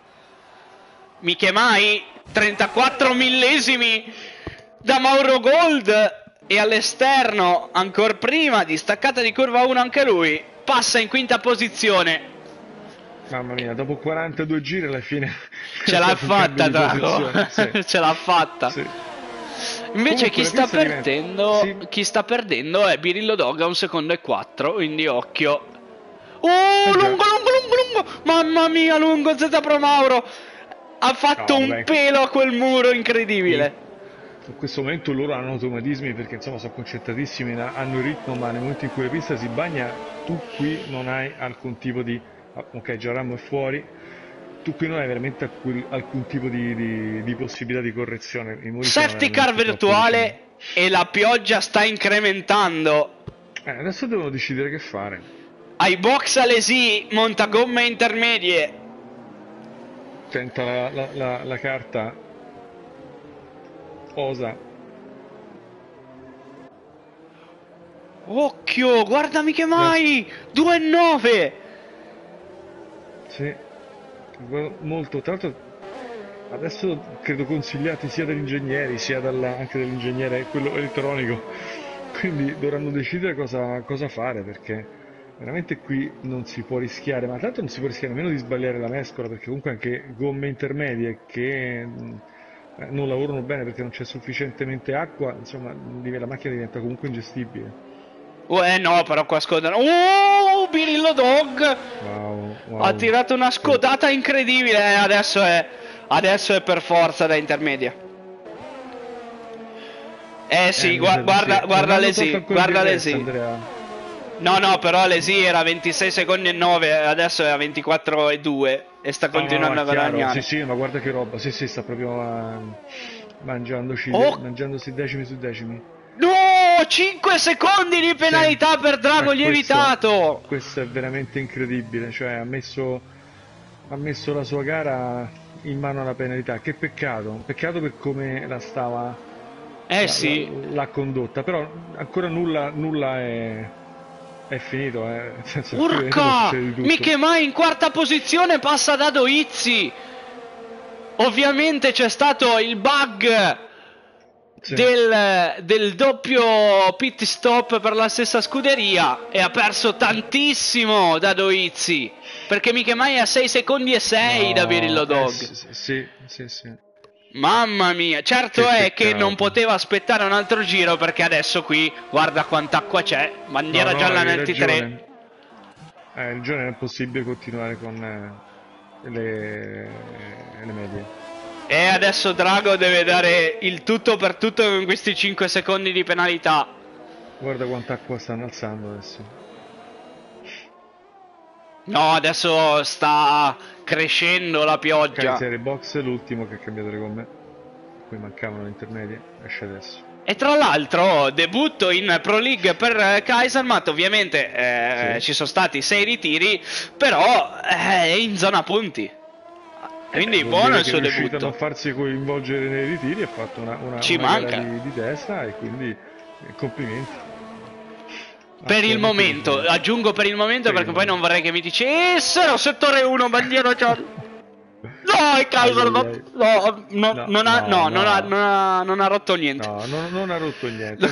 Miche Mai, trentaquattro millesimi da Mauro Gold e all'esterno ancora prima di staccata di curva uno anche lui. Passa in quinta posizione. Mamma mia, dopo quarantadue giri alla fine... Ce l'ha fatta Drago. Drago. Sì. Ce l'ha fatta. Sì. Invece Comunque, chi la sta pista diventa- perdendo Sì. chi sta perdendo è Birillo Dog a un secondo e quattro, quindi occhio. Oh, Eh già. lungo, lungo, lungo, lungo. Mamma mia, lungo Z Pro Mauro. Ha fatto No, un vabbè. pelo a quel muro incredibile. In questo momento loro hanno automatismi perché insomma sono concentratissimi, na- hanno il ritmo, ma nel momento in cui la pista si bagna, tu qui non hai alcun tipo di... ah, ok, già Rambo è fuori, tu qui non hai veramente alcun, alcun tipo di, di- di possibilità di correzione. I muri sono Safety car veramente troppo virtuale e la pioggia sta incrementando. vicini. Eh, adesso devono decidere che fare. Ai box Alesi monta gomme intermedie. Tenta la, la- la- la carta, osa. Occhio, guardami che mai! due e nove! Sì, molto, tra l'altro adesso credo consigliati sia dagli ingegneri sia dalla, anche dall'ingegnere quello elettronico, quindi dovranno decidere cosa, cosa fare, perché veramente qui non si può rischiare, ma tanto non si può rischiare nemmeno di sbagliare la mescola, perché comunque anche gomme intermedie che mh, eh, non lavorano bene perché non c'è sufficientemente acqua, insomma la macchina diventa comunque ingestibile. Oh, eh no, però qua scodano. Oh, Birillo Dog! Wow, wow. Ha tirato una scodata incredibile. Eh, adesso è. Adesso è per forza da intermedia. Eh sì, Eh, gua- guarda, sì. guarda Non le hanno sì, tolto ancora guarda il le D R S, sì. Andrea. No, no, però le sì era ventisei secondi e nove, adesso è a ventiquattro e due e sta continuando Ah, a chiaro. guadagnare. Sì, sì, ma guarda che roba. Sì, sì, sta proprio uh, mangiandoci, de- Oh, mangiandosi decimi su decimi. no! cinque secondi di penalità Sì. per Drago Eh, questo, lievitato! questo è veramente incredibile. Cioè, ha messo, ha messo la sua gara in mano alla penalità. Che peccato. Peccato per come la stava, Eh la- la- sì. l'ha condotta. Però ancora nulla, nulla è, è finito. Eh. Nel senso, qui vedete può Urca! succedere di tutto. Michemai in quarta posizione passa da Doizzi. Ovviamente c'è stato il bug Sì. del, del doppio pit stop per la stessa scuderia e ha perso tantissimo da Doizzi, perché Michemai è a sei secondi e sei No, da Birillo eh, Dog. sì, sì, sì, sì. Mamma mia, certo Che è che peccato. non poteva aspettare un altro giro, perché adesso qui guarda quanta acqua c'è, bandiera No, no, gialla hai nel T tre. ragione. Eh, il giorno è possibile continuare con eh, le, le medie. E adesso Drago deve dare il tutto per tutto con questi cinque secondi di penalità. Guarda quanta acqua stanno alzando adesso. No, adesso sta crescendo la Ok, pioggia. serie box, l'ultimo che ha cambiato le gomme. Qui mancavano le intermedie, esce adesso. E tra l'altro debutto in Pro League per Kaisermat, ovviamente eh, Sì. ci sono stati sei ritiri, però è in zona punti. Quindi Eh, vuol buono dire il che suo è riuscito a non debutto. farsi coinvolgere nei ritiri, ha fatto una, una, Ci una manca. gara di, di testa e quindi eh, complimenti. Per il Assolutamente momento, complimenti. aggiungo per il momento Per il perché poi non momento. vorrei che mi dici eh, Essero, settore uno, bandiera gialla. No, il Kaisermat. Ai, ai, ai. No, no, No, non, ha, no, no, non, ha, no. non, ha, non ha rotto niente. No, non, non ha rotto niente.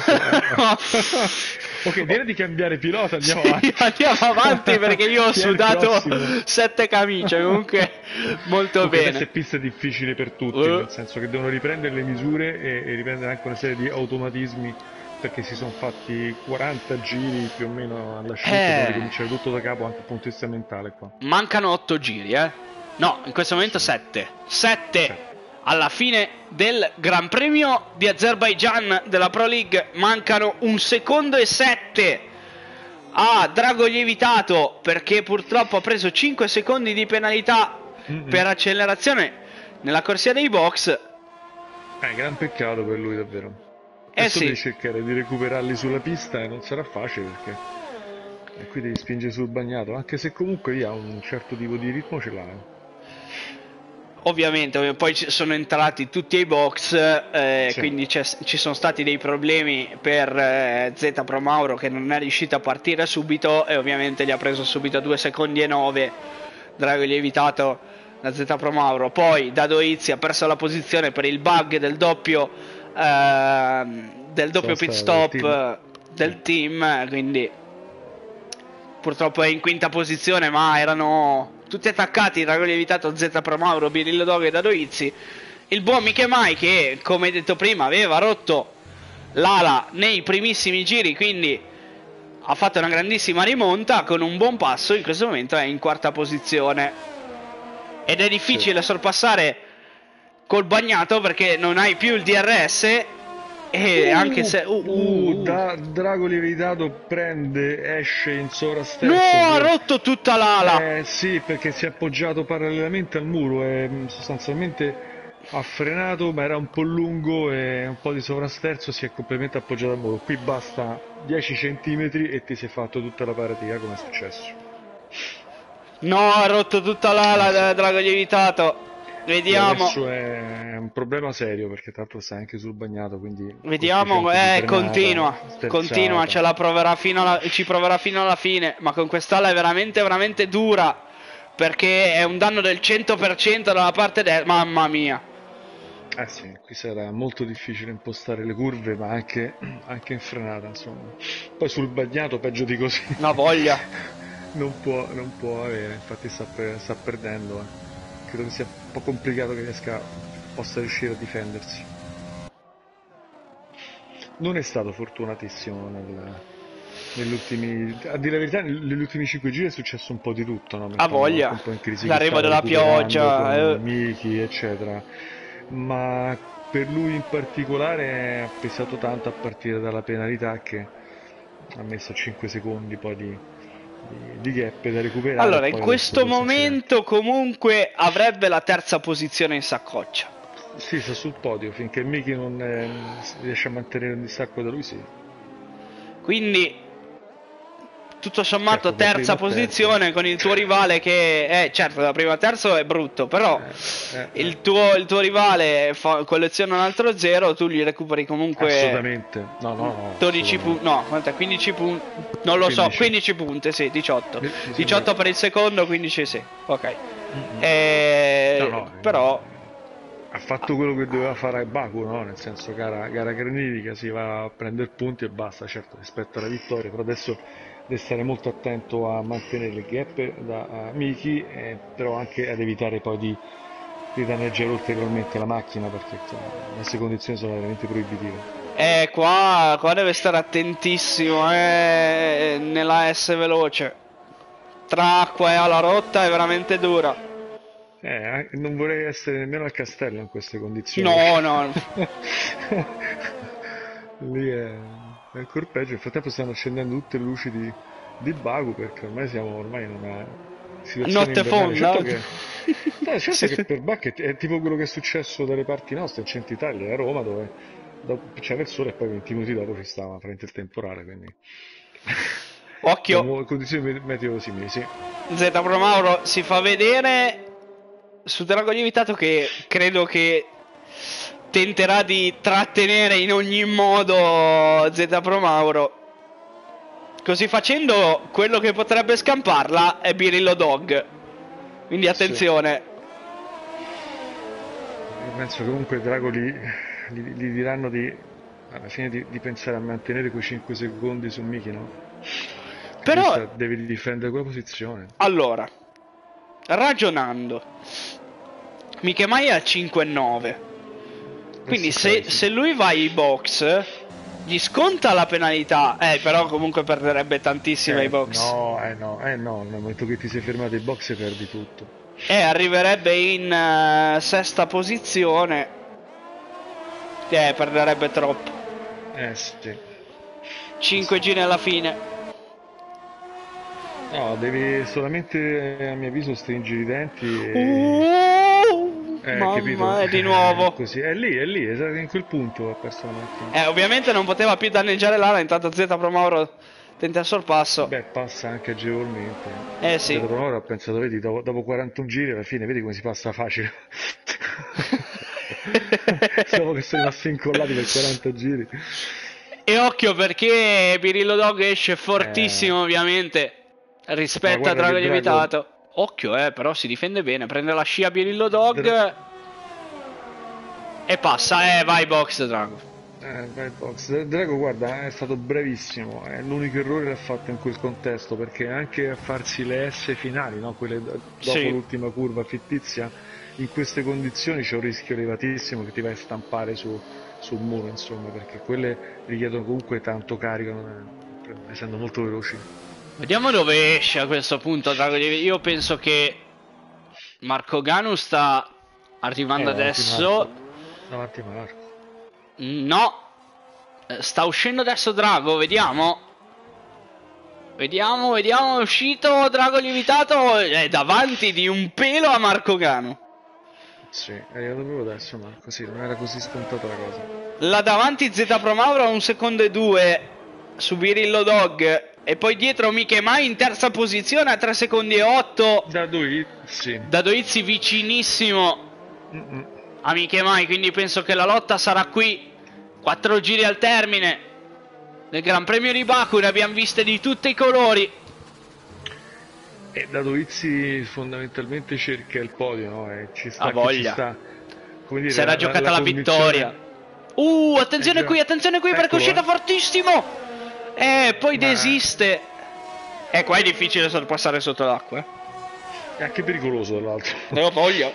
Ok, direi di cambiare pilota, andiamo Sì, avanti. andiamo avanti perché io ho Chi è il sudato prossimo? sette camicie, comunque molto Comunque adesso è bene. pista difficile per tutti, Uh. nel senso che devono riprendere le misure e, e riprendere anche una serie di automatismi, perché si sono fatti quaranta giri più o meno alla scelta, Eh. devono ricominciare tutto da capo anche dal punto di vista mentale qua. Mancano otto giri, eh. No, in questo momento sette. sette alla fine del Gran Premio di Azerbaijan della Pro League. Mancano un secondo e sette a Drago lievitato, perché purtroppo ha preso cinque secondi di penalità Mm-mm. per accelerazione nella corsia dei box. Eh, gran peccato per lui davvero. Eh Adesso sì. devi cercare di recuperarli sulla pista e non sarà facile perché e qui devi spingere sul bagnato, anche se comunque lì ha un certo tipo di ritmo ce l'ha. eh. Ovviamente, poi ci sono entrati tutti ai box, eh, Sì. quindi c'è- ci sono stati dei problemi per eh, Z Pro Mauro, che non è riuscito a partire subito e ovviamente gli ha preso subito due secondi e nove. Drago lievitato da Z Pro Mauro. Poi da Doizzi ha perso la posizione per il bug del doppio ehm, del doppio pit Sosta del stop team. del team, quindi purtroppo è in quinta posizione, ma erano tutti attaccati. Drago lievitato, Z Pro Mauro, Birillo Dog e Dadoizzi. Il buon Michemai, che come detto prima aveva rotto l'ala nei primissimi giri, quindi ha fatto una grandissima rimonta con un buon passo. In questo momento è in quarta posizione ed è difficile sorpassare col bagnato perché non hai più il D R S. E anche se uh, uh, Uh, uh. da, Drago lievitato prende, esce in sovrasterzo. No, ha ovvero- rotto tutta l'ala. Eh sì, perché si è appoggiato parallelamente al muro e mh, sostanzialmente ha frenato, ma era un po' lungo e un po' di sovrasterzo, si è completamente appoggiato al muro. Qui basta dieci centimetri e ti sei fatto tutta la paratia, come è successo. No, ha rotto tutta l'ala da Drago lievitato. E Vediamo. adesso è un problema serio perché tanto sta anche sul bagnato, quindi Vediamo, coefficiente di eh, frenata, continua, sterzata. continua, ce la proverà fino alla, ci proverà fino alla fine, ma con quest'ala è veramente, veramente dura, perché è un danno del cento per cento dalla parte destra, mamma mia. Eh sì, qui sarà molto difficile impostare le curve, ma anche, anche in frenata, insomma. Poi sul bagnato peggio di così. Una voglia. Non può, non può avere, infatti sta, per- sta perdendo. eh. Credo che sia un po' complicato che riesca, possa riuscire a difendersi. Non è stato fortunatissimo nel- negli ultimi, a dire la verità, negli ultimi cinque giri è successo un po' di tutto, no? Ha Mettendo anche voglia. un po' in crisi chi L'arrivo stava della recuperando pioggia. con eh. Miki, eccetera. Ma per lui in particolare ha pesato tanto a partire dalla penalità che ha messo cinque secondi poi di, di, di gap da recuperare e Allora, in poi adesso questo questo incidente. momento comunque avrebbe la terza posizione in saccoccia. Sì, sta sul podio, finché Miki non eh, riesce a mantenere un distacco da lui, sì. Quindi, tutto sommato, Certo, da primo terza a terzo. posizione con il tuo rivale che... Eh, certo, da primo a terzo è brutto, però Eh, eh, eh. il tuo, il tuo rivale fa- colleziona un altro zero, tu gli recuperi comunque Assolutamente. No, no, no, dodici punti, assolutamente. no, quant'è? quindici punti, non lo so, quindici. quindici punti, sì, diciotto. Mi, mi sembra. diciotto per il secondo, quindici sì, ok. Mm-mm. No, Eh, no, però... eh, ha fatto quello che doveva fare a Baku, no? Nel senso, gara, gara granitica, si va a prendere punti e basta, certo, rispetto alla vittoria, però adesso deve stare molto attento a mantenere il gap da a Miki, eh, però anche ad evitare poi di, di danneggiare ulteriormente la macchina, perché insomma, le nostre condizioni sono veramente proibitive. Eh, qua, qua deve stare attentissimo, eh, nella S veloce. Tra acqua e ala rotta è veramente dura. Eh, non vorrei essere nemmeno al castello in queste condizioni. No, no. Lì è, è ancora peggio. Nel frattempo stanno accendendo tutte le luci di, di Baku perché ormai siamo ormai in una situazione Notte invernale. fonda. Certo che, no, certo Sì. che per Baku è, è tipo quello che è successo dalle parti nostre, in centro Italia, a Roma, dove dopo- c'era il sole e poi venti minuti dopo ci stava frente il temporale. Quindi Occhio, abbiamo condizioni meteo simili, sì. Z Pro Mauro si fa vedere su Drago Lievitato che credo che tenterà di trattenere in ogni modo Z Pro Mauro. Così facendo, quello che potrebbe scamparla è Birillo Dog. Quindi Sì. attenzione. Io penso che comunque Drago gli, gli- gli diranno di, alla fine di, di pensare a mantenere quei cinque secondi su Miki, no? Che lui Però, sta- deve difendere quella posizione. allora, ragionando, Mikemai è a cinque nove. Quindi Adesso se, sei, sì. se lui va ai box, gli sconta la penalità. Eh, però comunque perderebbe tantissimo ai Eh, box. no, eh no, eh no, nel momento che ti sei fermato ai box perdi tutto. E arriverebbe in eh, sesta posizione. Eh, perderebbe troppo. Eh sì. cinque giri alla fine. No, devi solamente, a mio avviso, stringere i denti e... Uh, Eh, capito? mamma, di Eh, nuovo. così, è lì, è lì, esatto, in quel punto ha perso la macchina. Eh, ovviamente non poteva più danneggiare l'ala. Intanto Z Pro Mauro tenta il sorpasso. Beh, passa anche agevolmente. Eh sì. Vedo per ora ho pensato, vedi, dopo, dopo quarantuno giri alla fine, vedi come si passa facile. Dopo che sono rimasti incollati per quaranta giri. E occhio perché Birillo Dog esce Eh, fortissimo ovviamente ma rispetto a guarda Drago che Drago... Lievitato. Occhio eh, però si difende bene. Prende la scia Birillo Dog Dra- e passa. Eh, vai box Drago. eh, vai box. Drago, guarda, è stato bravissimo. È l'unico errore che ha fatto in quel contesto, perché anche a farsi le S finali, no? Quelle do- dopo Sì. l'ultima curva fittizia, in queste condizioni c'è un rischio elevatissimo che ti vai a stampare su, sul muro, insomma, perché quelle richiedono comunque tanto carico, non è- essendo molto veloci. Vediamo dove esce a questo punto Drago Lievitato. Io penso che Marco Ganu sta arrivando Eh, davanti adesso. Marco. Davanti Marco. No, Eh, sta uscendo adesso Drago, vediamo. Vediamo, vediamo, è uscito Drago Lievitato, è davanti di un pelo a Marco Ganu. Sì, è arrivato proprio adesso Marco, sì, non era così scontata la cosa. Là davanti Z Pro Mauro a un secondo e due su Birillo Dog. E poi dietro Mikemai in terza posizione a tre secondi e otto. Da lui, sì. Da Doizzi vicinissimo Mm-mm. a Mikemai, quindi penso che la lotta sarà qui. Quattro giri al termine del Gran Premio di Baku, ne abbiamo viste di tutti i colori. E da Dovizzi fondamentalmente cerca il podio, no? E ci sta Ha che ci voglia. sta. come dire, si era la, giocata la, la, la vittoria. Uh, attenzione eh, qui, attenzione qui, perché è eccolo, uscita eh. fortissimo. E poi Ma desiste. E qua è difficile sorpassare sotto l'acqua. è anche pericoloso dall'altro. Ne ho voglia.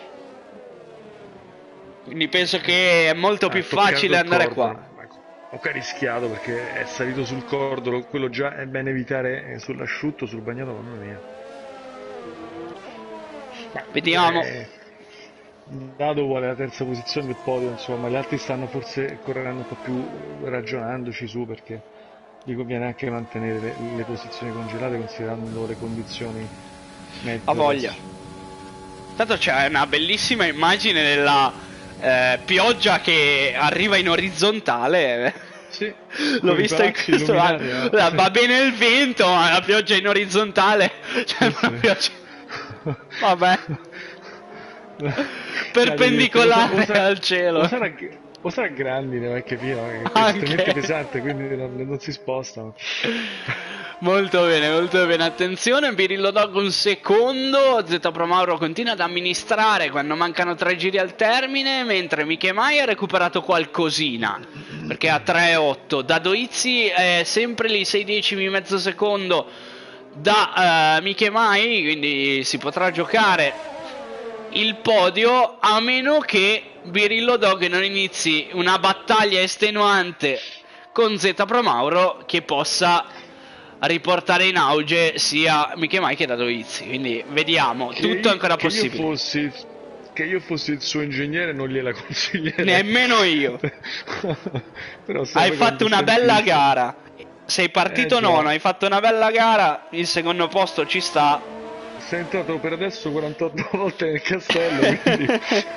Quindi penso che è molto Ha più toccato facile il andare cordolo. qua. Ecco, ok, rischiato perché è salito sul cordolo, quello già è bene evitare, eh, sull'asciutto, sul bagnato, mamma mia. Ma, Vediamo. eh, Dado vuole la terza posizione del podio, insomma, gli altri stanno forse correndo un po' più, ragionandoci su, perché gli conviene anche mantenere le, le posizioni congelate considerando le condizioni meteo. Ha voglia. Tanto c'è una bellissima immagine della eh, pioggia che arriva in orizzontale. Sì, l'ho vista in questo illuminati, eh. Va bene il vento, ma la pioggia in orizzontale. Cioè, sì, una pioggia. Vabbè. Perpendicolare o sarà, al cielo. O sarà, o sarà grandine, vecchio Pino, che è Anche. estremamente pesante, quindi non, non si spostano. Molto bene, molto bene. Attenzione, Birillo Dog un secondo. Z Pro Mauro continua ad amministrare quando mancano tre giri al termine, mentre Michemai ha recuperato qualcosina, perché a tre otto. Dadoizzi è sempre lì, sei decimi, mezzo secondo da uh, Michemai, quindi si potrà giocare il podio, a meno che Birillo Dog non inizi una battaglia estenuante con Z Pro Mauro che possa riportare in auge sia Michemai che Dadoizzi. Quindi vediamo, che tutto io, ancora che possibile. Io fossi, che io fossi il suo ingegnere non gliela consiglierei. Nemmeno io. Però hai fatto una bella gara, sei partito eh, nono, hai fatto una bella gara, il secondo posto ci sta. Sei entrato per adesso quarantotto volte nel castello, quindi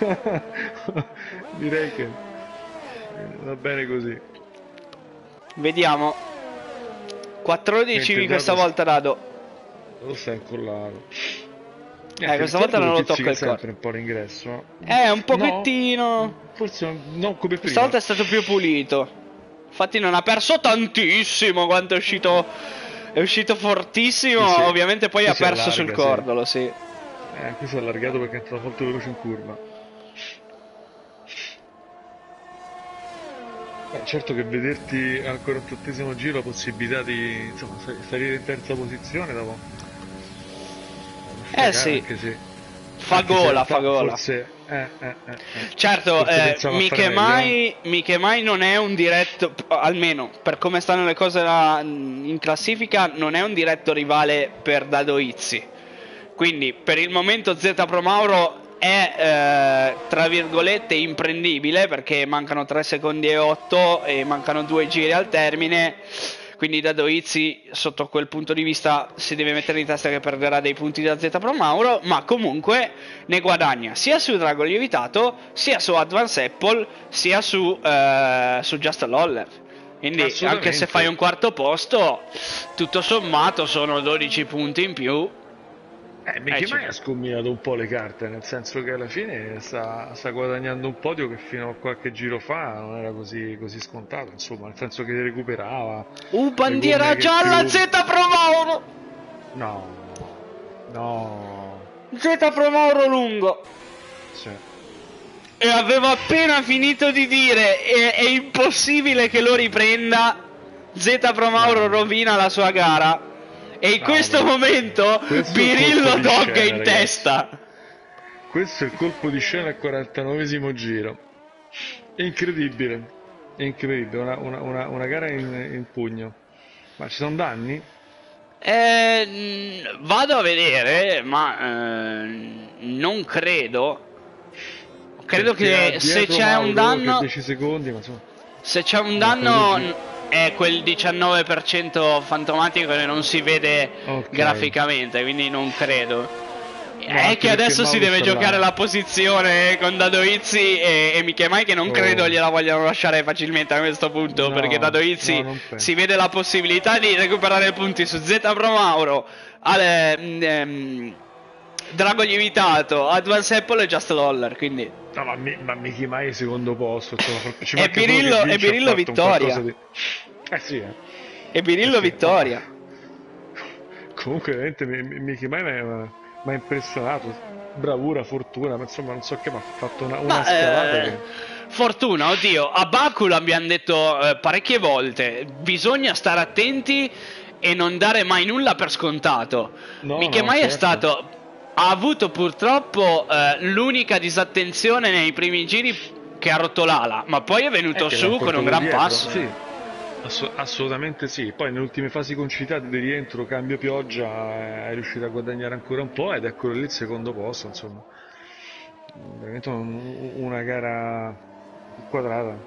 direi che va bene così. Vediamo. quattordicimi questa volta Dado. Lo stai incollato. Eh, questa volta non lo tocca il sempre un po' l'ingresso, no? Eh, un pochettino. No, forse non come prima. Questa volta è stato più pulito. Infatti non ha perso tantissimo quanto è uscito. È uscito fortissimo, sì, sì. Ovviamente poi Qui ha perso allarga, sul cordolo, sì. sì. Eh, qui si è allargato perché è entrato molto veloce in curva. Beh, certo che vederti al quarantottesimo giro la possibilità di, insomma, salire in terza posizione dopo. Eh sì, se, fa gola, fa gola. Forse, eh, eh, eh, eh. Certo, eh, Michemai, Michemai non è un diretto, almeno per come stanno le cose là, in classifica, non è un diretto rivale per Dadoizzi. Quindi per il momento Z Pro Mauro è eh, tra virgolette imprendibile, perché mancano tre secondi e otto e mancano due giri al termine. Quindi Dadoizzi sotto quel punto di vista si deve mettere in testa che perderà dei punti da Z Pro Mauro, ma comunque ne guadagna sia su Drago Lievitato, sia su Advance Apple, sia su, eh, su Just Loller. Quindi anche se fai un quarto posto, tutto sommato sono dodici punti in più. Eh, Michemai ha scombinato un po' le carte, nel senso che alla fine sta, sta guadagnando un podio che fino a qualche giro fa non era così, così scontato, insomma, nel senso che recuperava. Uh, bandiera gialla più... Z Pro Mauro! No, no. Z Pro Mauro lungo. Sì. E avevo appena finito di dire, è, è impossibile che lo riprenda. Z Pro Mauro no. rovina la sua gara. E in no, questo no. momento questo Birillo Dog è in ragazzi. testa. Questo è il colpo di scena al quarantanovesimo giro. È incredibile. È incredibile. Una, una, una, una gara in, in pugno. Ma ci sono danni? Eh, vado a vedere, ma eh, non credo. Credo Perché che se c'è un danno. dieci secondi, ma insomma, se c'è un danno. È quel diciannove per cento fantomatico che non si vede okay. graficamente, quindi non credo. No, è che adesso si deve giocare là. la posizione con Dadoizzi e, e Michemai, che non oh. credo gliela vogliano lasciare facilmente a questo punto, no, perché Dadoizzi no, si vede la possibilità di recuperare punti su Z Pro Mauro, alle, ehm, Drago Lievitato, Advance Apple e Just Loller, quindi... No, ma, mi, ma Michemai secondo posto, ci e Birillo, e Birillo vittoria. Di... Eh sì, eh. E Birillo eh sì, vittoria. No. Comunque veramente Michemai mi ha impressionato. bravura, fortuna, ma insomma non so che, ma ha fatto una, una Ma scalata eh, che... fortuna, oddio, a Baku l'abbiamo detto eh, parecchie volte, bisogna stare attenti e non dare mai nulla per scontato. No, Miche no, mai è certo. stato, ha avuto purtroppo eh, l'unica disattenzione nei primi giri che ha rotto l'ala, ma poi è È venuto che l'ha su con un portato gran dietro, passo. sì, ass- assolutamente sì. Poi nelle ultime fasi concitate di rientro, cambio pioggia, eh, è riuscito a guadagnare ancora un po' ed eccolo lì il secondo posto, insomma. Veramente un- una gara quadrata.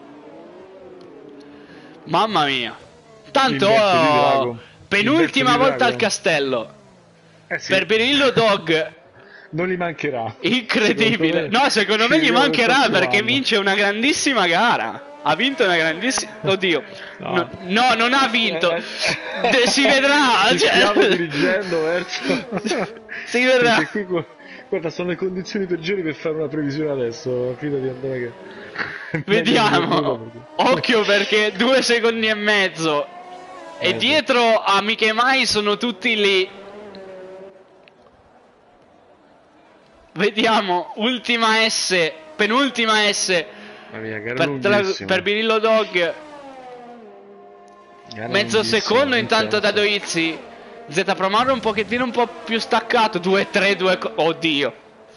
Mamma mia. Tanto, L'inverso di oh, Drago. L'inverso penultima di volta al Drago. castello. Eh sì, Per Birillo Dog. non gli mancherà. Secondo Incredibile. me No, secondo ci me gli vediamo il mancherà prossimo perché anno. vince una grandissima gara. Ha vinto una grandissima... Oddio. No, No, no, non ha Eh, vinto. eh, De- si vedrà. ci stiamo Cioè... dirigendo verso... si vedrà. Perché qui, gu- guarda, sono le condizioni peggiori per fare una previsione adesso. Fidati, Andrea, che... meglio di non dirlo Vediamo. perché- Occhio perché due secondi e mezzo. E Eh, sì. dietro a Miche Mai sono tutti lì. Vediamo, ultima S, penultima S Mamma mia, gara per, tra- lunghissima. per Birillo Dog. Gara Mezzo lunghissima, secondo intanto da intensa. Doizzi. Z Promaro un pochettino un po' più staccato. due tre, due... Oddio.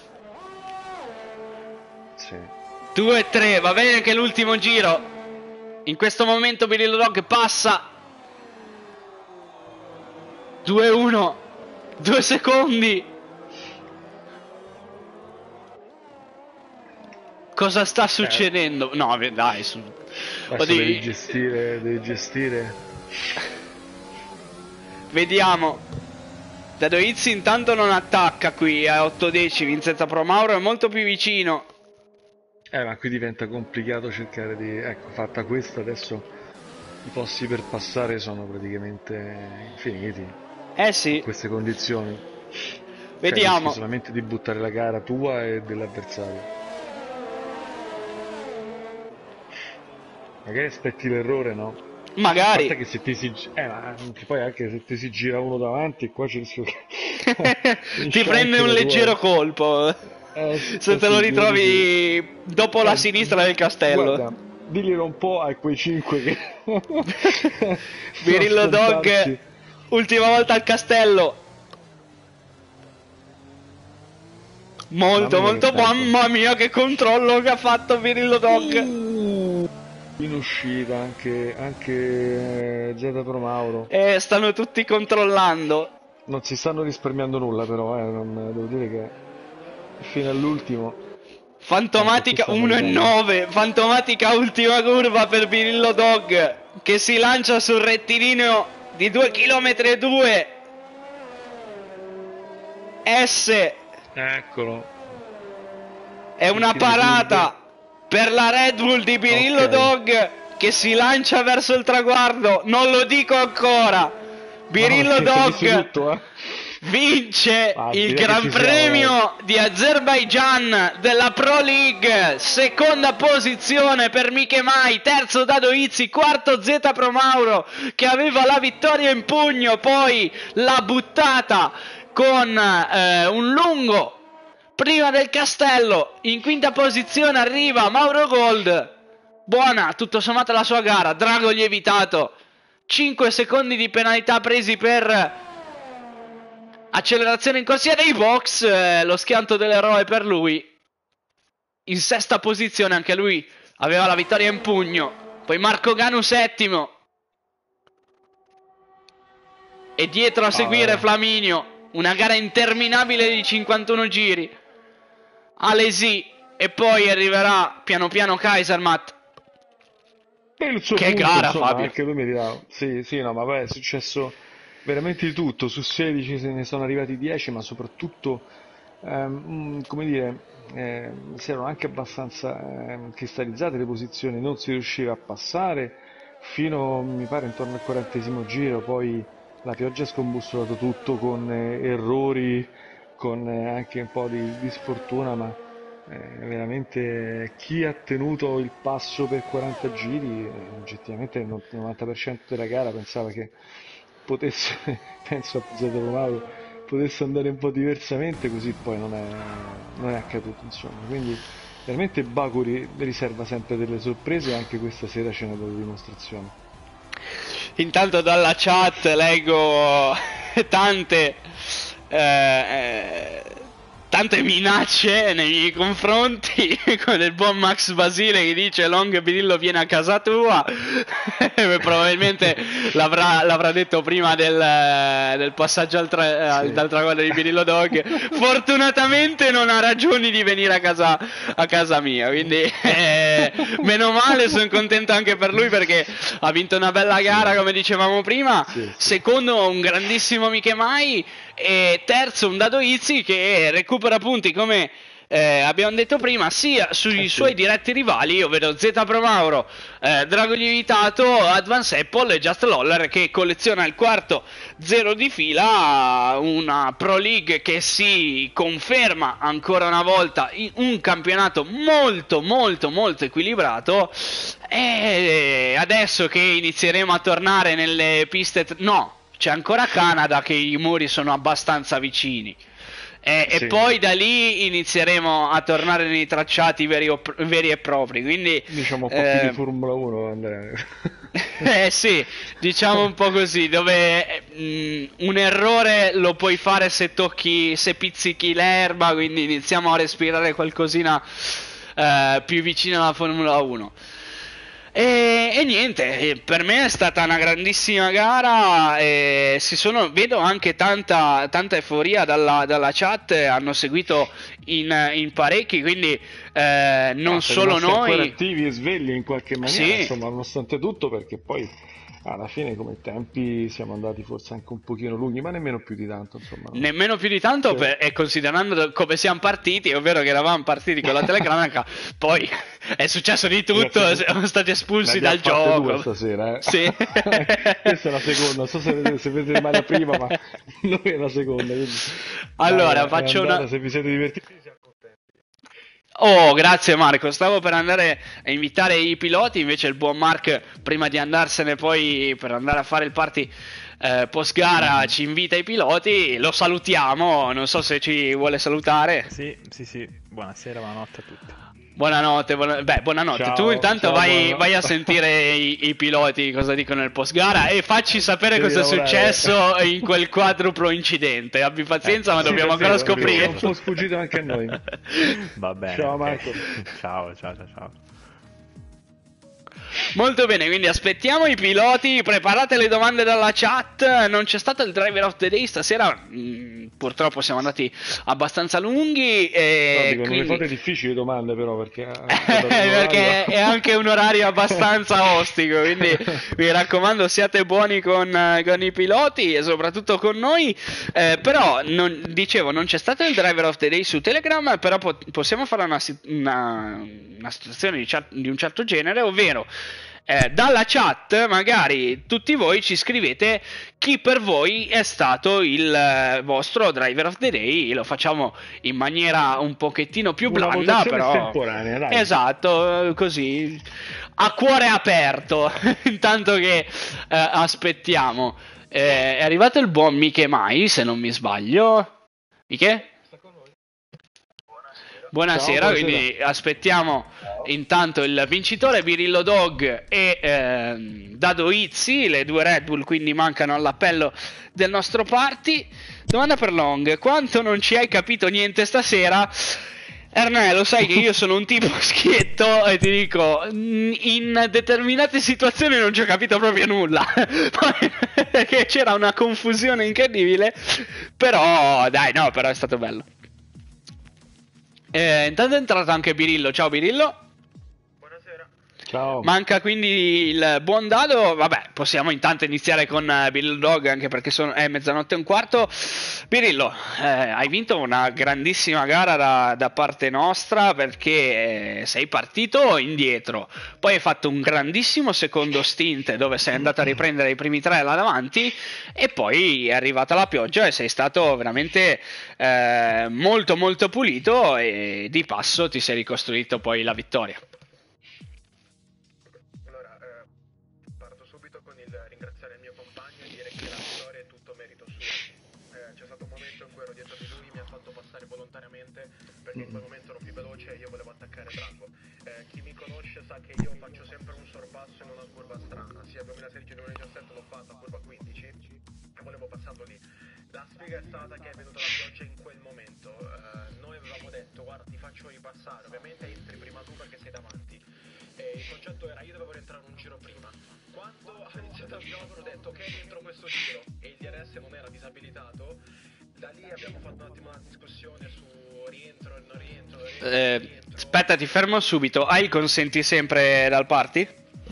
Sì. due tre, va bene anche l'ultimo giro. In questo momento Birillo Dog passa. due uno. due secondi. Cosa sta succedendo? No, ve- dai, su... Adesso Oddio. devi gestire, devi gestire. Vediamo. Dadoizzi intanto non attacca qui a otto decimi. In Z Pro Mauro è molto più vicino. Eh, ma qui diventa complicato cercare di... Ecco, fatta questa, adesso i posti per passare sono praticamente infiniti. Eh In sì, queste condizioni. Cioè, vediamo. rischi solamente di buttare la gara tua e dell'avversario. Magari aspetti l'errore, no? A parte Magari. che se ti si... gi- Eh, ma anche poi anche se ti si gira uno davanti, qua c'è il rischio che... Ti finisce prende anche un la tua- leggero colpo. Eh, Se sì, te lo sì, ritrovi dopo la Eh, sinistra del castello. Guarda, diglielo un po' a quei cinque che... Birillo sono Dog, scomparsi. ultima volta al castello. Molto, Mamma mia, molto che tempo. mamma mia che controllo che ha fatto Birillo Dog. Uh, in uscita anche, anche eh, Z Pro Mauro. E stanno tutti controllando. Non si stanno risparmiando nulla però, eh, non, devo dire che fino all'ultimo. Fantomatica Ecco, qui stanno uno e ridendo. nove. Fantomatica ultima curva per Birillo Dog che si lancia sul rettilineo di due chilometri e due. S Eccolo. è una Ultime parata per la Red Bull di Birillo Ok. Dog che si lancia verso il traguardo. Non lo dico ancora. Birillo No, ho visto Dog tutto, eh. vince Ah, il direi che Gran ci siamo, Premio di Azerbaijan della Pro League. Seconda posizione per Miche Mai, terzo Dado Izzi, quarto Z Pro Mauro che aveva la vittoria in pugno, poi l'ha buttata con eh, un lungo prima del castello. In quinta posizione arriva Mauro Gold. Buona tutto sommato la sua gara. Drago lievitato, cinque secondi di penalità presi per accelerazione in corsia dei box. Eh, lo schianto dell'eroe per lui. In sesta posizione anche lui aveva la vittoria in pugno. Poi Marco Ganu settimo. E dietro a seguire Ah, Flaminio. Una gara interminabile di cinquantuno giri. Alesi. E poi arriverà piano piano Kaisermat. e il suo Che punto, gara, insomma, Fabio. anche lui meritava. Sì, sì, no, ma beh, è successo veramente di tutto. Su sedici se ne sono arrivati dieci, ma soprattutto, ehm, mm, come dire, ehm, si erano anche abbastanza ehm, cristallizzate le posizioni, non si riusciva a passare fino, mi pare, intorno al quarantesimo giro, poi la pioggia ha scombussolato tutto con eh, errori, con eh, anche un po' di, di sfortuna, ma eh, veramente chi ha tenuto il passo per quaranta giri, eh, oggettivamente il novanta per cento della gara pensava che potesse, penso a Pizzotto Romano, potesse andare un po' diversamente, così poi non è, non è accaduto, insomma. Quindi veramente Baku ri- riserva sempre delle sorprese e anche questa sera ce n'è dato dimostrazione. Intanto dalla chat leggo tante eh, eh, tante minacce nei miei confronti con il buon Max Basile che dice Long Birillo viene a casa tua. Probabilmente l'avrà, l'avrà detto prima del, del passaggio al tra, Sì. dal traguardo di Birillo Dog. Fortunatamente non ha ragioni di venire a casa, a casa mia, quindi eh, meno male, sono contento anche per lui perché ha vinto una bella gara, Sì. come dicevamo prima. Sì, sì. Secondo un grandissimo Mikemai e terzo un Dado Izzi che recupera punti, come eh, abbiamo detto prima, sia sui Eh sì. suoi diretti rivali, ovvero Z Pro Mauro, eh, Drago Lievitato, Advance Apple e Just Loller, che colleziona il quarto zero di fila, una Pro League che si conferma ancora una volta in un campionato molto molto molto equilibrato. E adesso che inizieremo a tornare nelle piste, t- no, c'è ancora Canada che i muri sono abbastanza vicini. E, Sì. e poi da lì inizieremo a tornare nei tracciati veri, o- veri e propri. Quindi, Diciamo un po' più eh, di Formula uno, Andrea. eh sì, diciamo un po' così, dove mh, un errore lo puoi fare se tocchi, se pizzichi l'erba, quindi iniziamo a respirare qualcosina eh, più vicino alla Formula uno. E, e niente, e per me è stata una grandissima gara e si sono, vedo anche tanta, tanta euforia dalla, dalla chat, hanno seguito in, in parecchi, quindi eh, non No, siete solo rimasti ancora noi. attivi e svegli in qualche maniera, Sì. insomma, nonostante tutto, perché poi alla fine come tempi siamo andati forse anche un pochino lunghi, ma nemmeno più di tanto, insomma. No? Nemmeno più di tanto, Cioè- per- e considerando come siamo partiti, ovvero che eravamo partiti con la telecronaca, poi è successo di tutto, Ragazzi, siamo stati ne espulsi abbiamo dal fatte gioco. due stasera, eh? Sì. Questa è la seconda, non so se vedete, se vedete mai la prima, ma noi è la seconda. Quindi... Allora, Dai, è faccio andata, una... se vi siete divertiti siamo contenti. Oh, grazie Marco, stavo per andare a invitare i piloti, invece il buon Mark, prima di andarsene poi per andare a fare il party eh, post gara, ci invita i piloti, lo salutiamo, non so se ci vuole salutare. Sì, sì, sì, buonasera, buonanotte a tutti. Buonanotte, buona... beh, buonanotte. Ciao, Tu intanto ciao, vai, buonanotte. vai a sentire i, i piloti cosa dicono nel post gara e facci sapere Devi cosa è lavorare. successo in quel quadruplo incidente. Abbi pazienza, ma sì, dobbiamo sì, ancora sì, scoprire. È un po' sfuggito anche a noi. Va bene. Ciao, ok. Marco. Ciao, ciao, ciao, ciao. Molto bene, quindi aspettiamo i piloti, preparate le domande dalla chat. Non c'è stato il driver of the day stasera, mm, purtroppo siamo andati abbastanza lunghi. E No, dico, non mi quindi... fate difficili domande però perché, perché è anche un orario abbastanza ostico, quindi vi raccomando siate buoni con, con i piloti e soprattutto con noi. Eh, però non, dicevo, non c'è stato il driver of the day su Telegram, però po- possiamo fare una, si- una, una situazione di, cer- di un certo genere, ovvero eh, dalla chat magari tutti voi ci scrivete chi per voi è stato il eh, vostro driver of the day. Lo facciamo in maniera un pochettino più Una blanda, votazione però estemporanea, dai. esatto, eh, così a cuore aperto. Intanto che eh, aspettiamo. Eh, è arrivato il buon Miche Mai, se non mi sbaglio. Miche? Buonasera, Ciao, buonasera. quindi aspettiamo intanto il vincitore Birillo Dog e ehm, Dado Izzi, le due Red Bull quindi mancano all'appello del nostro party. Domanda per Long, quanto non ci hai capito niente stasera? Ernè, lo sai che io sono un tipo schietto e ti dico, mm, in determinate situazioni non ci ho capito proprio nulla, Poi, perché c'era una confusione incredibile, però dai, no, però è stato bello. Eh, intanto è entrato anche Birillo. Ciao Birillo. Ciao. Manca quindi il buon Dado. Vabbè, possiamo intanto iniziare con uh, Birillo Dog, anche perché sono, è mezzanotte e un quarto. Birillo, eh, hai vinto una grandissima gara da, da parte nostra, perché eh, sei partito indietro, poi hai fatto un grandissimo secondo stint dove sei andato a riprendere i primi tre là davanti e poi è arrivata la pioggia e sei stato veramente eh, molto molto pulito e di passo ti sei ricostruito poi la vittoria. Allora, eh, parto subito con il ringraziare il mio compagno e dire che la vittoria è tutto merito suo. Eh, c'è stato un momento perché in quel momento ero più veloce e io volevo attaccare Drago. Eh, chi mi conosce sa che io faccio sempre un sorpasso in una curva strana, sia duemilasedici duemiladiciassette l'ho fatta a curva quindici e volevo passarlo lì. La sfiga è stata che è venuta la pioggia in quel momento. Eh, noi avevamo detto guarda ti faccio ripassare, ovviamente entri prima tu perché sei davanti. E il concetto era io dovevo rientrare un giro prima. Quando ha iniziato il gioco ho detto ok rientro questo giro e il D R S non era disabilitato. Da lì abbiamo fatto un attimo una discussione su rientro e non rientro, rientro, Eh, rientro. aspetta, ti fermo subito. Hai il consenti sempre dal party?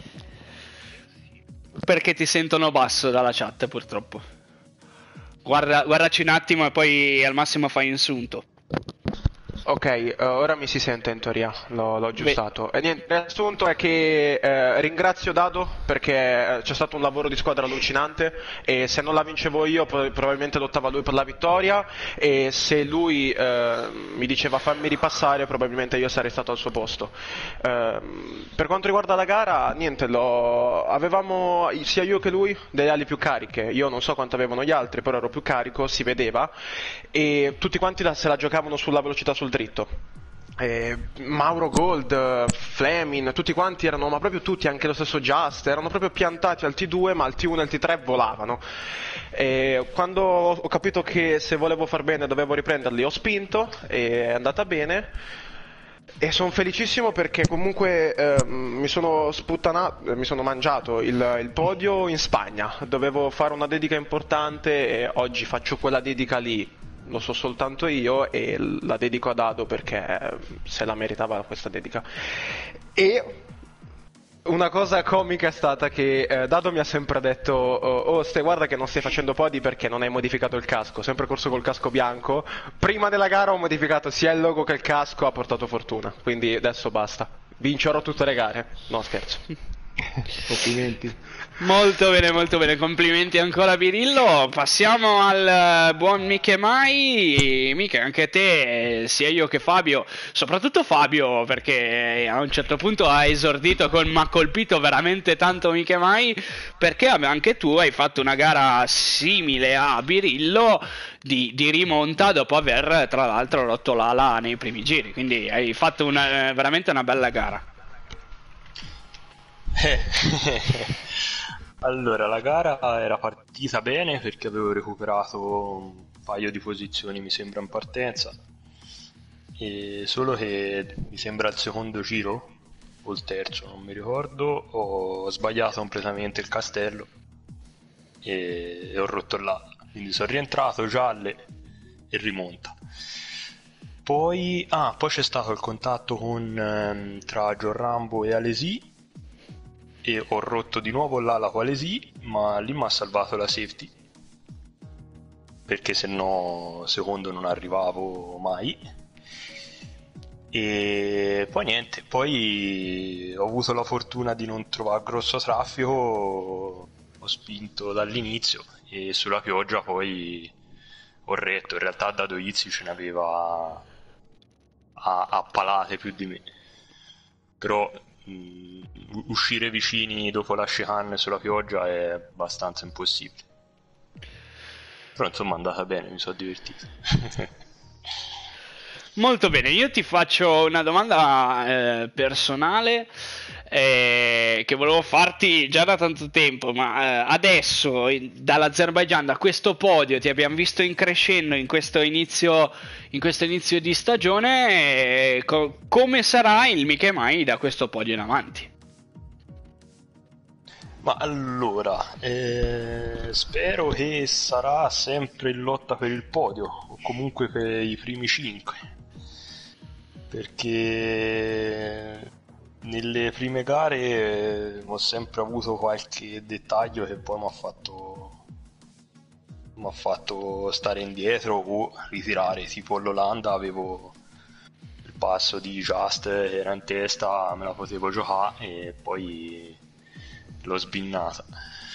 Perché ti sentono basso dalla chat, purtroppo. Guarda, guardaci un attimo e poi al massimo fai un sunto. Ok, eh, ora mi si sente in teoria, l'ho, l'ho aggiustato. E niente, l'assunto è che eh, ringrazio Dado perché eh, c'è stato un lavoro di squadra allucinante e se non la vincevo io pro- probabilmente lottava lui per la vittoria e se lui eh, mi diceva fammi ripassare probabilmente io sarei stato al suo posto. Eh, per quanto riguarda la gara, niente, lo... avevamo sia io che lui delle ali più cariche, io non so quanto avevano gli altri, però ero più carico, si vedeva e tutti quanti la- se la giocavano sulla velocità sul dritto. Eh, Mauro Gold, Fleming, tutti quanti erano, ma proprio tutti, anche lo stesso Just, erano proprio piantati al T due, ma al T uno e al T tre volavano. E quando ho capito che se volevo far bene dovevo riprenderli, ho spinto e è andata bene. E sono felicissimo perché comunque eh, mi sono sputtanato, mi sono mangiato il, il podio in Spagna. Dovevo fare una dedica importante e oggi faccio quella dedica lì. Lo so soltanto io e la dedico a Dado perché se la meritava questa dedica. E una cosa comica è stata che eh, Dado mi ha sempre detto oh, oh stai guarda che non stai facendo podi perché non hai modificato il casco, sempre corso col casco bianco. Prima della gara ho modificato sia il logo che il casco, ha portato fortuna, quindi adesso basta, vincerò tutte le gare, no scherzo. Complimenti. Molto bene, molto bene, complimenti ancora Birillo. Passiamo al eh, buon Miche Mai. Miche, anche te, sia io che Fabio, soprattutto Fabio, perché a un certo punto ha esordito con ma ha colpito veramente tanto Miche Mai, perché anche tu hai fatto una gara simile a Birillo di, di rimonta dopo aver tra l'altro rotto l'ala nei primi giri, quindi hai fatto una, veramente una bella gara. Allora, la gara era partita bene perché avevo recuperato un paio di posizioni, mi sembra, in partenza. E solo che mi sembra il secondo giro o il terzo, non mi ricordo, ho sbagliato completamente il castello e, e ho rotto l'ala. Quindi sono rientrato gialle e rimonta. Poi, ah, poi c'è stato il contatto con, ehm, tra John Rambo e Alesi e ho rotto di nuovo l'ala con Alesi, ma lì mi ha salvato la safety perché se no secondo non arrivavo mai. E poi niente, poi ho avuto la fortuna di non trovare grosso traffico, ho spinto dall'inizio e sulla pioggia poi ho retto. In realtà da Doizzi ce n'aveva a, a palate più di me, però mh, uscire vicini dopo la chicane sulla pioggia è abbastanza impossibile. Però insomma è andata bene, mi sono divertito. Molto bene, io ti faccio una domanda eh, personale eh, che volevo farti già da tanto tempo, ma eh, adesso in- dall'Azerbaigian, da questo podio, ti abbiamo visto in crescendo in questo inizio, in questo inizio di stagione, eh, co- come sarà il Miche Mai da questo podio in avanti? Ma allora, eh, spero che sarà sempre in lotta per il podio, o comunque per i primi cinque, perché nelle prime gare eh, ho sempre avuto qualche dettaglio che poi mi ha fatto, mi ha fatto stare indietro o ritirare, tipo all'Olanda avevo il passo di Just, era in testa, me la potevo giocare e poi l'ho sbinnata.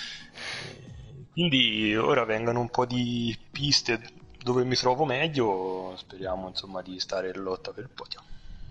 Quindi ora vengono un po' di piste dove mi trovo meglio, speriamo insomma di stare in lotta per il podio.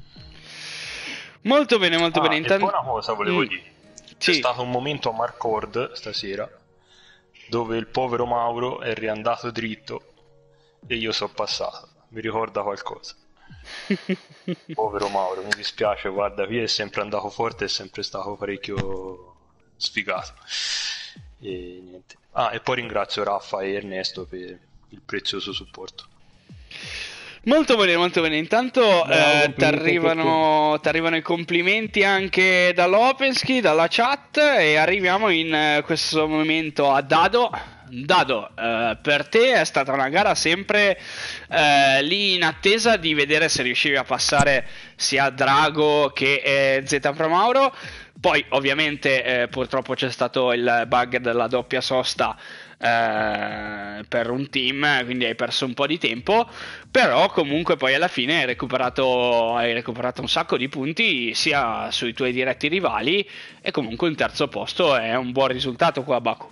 Molto bene, molto Ah, bene. e Intanto... poi una cosa volevo Mm, dire, c'è sì. stato un momento a Marcord stasera dove il povero Mauro è riandato dritto e io sono passato, mi ricorda qualcosa. Povero Mauro, mi dispiace, guarda, Via è sempre andato forte, è sempre stato parecchio sfigato. E niente. Ah, e poi ringrazio Raffa e Ernesto per il prezioso supporto. Molto bene, molto bene. Intanto Bravo, eh, ti arrivano i complimenti anche dall'Openski, dalla chat, e arriviamo in eh, questo momento a Dado. Dado, eh, per te è stata una gara sempre eh, lì in attesa di vedere se riuscivi a passare sia Drago che eh, Z Pro Mauro. Poi ovviamente eh, purtroppo c'è stato il bug della doppia sosta eh, per un team, quindi hai perso un po' di tempo, però comunque poi alla fine hai recuperato, hai recuperato un sacco di punti sia sui tuoi diretti rivali, e comunque un terzo posto è un buon risultato qua a Baku.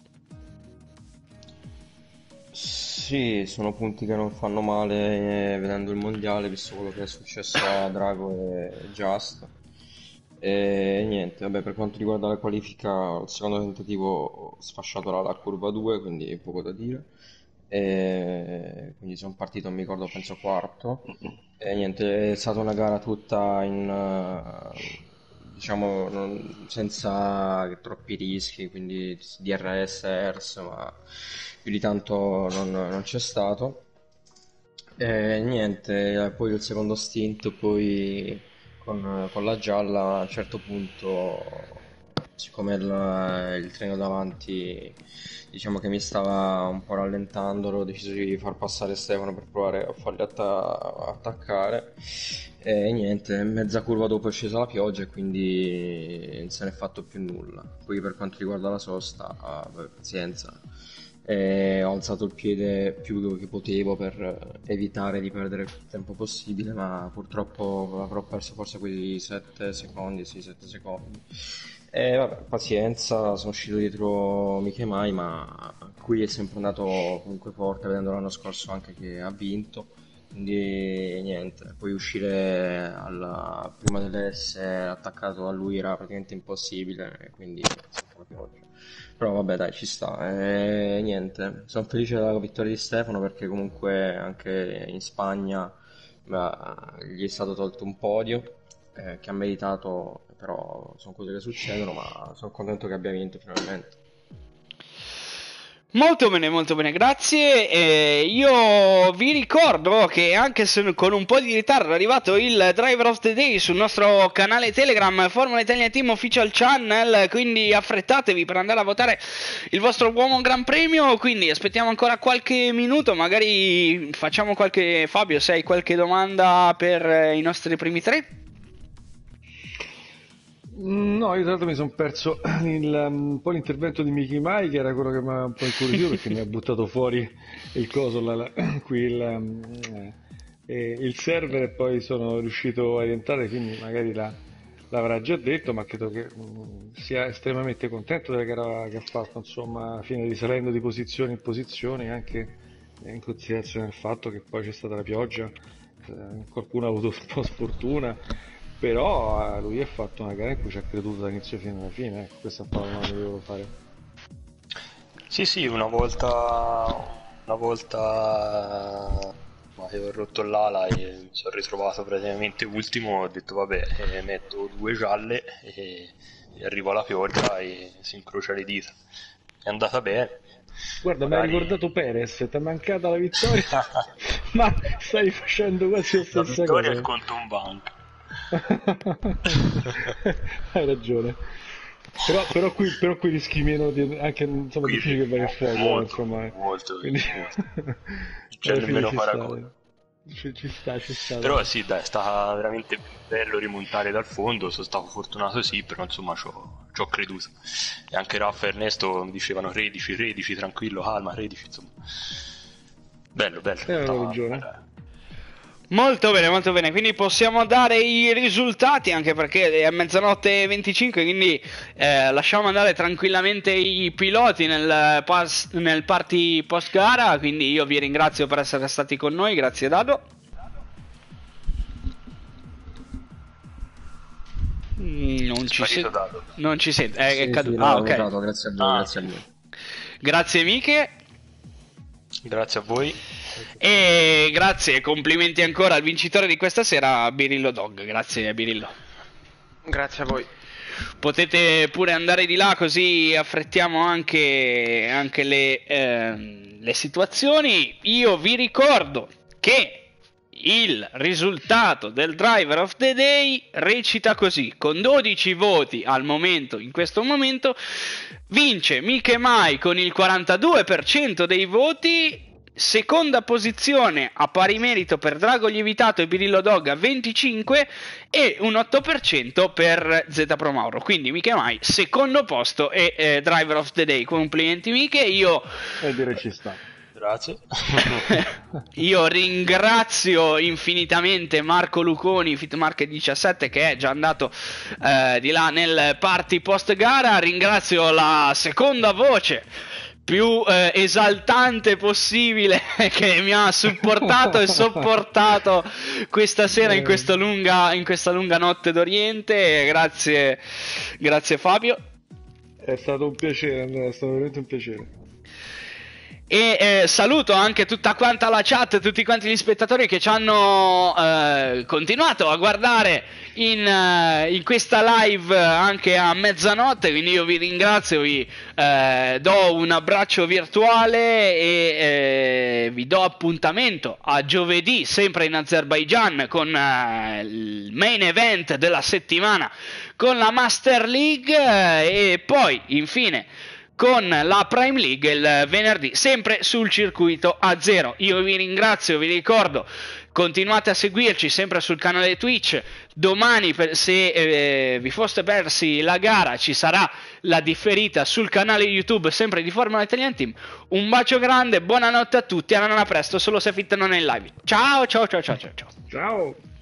Sì, sono punti che non fanno male eh, vedendo il mondiale, visto quello che è successo a Drago e Just. E niente, vabbè, per quanto riguarda la qualifica, il secondo tentativo ho sfasciato la, la curva due, quindi poco da dire. E quindi sono partito, non mi ricordo, penso quarto. E niente, è stata una gara tutta in, eh, diciamo, non- senza troppi rischi, quindi D R S, E R S, ma più di tanto non, non c'è stato. E niente, poi il secondo stint, poi con, con la gialla a un certo punto, siccome il, il treno davanti diciamo che mi stava un po' rallentando, ho deciso di far passare Stefano per provare a farli atta- attaccare. E niente, mezza curva dopo è scesa la pioggia e quindi non se n'è fatto più nulla. Poi per quanto riguarda la sosta, ah, vabbè, pazienza. E ho alzato il piede più che potevo per evitare di perdere più tempo possibile, ma purtroppo avrò perso forse quei sette secondi, sì, sette secondi. E vabbè, pazienza, sono uscito dietro Miche Mai, ma qui è sempre andato comunque forte, vedendo l'anno scorso anche che ha vinto. Quindi niente, poi uscire alla, prima delle S attaccato a lui era praticamente impossibile, e quindi sotto la pioggia. Però vabbè dai, ci sta. E niente, sono felice della vittoria di Stefano perché comunque anche in Spagna beh, gli è stato tolto un podio eh, che ha meritato, però sono cose che succedono, ma sono contento che abbia vinto finalmente. Molto bene, molto bene, grazie. Eh, io vi ricordo che anche se con un po' di ritardo è arrivato il Driver of the Day sul nostro canale Telegram Formula Italia Team Official Channel, quindi affrettatevi per andare a votare il vostro uomo Gran Premio. Quindi aspettiamo ancora qualche minuto, magari facciamo qualche... Fabio, se hai qualche domanda per eh, i nostri primi tre? No, io tra l'altro mi sono perso il, um, un po' l'intervento di Mickey Mai, che era quello che mi ha un po' incuriosito perché mi ha buttato fuori il coso, la- la- qui il, um, eh, il server, e poi sono riuscito a rientrare, quindi magari la- l'avrà già detto, ma credo che mm, sia estremamente contento della gara che ha fatto, insomma, alla fine risalendo di posizione in posizione, anche in considerazione del fatto che poi c'è stata la pioggia, eh, qualcuno ha avuto un po' sfortuna. Però eh, lui ha fatto una gara in cui ci ha creduto dall'inizio fino alla fine, ecco, questa è un po' la domanda che volevo fare. Sì, sì, una volta, una volta ma che ho rotto l'ala e mi sono ritrovato praticamente ultimo, ho detto vabbè, eh, metto due gialle e, e arrivo alla pioggia e si incrocia le dita. È andata bene. Guarda, mi hai Magari ricordato Perez, ti è mancata la vittoria, ma stai facendo quasi la la stessa vittoria è il cosa. conto in banca. Hai ragione. Però, però qui, però qui rischi meno di, anche insomma, difficile che vai a fuoco, eh, molto, insomma, eh. molto, Quindi molto. Non c'è alla fine nemmeno ci paragone. sta, ci, ci sta, ci sta. Però dai. sì, dai, è stato veramente bello rimontare dal fondo, sono stato fortunato sì, però insomma ci ho creduto. E anche Raffa e Ernesto mi dicevano tredici, tredici, tranquillo, calma, tredici, insomma. Bello, bello. Eh, avevo Stava- ragione. Molto bene, molto bene, quindi possiamo dare i risultati, anche perché è mezzanotte e venticinque, quindi eh, lasciamo andare tranquillamente i piloti nel, pas- nel party post gara. Quindi io vi ringrazio per essere stati con noi, grazie Dado. Mm, Non ci, Sparito sen- Dado. non ci sente, è, è Sì, caduto. sì, Ah, l'ho ok. notato, grazie a lui, Ah, grazie a lui. Grazie Miche. Grazie a voi. E grazie, complimenti ancora al vincitore di questa sera, Birillo Dog. Grazie Birillo. Grazie a voi. Potete pure andare di là, così affrettiamo anche, anche le, ehm, le situazioni. Io vi ricordo che il risultato del Driver of the Day recita così: con dodici voti al momento, in questo momento, vince Miche Mai con il quarantadue per cento dei voti. Seconda posizione a pari merito per Drago Lievitato e Birillo Dog a venticinque e un otto per cento per Z Pro Mauro. Quindi Miche Mai secondo posto e eh, Driver of the Day. Complimenti Miche. Io E direi ci sta. Grazie. Io ringrazio infinitamente Marco Luconi, Fitmarket diciassette, che è già andato eh, di là nel party post gara. Ringrazio la seconda voce più eh, esaltante possibile che mi ha supportato e sopportato questa sera in questa lunga, in questa lunga notte d'Oriente. Grazie, grazie Fabio. È stato un piacere, Andrea, è stato veramente un piacere. E eh, saluto anche tutta quanta la chat, tutti quanti gli spettatori che ci hanno eh, continuato a guardare in, uh, in questa live anche a mezzanotte, quindi io vi ringrazio, vi eh, do un abbraccio virtuale e eh, vi do appuntamento a giovedì sempre in Azerbaigian con uh, il main event della settimana con la Master League eh, e poi infine con la Prime League il venerdì, sempre sul circuito a zero. Io vi ringrazio, vi ricordo, continuate a seguirci sempre sul canale Twitch. Domani, per, se eh, vi foste persi la gara, ci sarà la differita sul canale YouTube sempre di Formula Italian Team. Un bacio grande, buonanotte a tutti, a presto, solo se Fit non è in live. Ciao, ciao, ciao, ciao, ciao. Ciao!